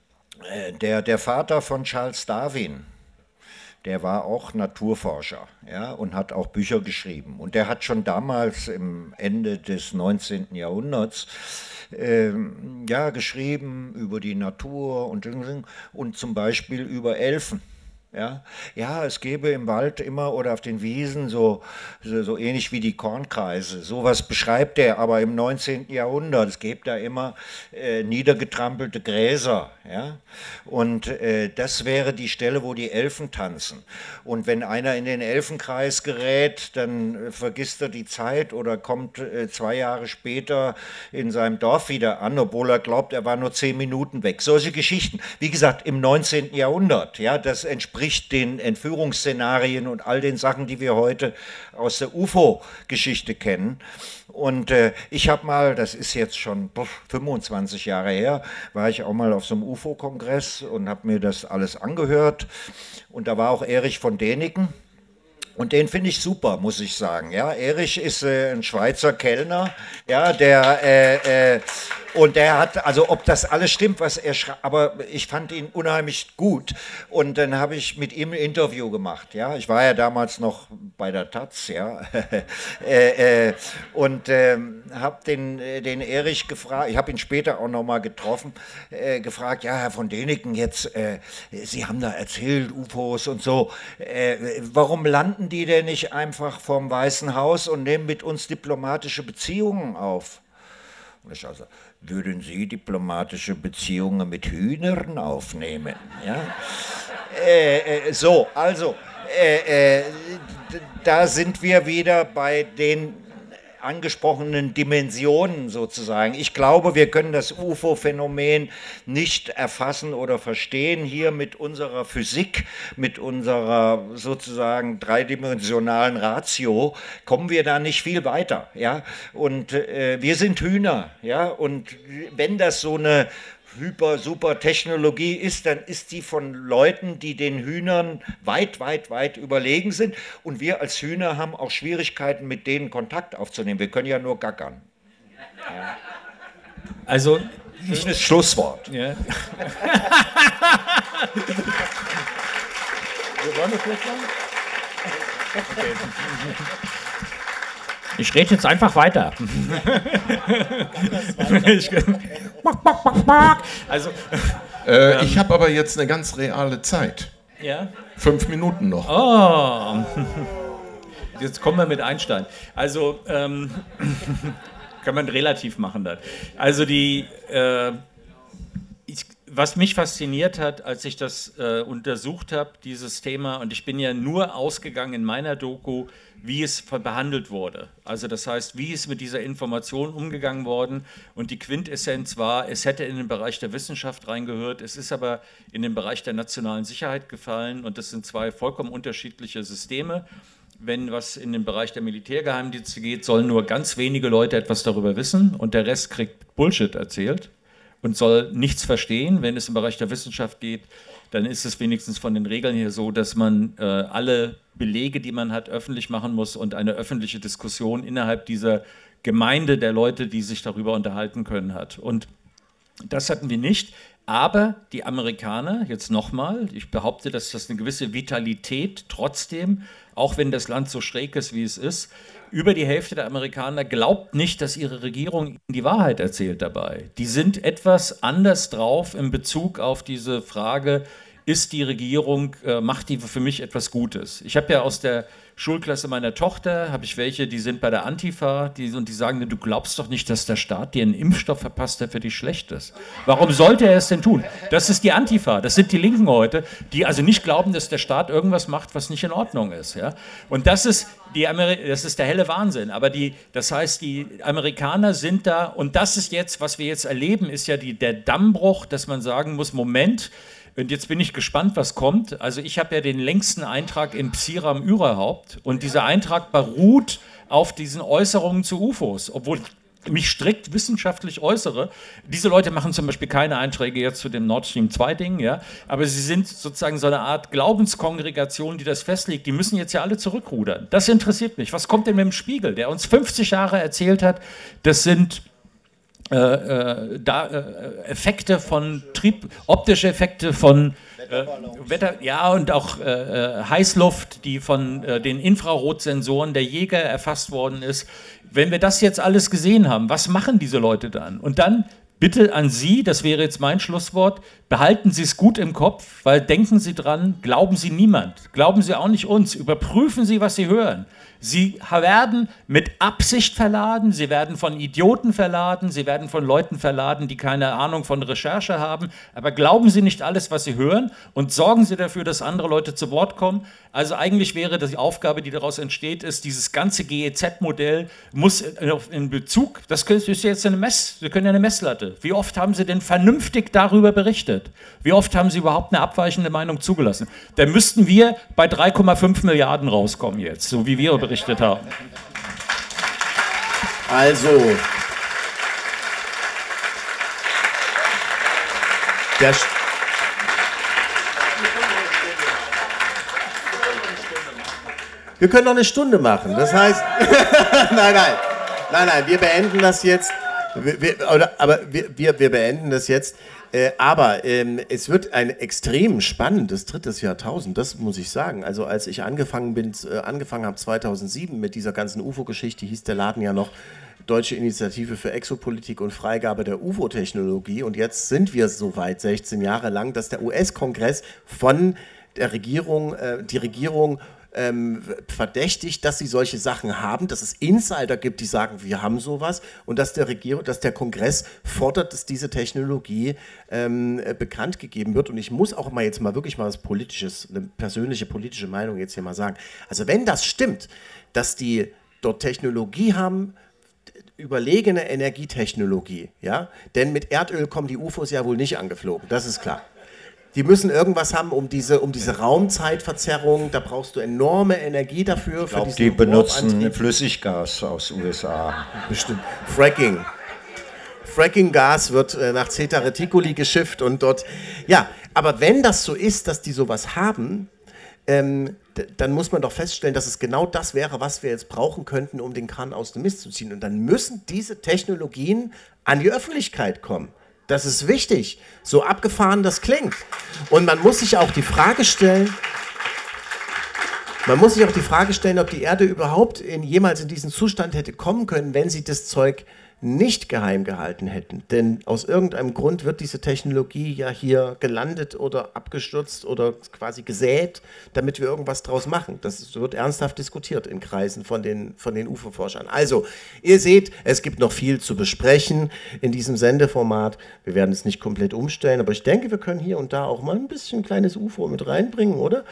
der Vater von Charles Darwin, der war auch Naturforscher, ja, und hat auch Bücher geschrieben. Und der hat schon damals im Ende des 19. Jahrhunderts geschrieben über die Natur und zum Beispiel über Elfen. Ja, es gäbe im Wald immer oder auf den Wiesen so ähnlich wie die Kornkreise. Sowas beschreibt er aber im 19. Jahrhundert. Es gäbe da immer niedergetrampelte Gräser. Ja? Und das wäre die Stelle, wo die Elfen tanzen. Und wenn einer in den Elfenkreis gerät, dann vergisst er die Zeit oder kommt 2 Jahre später in seinem Dorf wieder an, obwohl er glaubt, er war nur 10 Minuten weg. Solche Geschichten. Wie gesagt, im 19. Jahrhundert. Ja, das entspricht den Entführungsszenarien und all den Sachen, die wir heute aus der UFO-Geschichte kennen. Und ich habe mal, das ist jetzt schon 25 Jahre her, war ich auch mal auf so einem UFO-Kongress und habe mir das alles angehört. Und da war auch Erich von Däniken. Und den finde ich super, muss ich sagen. Ja, Erich ist ein Schweizer Kellner, ja, und der hat, also ob das alles stimmt, was er schreibt, aber ich fand ihn unheimlich gut. Und dann habe ich mit ihm ein Interview gemacht. Ja, ich war ja damals noch bei der Taz, ja, und habe den Erich gefragt. Ich habe ihn später auch noch mal getroffen, gefragt, ja, Herr von Däniken, jetzt, Sie haben da erzählt, UFOs und so. Warum landen die denn nicht einfach vom Weißen Haus und nehmen mit uns diplomatische Beziehungen auf? Und ich also, würden Sie diplomatische Beziehungen mit Hühnern aufnehmen? Ja? Da sind wir wieder bei den angesprochenen Dimensionen sozusagen. Ich glaube, wir können das UFO-Phänomen nicht erfassen oder verstehen. Hier mit unserer Physik, mit unserer sozusagen dreidimensionalen Ratio kommen wir da nicht viel weiter. Ja? Und wir sind Hühner. Ja? Und wenn das so eine super Technologie ist, dann ist die von Leuten, die den Hühnern weit überlegen sind. Und wir als Hühner haben auch Schwierigkeiten, mit denen Kontakt aufzunehmen. Wir können ja nur gackern. Ja. Also, schönes Schlusswort. Ja. Wir wollen das jetzt machen? Okay. Ich rede jetzt einfach weiter. Also, ich habe aber jetzt eine ganz reale Zeit. Ja? 5 Minuten noch. Oh, jetzt kommen wir mit Einstein. Also, kann man relativ machen dann. Also was mich fasziniert hat, als ich das untersucht habe, dieses Thema, und ich bin ja nur ausgegangen in meiner Doku, wie es behandelt wurde. Also das heißt, wie ist mit dieser Information umgegangen worden, und die Quintessenz war, es hätte in den Bereich der Wissenschaft reingehört, es ist aber in den Bereich der nationalen Sicherheit gefallen, und das sind zwei vollkommen unterschiedliche Systeme. Wenn was in den Bereich der Militärgeheimdienste geht, sollen nur ganz wenige Leute etwas darüber wissen und der Rest kriegt Bullshit erzählt und soll nichts verstehen. Wenn es im Bereich der Wissenschaft geht, dann ist es wenigstens von den Regeln her so, dass man alle Belege, die man hat, öffentlich machen muss und eine öffentliche Diskussion innerhalb dieser Gemeinde der Leute, die sich darüber unterhalten können, hat. Und das hatten wir nicht. Aber die Amerikaner, jetzt nochmal, ich behaupte, dass das eine gewisse Vitalität trotzdem, auch wenn das Land so schräg ist, wie es ist, über die Hälfte der Amerikaner glaubt nicht, dass ihre Regierung ihnen die Wahrheit erzählt dabei. Die sind etwas anders drauf in Bezug auf diese Frage, ist die Regierung, macht die für mich etwas Gutes? Ich habe ja aus der Schulklasse meiner Tochter, habe ich welche, die sind bei der Antifa, und die sagen, du glaubst doch nicht, dass der Staat dir einen Impfstoff verpasst, der für dich schlecht ist. Warum sollte er es denn tun? Das ist die Antifa, das sind die Linken heute, die also nicht glauben, dass der Staat irgendwas macht, was nicht in Ordnung ist. Ja? Und das ist der helle Wahnsinn. Aber das heißt, die Amerikaner sind da, und das ist jetzt, was wir jetzt erleben, ist ja der Dammbruch, dass man sagen muss, Moment, und jetzt bin ich gespannt, was kommt. Also ich habe ja den längsten Eintrag in Psiram überhaupt, und dieser Eintrag beruht auf diesen Äußerungen zu UFOs, obwohl ich mich strikt wissenschaftlich äußere. Diese Leute machen zum Beispiel keine Einträge jetzt zu dem Nord Stream 2-Ding, ja, aber sie sind sozusagen so eine Art Glaubenskongregation, die das festlegt. Die müssen jetzt ja alle zurückrudern. Das interessiert mich. Was kommt denn mit dem Spiegel, der uns 50 Jahre erzählt hat, das sind Effekte von optische Effekte von Wetter, ja, und auch Heißluft, die von den Infrarotsensoren der Jäger erfasst worden ist. Wenn wir das jetzt alles gesehen haben, was machen diese Leute dann? Und dann bitte an Sie, das wäre jetzt mein Schlusswort, behalten Sie es gut im Kopf, weil denken Sie dran, glauben Sie niemand, glauben Sie auch nicht uns, überprüfen Sie, was Sie hören. Sie werden mit Absicht verladen, Sie werden von Idioten verladen, Sie werden von Leuten verladen, die keine Ahnung von Recherche haben, aber glauben Sie nicht alles, was Sie hören, und sorgen Sie dafür, dass andere Leute zu Wort kommen. Also eigentlich wäre die Aufgabe, die daraus entsteht, ist, dieses ganze GEZ-Modell muss in Bezug, das ist jetzt Sie können ja eine Messlatte. Wie oft haben Sie denn vernünftig darüber berichtet? Wie oft haben Sie überhaupt eine abweichende Meinung zugelassen? Da müssten wir bei 3,5 Milliarden rauskommen jetzt, so wie wir berichtet haben. Also, wir können noch eine Stunde machen. Das heißt, nein, wir beenden das jetzt. Wir beenden das jetzt. Aber es wird ein extrem spannendes drittes Jahrtausend, das muss ich sagen. Also als ich angefangen habe 2007 mit dieser ganzen UFO-Geschichte, hieß der Laden ja noch Deutsche Initiative für Exopolitik und Freigabe der UFO-Technologie. Und jetzt sind wir so weit, 16 Jahre lang, dass der US-Kongress von der Regierung, die Regierung verdächtigt, dass sie solche Sachen haben, dass es Insider gibt, die sagen, wir haben sowas, und dass der Kongress fordert, dass diese Technologie bekannt gegeben wird. Und ich muss auch mal wirklich mal was Politisches, eine persönliche politische Meinung jetzt hier mal sagen. Also wenn das stimmt, dass die dort Technologie haben, überlegene Energietechnologie, ja, denn mit Erdöl kommen die UFOs ja wohl nicht angeflogen, das ist klar. Die müssen irgendwas haben, um diese Raumzeitverzerrung, da brauchst du enorme Energie dafür. Ich glaube, die benutzen Flüssiggas aus USA. Bestimmt. Fracking-Gas wird nach Zeta Reticuli geschifft und dort, ja, aber wenn das so ist, dass die sowas haben, dann muss man doch feststellen, dass es genau das wäre, was wir jetzt brauchen könnten, um den Kahn aus dem Mist zu ziehen. Und dann müssen diese Technologien an die Öffentlichkeit kommen. Das ist wichtig, so abgefahren das klingt. Und man muss sich auch die Frage stellen, ob die Erde überhaupt jemals in diesen Zustand hätte kommen können, wenn sie das Zeug nicht geheim gehalten hätten, denn aus irgendeinem Grund wird diese Technologie ja hier gelandet oder abgestürzt oder quasi gesät, damit wir irgendwas draus machen. Das wird ernsthaft diskutiert in Kreisen von den UFO-Forschern. Also, ihr seht, es gibt noch viel zu besprechen in diesem Sendeformat. Wir werden es nicht komplett umstellen, aber ich denke, wir können hier und da auch mal ein bisschen kleines UFO mit reinbringen, oder?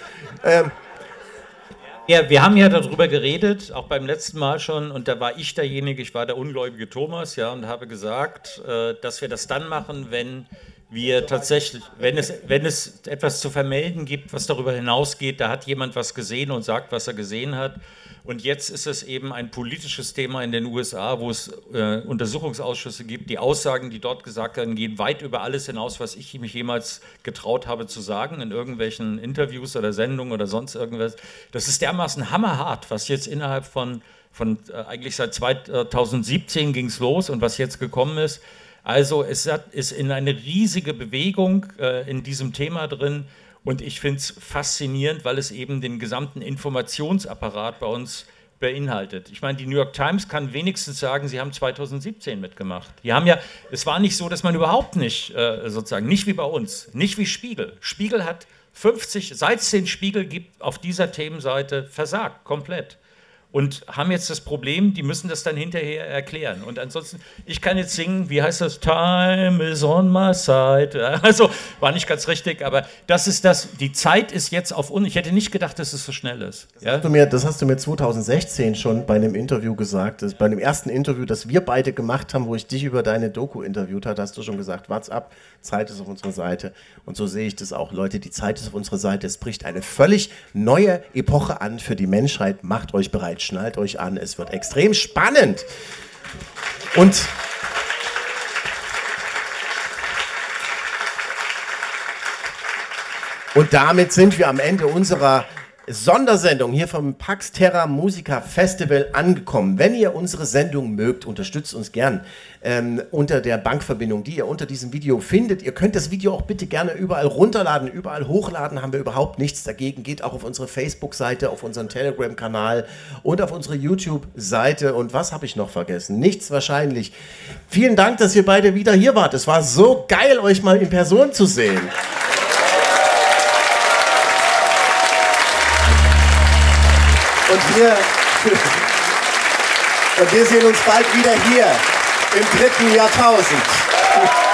Ja, wir haben ja darüber geredet, auch beim letzten Mal schon, und da war ich derjenige, ich war der ungläubige Thomas, ja, und habe gesagt, dass wir das dann machen, wenn wir tatsächlich, wenn es etwas zu vermelden gibt, was darüber hinausgeht, da hat jemand was gesehen und sagt, was er gesehen hat. Und jetzt ist es eben ein politisches Thema in den USA, wo es Untersuchungsausschüsse gibt. Die Aussagen, die dort gesagt werden, gehen weit über alles hinaus, was ich mich jemals getraut habe zu sagen in irgendwelchen Interviews oder Sendungen oder sonst irgendwas. Das ist dermaßen hammerhart, was jetzt innerhalb von eigentlich seit 2017 ging es los und was jetzt gekommen ist. Also es ist in eine riesige Bewegung in diesem Thema drin. Und ich finde es faszinierend, weil es eben den gesamten Informationsapparat bei uns beinhaltet. Ich meine, die New York Times kann wenigstens sagen, sie haben 2017 mitgemacht. Die haben ja, es war nicht so, dass man überhaupt nicht, sozusagen, nicht wie bei uns, nicht wie Spiegel. Spiegel hat 50, seit es den Spiegel gibt, auf dieser Themenseite versagt, komplett. Und haben jetzt das Problem, die müssen das dann hinterher erklären. Und ansonsten, ich kann jetzt singen, wie heißt das? Time is on my side. Also, war nicht ganz richtig, aber das ist das, die Zeit ist jetzt auf uns. Ich hätte nicht gedacht, dass es so schnell ist. Das hast du mir 2016 schon bei einem Interview gesagt. Bei dem ersten Interview, das wir beide gemacht haben, wo ich dich über deine Doku interviewt habe, hast du schon gesagt, wart's ab, Zeit ist auf unserer Seite. Und so sehe ich das auch. Leute, die Zeit ist auf unserer Seite. Es bricht eine völlig neue Epoche an für die Menschheit. Macht euch bereit. Schnallt euch an, es wird extrem spannend. Und damit sind wir am Ende unserer Sondersendung hier vom Pax Terra Musica Festival angekommen. Wenn ihr unsere Sendung mögt, unterstützt uns gern unter der Bankverbindung, die ihr unter diesem Video findet. Ihr könnt das Video auch bitte gerne überall runterladen, überall hochladen, haben wir überhaupt nichts dagegen. Geht auch auf unsere Facebook-Seite, auf unseren Telegram-Kanal und auf unsere YouTube-Seite. Und was habe ich noch vergessen? Nichts wahrscheinlich. Vielen Dank, dass ihr beide wieder hier wart. Es war so geil, euch mal in Person zu sehen. Und wir sehen uns bald wieder hier im 3. Jahrtausend.